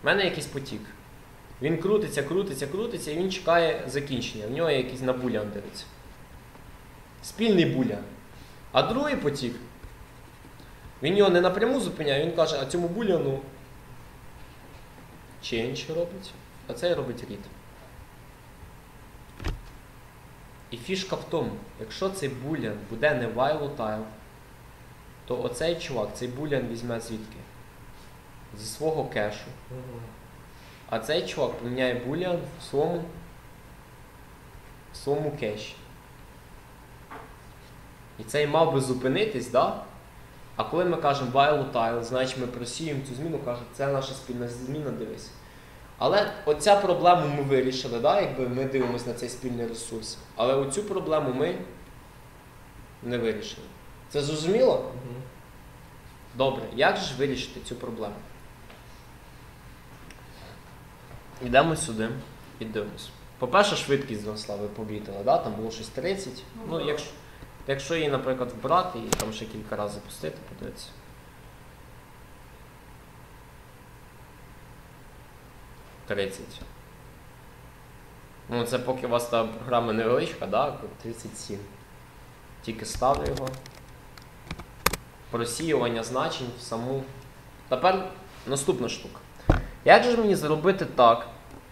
У мене якийсь потік. Він крутиться, крутиться, крутиться, і він чекає закінчення. В нього є якийсь на булян дивиться. Спільний булян. А другий потік, він його не напряму зупиняє, він каже, а цьому буляну change робить, а цей робить read. І фішка в тому, якщо цей булян буде не volatile, то оцей чувак, цей булян візьме звідки? Зі свого кешу. А цей чувак поміняє булян в своєму кеші. І цей мав би зупинитись, да? А коли ми кажемо volatile, значить ми просіємо цю зміну, кажуть, це наша спільна зміна, дивись. Але оця проблему ми вирішили, да? Якби ми дивимося на цей спільний ресурс. Але оцю проблему ми не вирішили. Це зрозуміло? Добре, як же ж вирішити цю проблему? Йдемо сюди і дивимося. По-перше, швидкість зросла, ви помітили, да? Там було щось 30. Ну, якщо її, наприклад, вбрати і там ще кілька разів запустити, подивіться. Ну, це поки у вас та програма невеличка, да? 37. Тільки ставлю його. Просіювання значень в саму. Тепер наступна штука. Як же мені зробити так,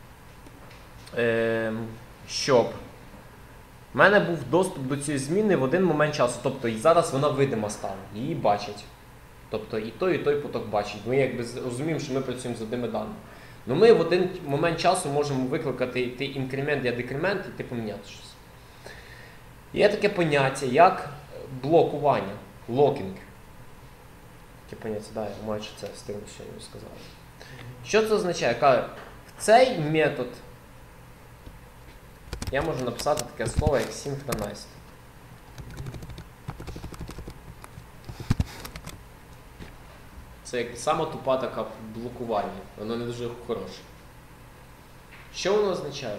щоб в мене був доступ до цієї зміни в один момент часу, тобто і зараз вона видима стала, її бачать. Тобто і той поток бачить. Ми якби розуміємо, що ми працюємо з одними даними. Ну ми в один момент часу можемо викликати той інкремент і декремент і поміняти щось. Є таке поняття, як блокування, локінг. Таке поняття, да, я майже це встигну сьогодні сказати. Що це означає? В цей метод я можу написати таке слово, як synchronized. Це як сама тупа така блокування. Воно не дуже хороше. Що воно означає?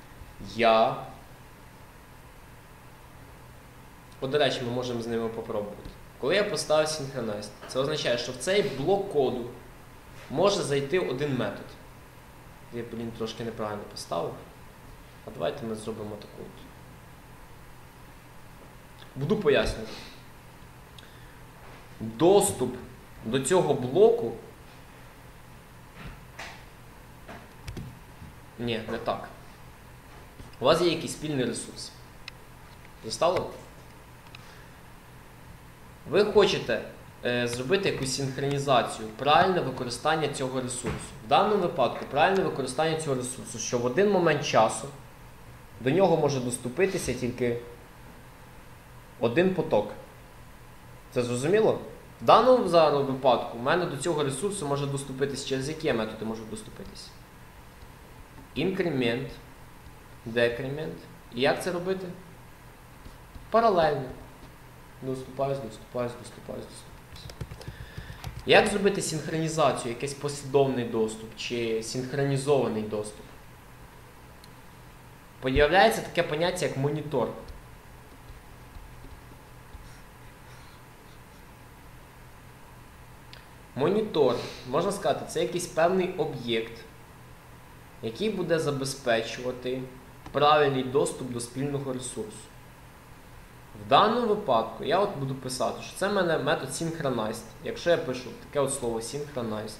До речі, ми можемо з ними попробувати. Коли я поставив synchronized, це означає, що в цей блок коду може зайти один метод. Я, трошки неправильно поставив. А давайте ми зробимо таку. Буду пояснювати. Доступ до цього блоку. Ні, не так. У вас є якийсь спільний ресурс. Застало? Ви хочете зробити якусь синхронізацію, правильне використання цього ресурсу. В даному випадку правильне використання цього ресурсу, що в один момент часу до нього може доступитися тільки один поток. Це зрозуміло? В даному зараз випадку в мене до цього ресурсу може доступитись, через які методи можуть доступитись? Інкремент, декремент. І як це робити? Паралельно. Доступаюсь. Як зробити синхронізацію, якийсь послідовний доступ чи синхронізований доступ? Появляється таке поняття, як монітор. Монітор, можна сказати, це якийсь певний об'єкт, який буде забезпечувати правильний доступ до спільного ресурсу. В даному випадку я буду писати, що це в мене метод synchronized. Якщо я пишу таке слово synchronized,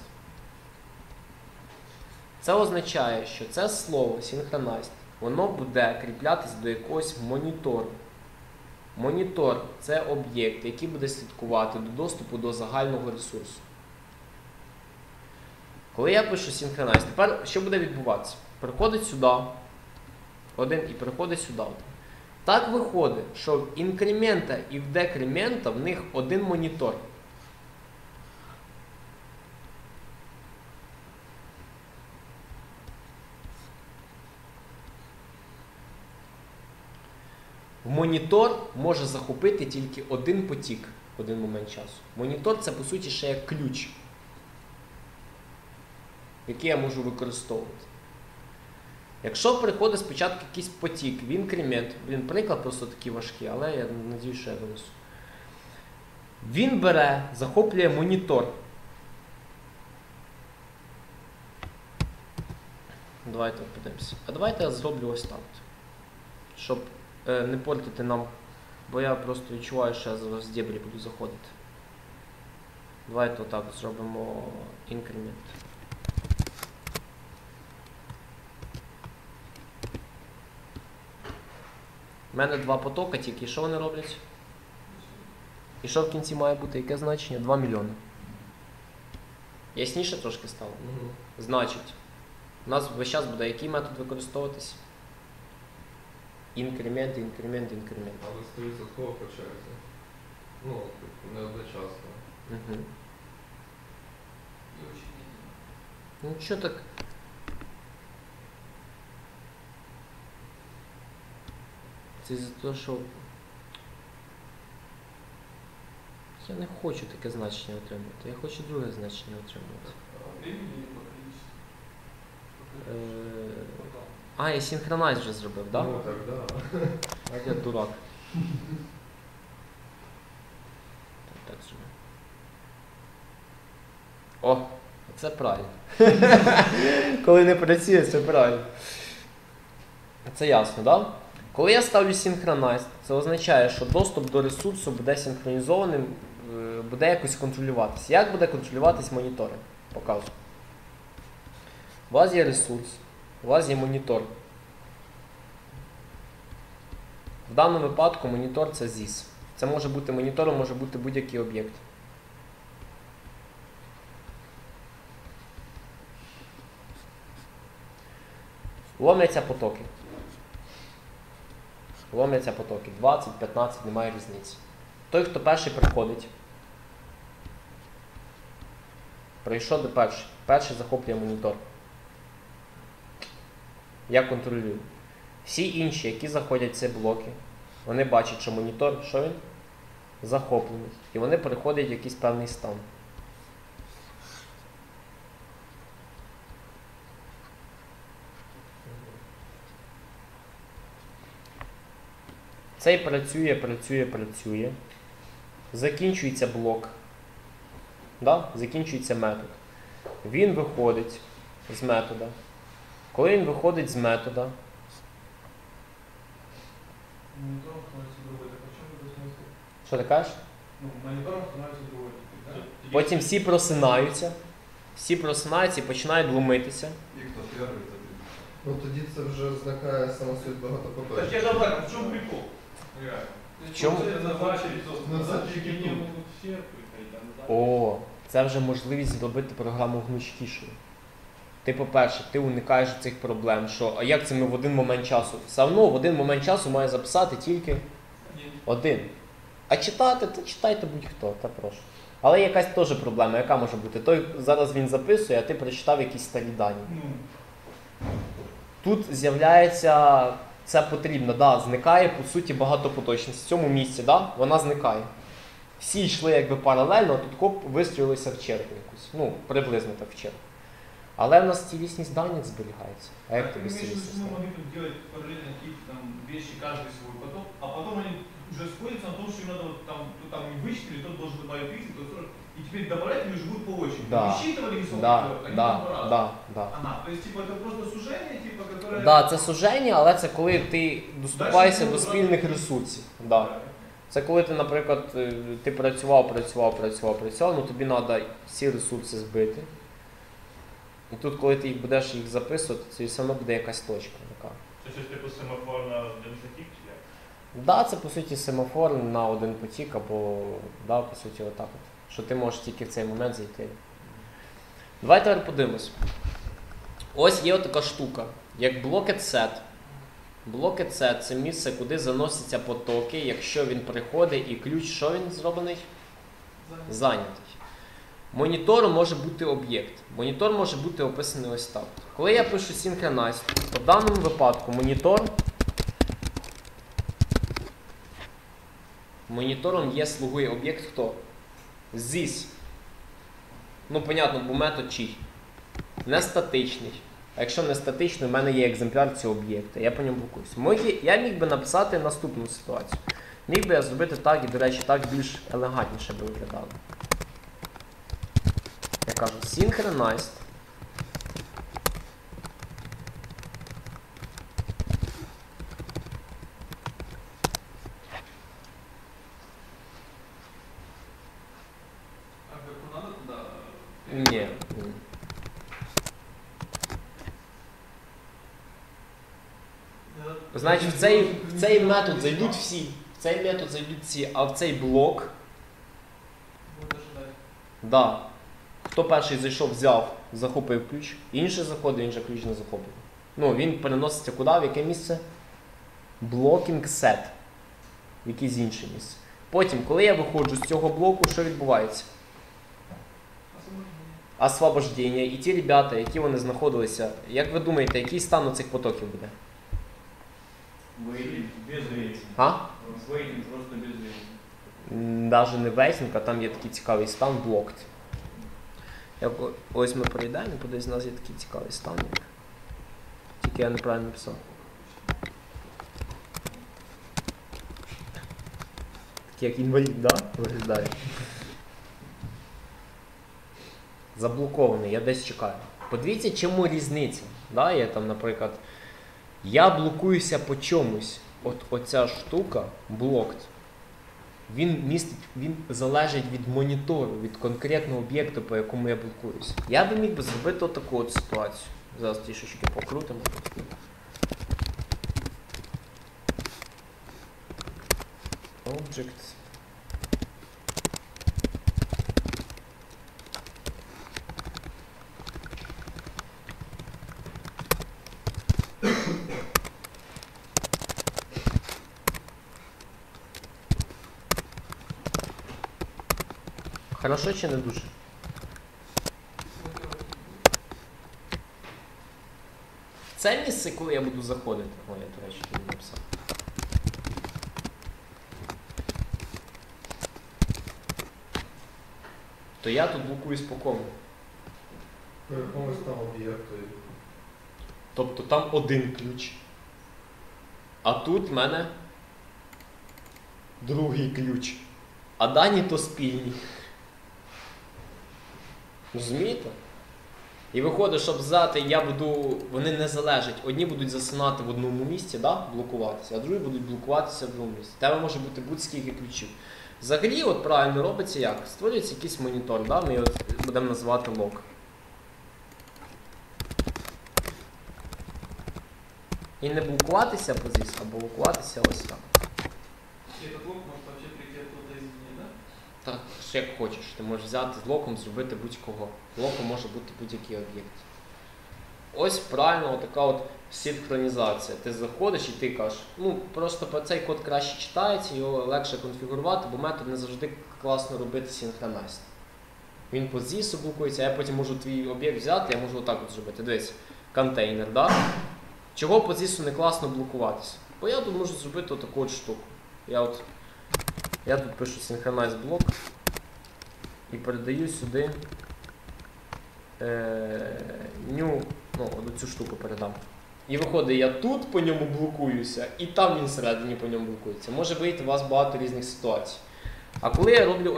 це означає, що це слово synchronized, воно буде кріплятися до якогось монітору. Монітор – це об'єкт, який буде слідкувати до доступу до загального ресурсу. Коли я пишу synchronized, тепер що буде відбуватися? Переходить сюди один і переходить сюди один. Так виходить, що в інкремента і в декремента в них один монітор. В монітор може захопити тільки один потік в один момент часу. Монітор – це, по суті, ще як ключ, який я можу використовувати. Якщо приходить спочатку якийсь потік в інкремент, приклад просто такий важкий, але я надію, що я винесу. Він бере, захоплює монітор. Давайте подивимося. А давайте я зроблю ось так. Щоб не портити нам, бо я просто відчуваю, що я зараз в дебрі буду заходити. Давайте отак зробимо інкремент. У мене два потоки тільки. Що вони роблять? І що в кінці має бути? Яке значення? 2 мільйони. Ясніше трошки стало? Угу. Значить, у нас весь час буде який метод використовуватись? Інкремент, інкремент, інкремент. Але 100% по черзі. Ну, типу, не одночасно. Угу. И очень медленно. Ну що так? Це за те, що я не хочу таке значення отримувати. Я хочу друге значення отримувати. Времени или по количеству? Потом. А, я синхронайз вже зробив, так? Ну, так, да. А я дурак. Так зробив. О, це правильно. Коли не працює, це правильно. Це ясно, так? Да? Коли я ставлю синхронайз, це означає, що доступ до ресурсу буде синхронізованим, буде якось контролюватися. Як буде контролюватись моніторинг? Показую. У вас є ресурс, у вас є монітор. В даному випадку монітор це ZIS. Це може бути монітором, може бути будь-який об'єкт. Ломляться потоки. Ломляться потоки. 20, 15, немає різниці. Той, хто перший приходить, прийшов до перший. Перший захоплює монітор. Я контролюю. Всі інші, які заходять в ці блоки, вони бачать, що монітор, що він? Захоплений. І вони переходять в якийсь певний стан. Цей працює. Закінчується блок. Да? Закінчується метод. Він виходить з метода. Коли він виходить з метода, Монитором становится другой. Так о чем это смысл? що ти кажеш? Ну, монитором становится другой. Да? Потім всі просинаються і починають ломитися. И кто первый, то ты. Ну тоді це вже зникає сама суть Так я багатопоточності. же об этом, в чем прикол? Реально. В чому? Назначили тут. не могут все приходить, а назад. О, це вже можливість зробити програму гнучкішою. Ти, по-перше, ти уникаєш цих проблем, що, а як це ми в один момент часу? Все одно в один момент часу має записати тільки один. А читати, то читайте будь-хто, та прошу. Але є якась теж проблема, яка може бути? Той зараз він записує, а ти прочитав якісь старі дані. Ну, Тут з'являється, це потрібно, да, зникає, по суті, багатопоточність. В цьому місці, да, вона зникає. Всі йшли якби паралельно, а тут хоп, вистрілилися в чергу якусь. Ну, приблизно так в чергу. Але в нас цілісність даних зберігається. А як тобі ты имеешь в виду, цілісність что мы даних? могли тут делать параллельно какие-то там вещи, каждый свой поток, а потом они уже сходятся на том, что им надо вот там, кто там не вычислили, тот должен добавить 30, тот 40. И теперь добавлять они живут по очереди. Да. Не высчитывали весовой Да, поток, они да, там по-разному. да, да. Ага, то есть типа это просто сужение, типа, которое... Да, це суження, але це коли ти доступаєшся Дальше до знову спільних разом. ресурсів. Да. Це коли ти, наприклад, ти працював, ну тобі треба всі ресурси збити. І тут, коли ти будеш їх записувати, це все одно буде якась точка така. Це щось типу семафор на один потік чи як? Да, це по суті семафор на один потік, або да, по суті отак от. Що ти можеш тільки в цей момент зайти. Давайте тепер подивимось. Ось є така штука, як bucket set. Bucket set – це місце, куди заносяться потоки, якщо він приходить і ключ, що він зроблений? Зайнятий. Монітором може бути об'єкт. Монітор може бути описаний ось так. Коли я пишу synchronize, то в даному випадку монітором є слугує об'єкт хто? ZIS. Ну, понятно, бо метод чий? Не статичний. А якщо не статичний, в мене є екземпляр цього об'єкта. Я по ньому блокуюсь. Я міг би написати наступну ситуацію. Міг би я зробити так, і, до речі, так більш елегантніше би виглядало. Я кажу synchronized Значить, в цей метод зайдуть всі. В цей метод зайдуть всі, а в цей блок, Буде ждати. да. Хто перший зайшов, взяв, захопив ключ, інший заходить, інший ключ не захопив. Ну, він переноситься куди, в яке місце? Blocking set. В якесь інше місце. Потім, коли я виходжу з цього блоку, що відбувається? Освобождення. І ті ребята, які вони знаходилися, як ви думаєте, який стан у цих потоків буде? Вейтинг без рейтинга. А? Вейтинг просто без рейтинга. Навіть не вейтинг, а там є такий цікавий стан blocked. Ось ми пройдемо, кудись у нас є такий цікавий стан. Тільки я неправильно написав. Такий як інвалід, да? Виглядає. Заблокований, я десь чекаю. Подивіться, чому різниця. Да? Я там, наприклад, я блокуюся по чомусь. От оця штука, blocked, він залежить від монітору, від конкретного об'єкту, по якому я блокуюся. Я би міг би зробити отаку от ситуацію. Зараз трішечки покрутимо. Object. Хорошо чи не дуже? Це місце, коли я буду заходити. О, я, до речі, не написав. То я тут блокуюсь по кому? По якомусь там об'єкту. Тобто там один ключ. А тут в мене другий ключ. А дані то спільні. Розумієте? І виходить, щоб взяти, вони не залежать. Одні будуть засинати в одному місці, да, блокуватися, а другі будуть блокуватися в другому місці. Тебе може бути будь-скільки ключів. Взагалі, от правильно робиться як? Створюється якийсь монітор, да? Ми його будемо називати лог. І не блокуватися позис, а блокуватися ось так. И этот лог может вообще прийти откуда-то извне, да? Так, що як хочеш. Ти можеш взяти з локом, зробити будь-кого. Локом може бути будь-який об'єкт. Ось правильно така от синхронізація. Ти заходиш і ти кажеш, ну просто цей код краще читається, його легше конфігурувати, бо метод не завжди класно робити синхронайз. Він по ZIS блокується, а я потім можу твій об'єкт взяти, я можу отак от зробити. Дивись, контейнер, да? Чого по ZIS не класно блокуватися? Бо я тут можу зробити отаку от штуку. Я тут пишу synchronize блок і передаю сюди цю штуку передам. І виходить, я тут по ньому блокуюся, і там він всередині по ньому блокується. Може вийти у вас багато різних ситуацій. А коли я роблю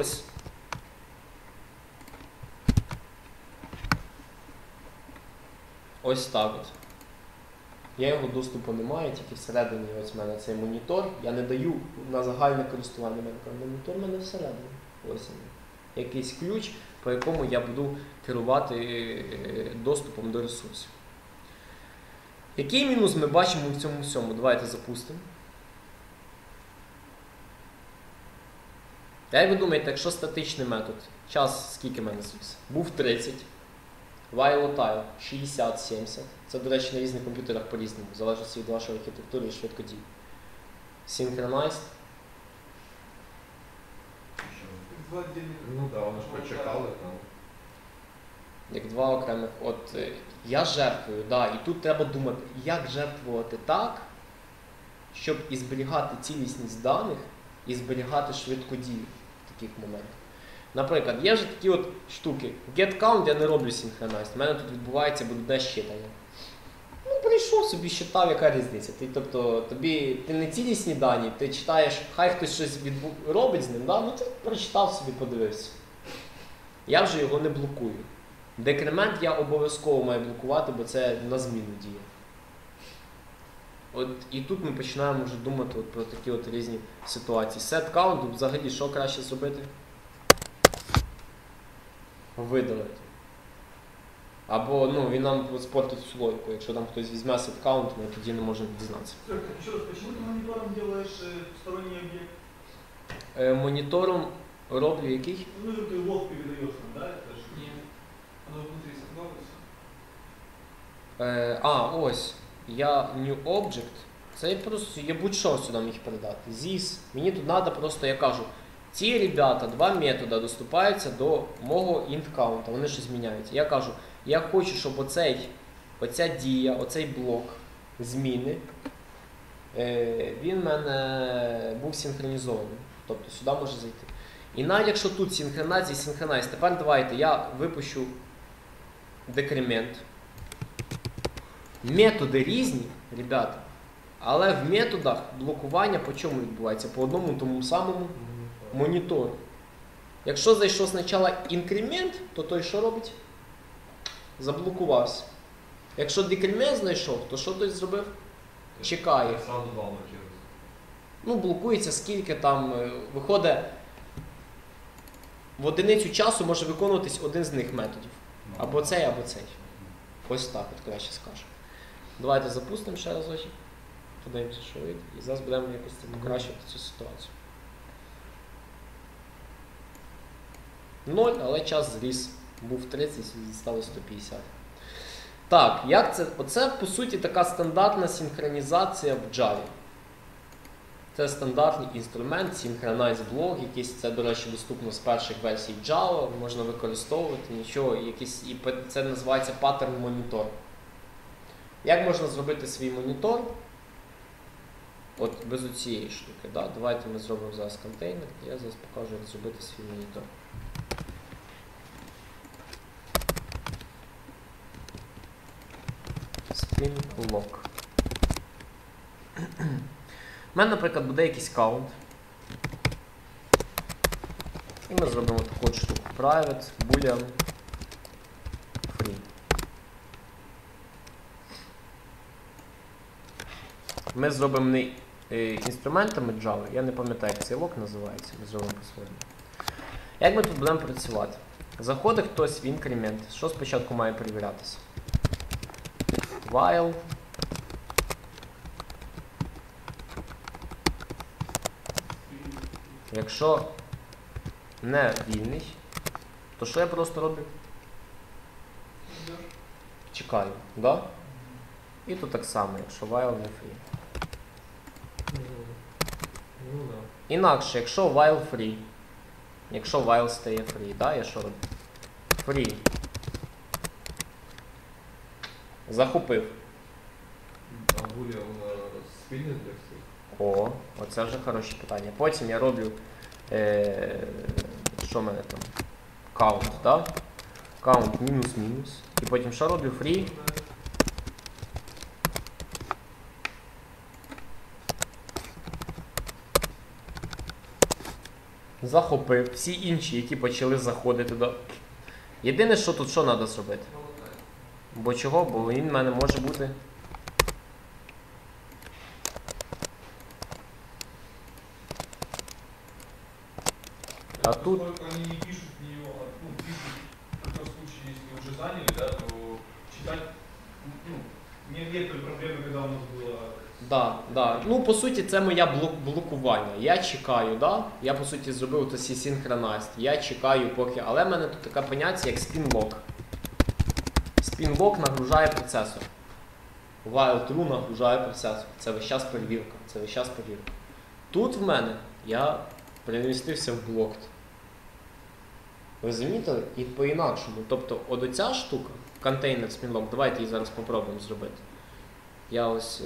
ось так от. Я його доступу не маю, тільки всередині ось в мене цей монітор. Я не даю на загальне користування монітор в мене всередині. Ось він. Якийсь ключ, по якому я буду керувати доступом до ресурсів. Який мінус ми бачимо в цьому всьому? Давайте запустимо. Як ви думаєте, якщо статичний метод, час скільки в мене зріс? Був 30. While 60-70. Це, до речі, на різних комп'ютерах по-різному, залежить від вашої архітектури і швидкодії. Synchronized. Два отдельных. Ну так, вони ж почекали там. Як два окремих. От я жертвую, да, і тут треба думати, як жертвувати так, щоб і зберігати цілісність даних, і зберігати швидкодію в таких моментах. Наприклад, є ж такі от штуки. GetCount я не роблю синхронайз. У мене тут відбувається брудне щитання. Ну, прийшов собі, считав, яка різниця. Ти не цілісні дані, ти читаєш, хай хтось щось робить з ним, да? Ну ти прочитав собі, подивився. Я вже його не блокую. Декремент я обов'язково маю блокувати, бо це на зміну діє. От, і тут ми починаємо вже думати про такі от різні ситуації. SetCount, взагалі, що краще зробити? Видалити. Або ну, він нам спортить всю логіку. Якщо там хтось візьме set-count, ми тоді не можемо дізнатися. Серег, так еще раз, почему ты монитором делаешь сторонний объект? Монітором роблю який? Ну, ты лог передаешь нам, да? Это же... Нет. Оно внутри создалось. Ось. Я New Object. Це я просто, я будь-що сюди міг передати. This. Мені тут треба просто, я кажу, ці ребята, два методи доступаються до мого int count, вони щось міняються. Я кажу, я хочу, щоб оця дія, оцей блок зміни, він в мене був синхронізований. Тобто сюди може зайти. І навіть якщо тут синхронайз і синхронайз, тепер давайте я випущу декремент. Методи різні, ребята, але в методах блокування по чому відбувається? По одному тому самому монітору. Якщо зайшов спочатку інкремент, то той що робить? Заблокувався. Якщо декремент знайшов, то що той зробив? Чекає. Сразу два блокируются. Ну, блокується скільки там, виходить, в одиницю часу може виконуватись один з них методів. Або цей, або цей. Ось так, от краще скажу. Давайте запустимо ще разочок. Подивимося, що вийде. І зараз будемо якось покращувати цю ситуацію. 0, але час зріс. Був 30, стало 150. Так, як це? Оце, по суті, така стандартна синхронізація в Java. Це стандартний інструмент, Synchronize Block, якийсь, це, до речі, доступно з перших версій Java, можна використовувати, нічого, якийсь, і це називається Pattern Monitor. Як можна зробити свій монітор? От без оцієї штуки. Да? Давайте ми зробимо зараз контейнер, я зараз покажу, як зробити свій монітор. Spin Lock. У мене, наприклад, буде якийсь каунт. І ми зробимо таку штуку. Private, boolean, free. Ми зробимо не інструментами Java, я не пам'ятаю, як цей лок називається, ми зробимо по-своєму. Як ми тут будемо працювати? Заходить хтось в інкремент. Що спочатку має перевірятися? While. Якщо не вільний, то що я просто роблю? Чекаю, да? І тут так само, якщо while не free. Ну да. Інакше, якщо while free, якщо while стає free, да, я що роблю? Free. Захопив. А Boolean спільний для всіх? О, оце вже хороше питання. Потім я роблю, що в мене там? Count, да? Count мінус-мінус. І потім що роблю? Free. Захопив. Всі інші, які почали заходити до... Єдине, що тут що треба зробити? Бо чого? Бо він в мене може бути... А тут... Они не пишут в нее, ну, пишут в том случае, если уже заняли, да, то читать, ну, некоторые проблемы, когда у нас было... Да, да. Ну, по суті, це моє блокування. Я чекаю, да? Я, по суті, зробив то synchronized. Я чекаю поки... Але в мене тут таке поняття, як spin-lock. Spin-lock нагружає процесор. While true нагружає процесор. Це весь час перевірка. Це весь час перевірка. Тут в мене я перемістився в блокт. Ви замітили? І по-інакшому. Тобто, от оця штука, контейнер spin-lock, давайте її зараз попробуємо зробити. Я ось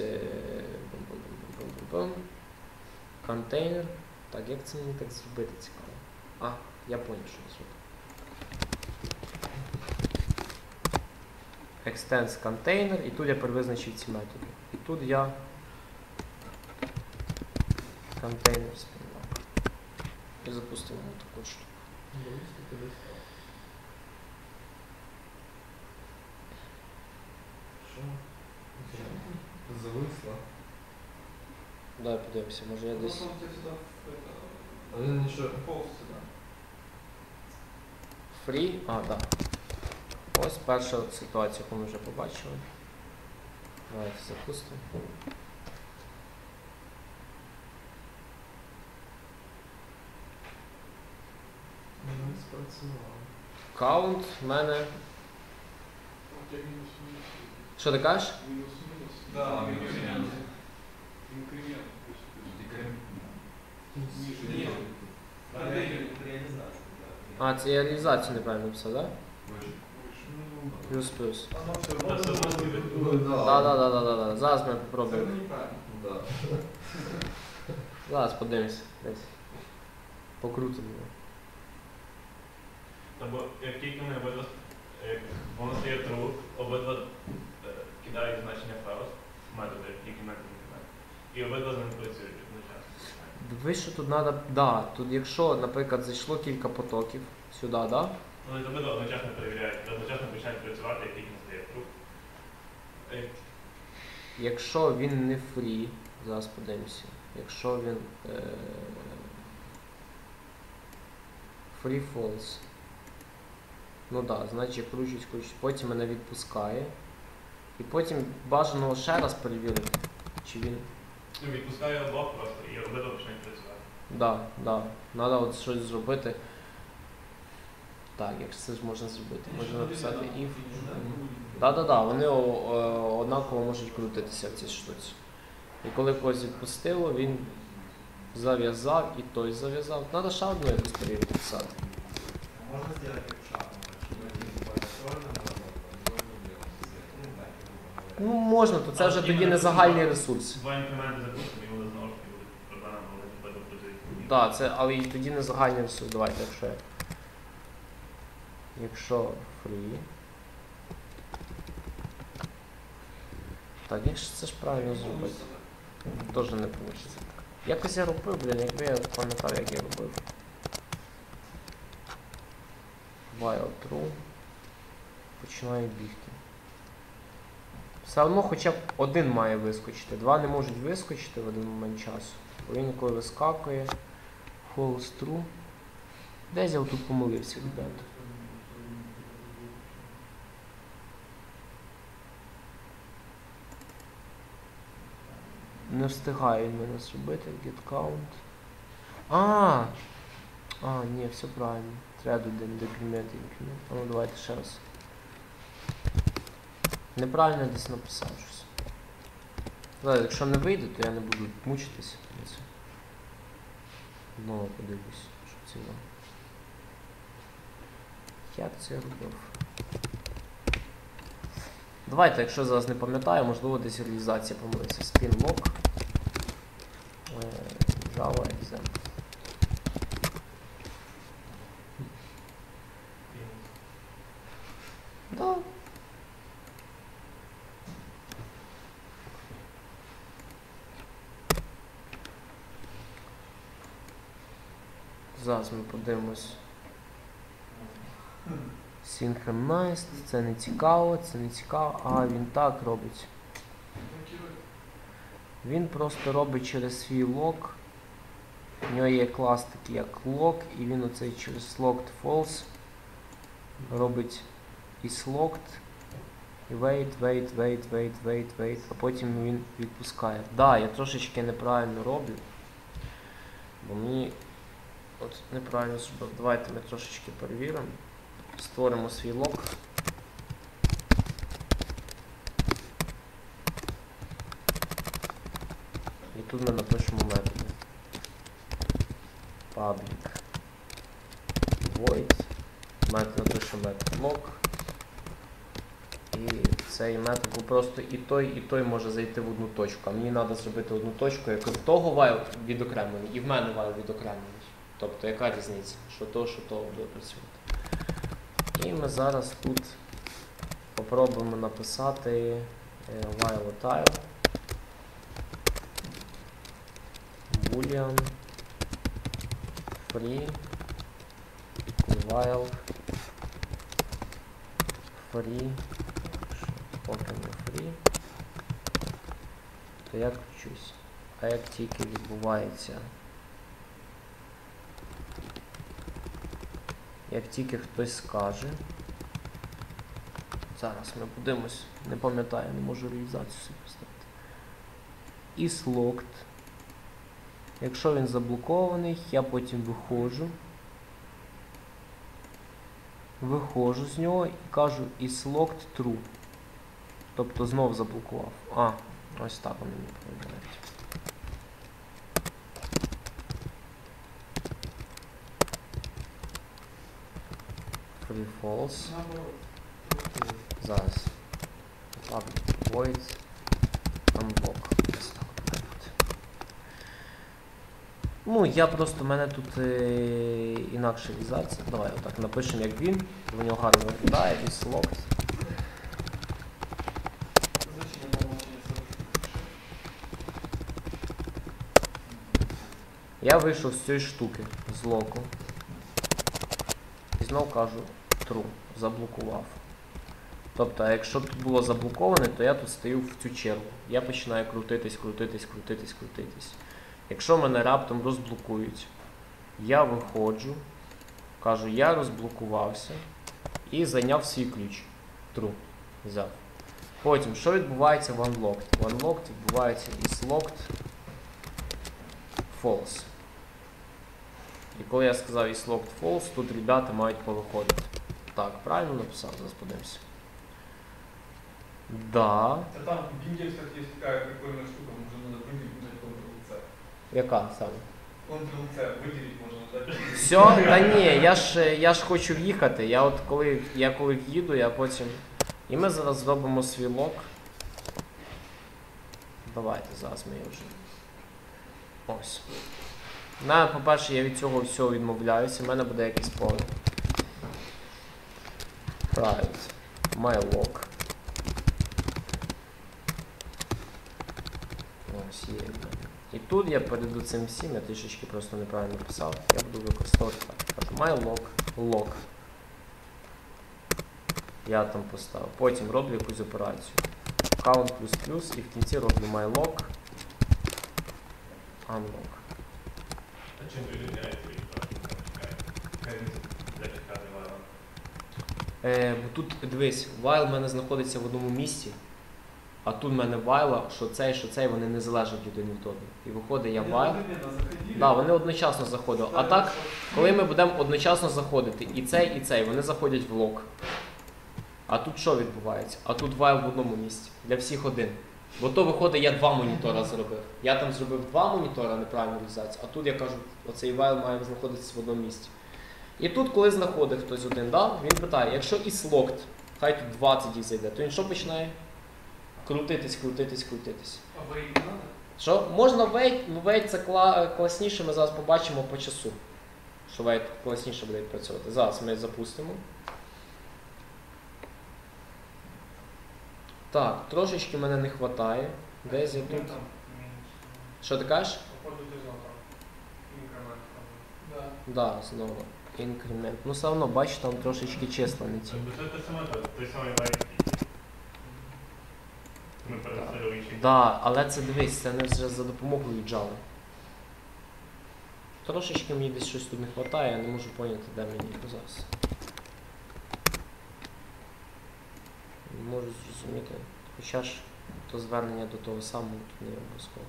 контейнер. Так, як це мені так зробити цікаво? А, я поняв, що зробити. Extends контейнер, і тут я перевизначив ці методи. І тут я контейнер spin-lock. І запустимо таку штуку. Що? Зависло. Давай подивимося, може я десь... Просто он тебя сюда в это... А він нічого. Полз сюда. Free? А, так. Да. Ось перша ситуація, яку ми вже побачили. Давайте запустимо. Не спрацювало. Каунт в мене. Що ти кажеш? Да, Инкремент. инкремент. Ниже. Реализация, да. А, це я реалізацію неправильно написав, так? Да? Выше. Плюс-плюс. Оно все Да, равно само будет собой. Ну, другое. Да. Зараз ми Це попробуємо. неправильно. Да. Зараз подивимось. Десь. Покрутимо його. Або як тільки вони обидва, як воно стає true, обидва кидають значення false, методи, які методи не кидають. І обидва з ними працюють одночасно. Дивись, що тут треба. Да, тут якщо, наприклад, зайшло кілька потоків сюди, да? Вони обидва одночасно перевіряють, одночасно починають працювати, як тільки настає true. Якщо він не free, зараз подивимося. Якщо він free false. Ну так, да, значить кручить. Потім мене відпускає. І потім бажано ще раз перевірити, чи він. Ну, відпускає обох просто і обидва починають працювати. Да. Треба от щось зробити. Так, як це ж можна зробити? Можна написати if. Да, вони однаково можуть крутитися в цій штуці. І коли когось відпустило, він зав'язав і той зав'язав. Треба ще одну якусь перевірку писати. Можно сделать как шахматы, чтобы один по черному работал, а другой по белому цвету. Ну, так, грубо Ну, говоря. можна, то це вже тоді не загальний ресурс. Два інкременти запустимо, і вони знову ж таки будуть проблема, бо вони обидва працюють. Так, це, але і тоді не загальний ресурс. Давайте, якщо free. Так, як ж це ж правильно зробити? Тоже не вийде. Якось я робив, якби я пам'ятав, як я робив. While true. Починаю бігти. Все одно хоча б один має вискочити. Два не можуть вискочити в один момент часу. Бо він коли вискакує. False true. Десь я тут помилився, ребята. Не встигає він мене зробити. Get count. Ні, все правильно. Треба один декремент і інкремент. Ну давайте ще раз. Неправильно десь написав щось. Зараз, якщо не вийде, то я не буду мучитися. Знову подивлюсь, що це вам. Як це я робив? Давайте, якщо зараз не пам'ятаю, можливо десь реалізація помилився. Spin-lock. Java example. Да. Зараз ми подивимось. Synchronized, це не цікаво, а він так робить. Він просто робить через свій лок. У нього є клас такий як lock, і він оцей через locked false робить is locked, і wait, а потім він відпускає. Да, я трошечки неправильно роблю, бо мені от неправильно зробив. Давайте ми трошечки перевіримо. Створимо свій лок. І тут ми напишемо методи. Public void. Метод напишемо метод lock. І цей метод, бо просто і той може зайти в одну точку. А мені треба зробити одну точку, як в того вайл відокремлений, і в мене вайл відокремлений. Тобто яка різниця? Що того буде працювати. І ми зараз тут попробуємо написати volatile boolean free while free поки не free, то я кручусь. А як тільки відбувається, як тільки хтось скаже, Зараз ми подивимось, не пам'ятаю, не можу реалізацію собі поставити. isLocked. Якщо він заблокований, я потім виходжу з нього і кажу isLocked true. Тобто знов заблокував. А, ось так вони мені повідомляють. Free false. Зараз. Public void. Unblock. Ось так от має бути. Ну, я просто, в мене тут інакша реалізація. Давай отак напишемо, як він. В нього гарно виглядає. isLocked. Я вийшов з цієї штуки, з локу. І знов кажу true. Заблокував. Тобто, якщо тут було заблоковане, то я тут стою в цю чергу. Я починаю крутитись. Якщо мене раптом розблокують, я виходжу, кажу, я розблокувався і зайняв свій ключ. True. Взяв. Потім, що відбувається в Unlocked? В Unlocked відбувається isLocked false. І коли я сказав isLocked false, тут ребята мають повиходити. Так, правильно написав, зараз подивимося. Да. Там в Windows, кстати, есть такая прикольная штука, можно надо выделить Ctrl-C. Яка саме? Ctrl-C выделить можно, да? Все? Та ні, я ж хочу в'їхати. Я коли в'їду, я потім... І ми зараз зробимо свій лок. Давайте, зараз ми вже... Ось. По-перше, я від цього всього відмовляюся, в мене буде якийсь поле. Private. MyLock. Ось є. І тут я перейду цим всім, я трішечки просто неправильно писав. Я буду використовувати так. Кажу MyLock, lock. Я там поставив. Потім роблю якусь операцію. Count ++, і в кінці роблю MyLock. Unlock. А чим відрізняється від Бо тут, дивись, while в мене знаходиться в одному місці, а тут в мене while, що цей, вони не залежать один від одного. І виходить я while. Да, вони одночасно заходили. А так, коли ми будемо одночасно заходити, і цей, вони заходять в лок. А тут що відбувається? А тут while в одному місці. Для всіх один. Бо то виходить, я 2 монітора зробив. Я там зробив 2 монітора, неправильну реалізацію, а тут я кажу, оцей while має знаходитися в одному місці. І тут, коли знаходить хтось один, да, він питає, якщо isLocked, хай тут 20 їх зайде, то він що починає? Крутитись. А wait не надо? Що? Можна wait, ну wait це класніше, ми зараз побачимо по часу. Що wait класніше буде відпрацьовувати. Зараз ми запустимо. Так, трошечки мене не вистачає. Десь я тут. Що ти кажеш? Походу ти знав там. Інкремент. Да. Да, знову. Інкремент. Ну все одно, бачиш, там трошечки числа не ті. Це те саме, той самий лайк. Ми перенесли інший. Да, але це дивись, це не вже за допомогою Java. Трошечки мені десь щось тут не вистачає, я не можу поняти, де мені зараз. Не можу зрозуміти. Хоча ж то звернення до того самого тут не обов'язково.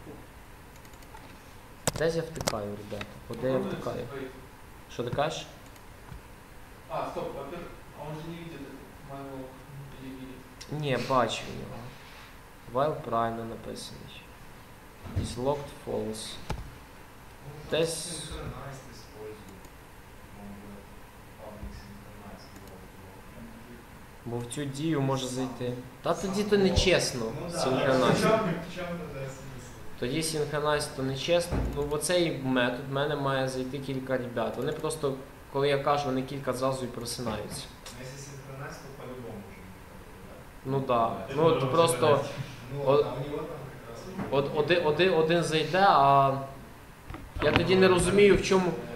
Десь я втикаю, ребята. Куди я втикаю? Що ти кажеш? А, стоп, а он же не видит моего или видит? Ні, бачу його. While правильно написаний. isLocked false. Десь... Synchronized используют. Public synchronized. Бо в цю дію може зайти. Та тоді то нечесно. Synchronized. Тоді Synchronized то нечесно. Ну бо цей метод в мене має зайти кілька ребят. Вони просто, коли я кажу, вони кілька зразу і просинаються. Если Synchronized, то по-любому уже не Ну так. Да. Ну то просто Ну, а у него там как раз... один зайде, а я тоді не розумію, в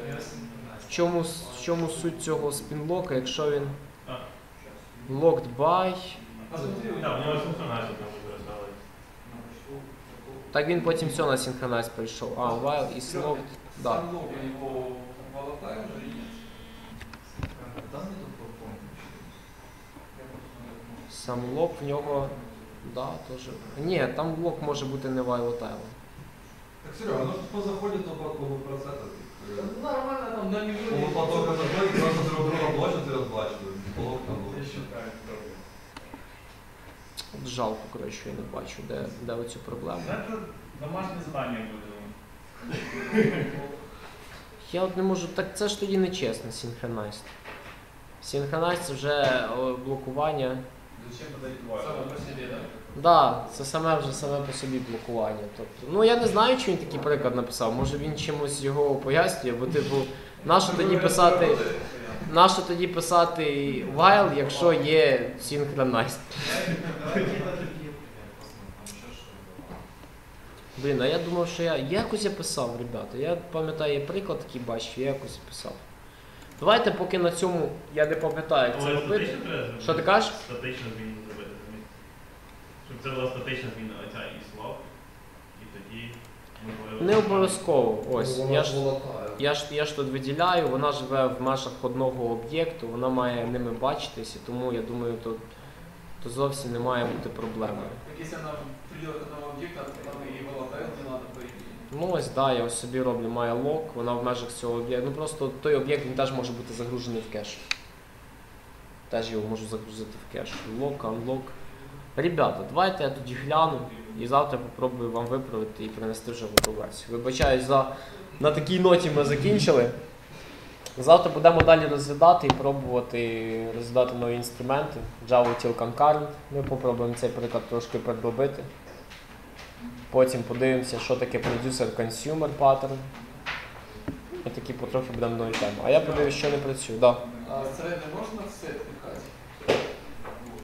чому суть цього спінлока, якщо він locked by. А смотри, у Так, у него нього синхронайзер там використовується. Так він потім все на синхронайз прийшов. А, while is locked. Да. сам лог у него волотай уже и нет. Там нету платформы. Я просто Сам лок в нього, да, теж. Ні, там лок може бути не volatile. Так, Серега, ну по заході то по процесу. Нормально там на По мільйоні. потоку заходить, просто друг друга блочити і розблачити. Полок там був. Я считаю, проблема. От жалко, коротше, я не бачу, де оцю проблему. Это домашнее задание будет. Я от не можу, так це ж тоді не чесно, синхронайз. Синхронайз це вже блокування. Зачем подарить вайп? Саме по собі, так? Да, це саме по собі блокування. Тобто, ну я не знаю, чи він такий приклад написав. Може він чимось його пояснює, бо типу, нащо тоді писати while, якщо є synchronized. Блін, а я думав, що я якось писав, ребята. Я пам'ятаю, є приклад такий бачив, я якось писав. Давайте поки на цьому, я не пам'ятаю, як це Але робити. статично треба зробити. Що ти кажеш? Статичну зміну зробити. Щоб це була статична зміна оця і слов. І тоді можливо. Не обов'язково. Ось. Вона volatile. Я ж тут виділяю, вона живе в межах одного об'єкту, вона має ними бачитися, тому я думаю, то зовсім не має бути проблемою. Якщо вона в пределах одного об'єкта, то там і volatile не треба перейти. Ну ось, да, я ось собі роблю має лок, вона в межах цього об'єкту. Ну просто той об'єкт він теж може бути загружений в кеш. Теж його можу загрузити в кеш. Лок, unlock. Ребята, давайте я тоді гляну і завтра попробую вам виправити і принести вже готову версію. Вибачаюсь, на такій ноті ми закінчили. Завтра будемо далі розглядати і пробувати розглядати нові інструменти. Java Util Concurrent. Ми попробуємо цей приклад трошки підробити. Потім подивимося, що таке producer-consumer pattern. І такі потрохи будемо нові теми. А я подивлюсь, що не працює. Да. А середньо можна все пихати?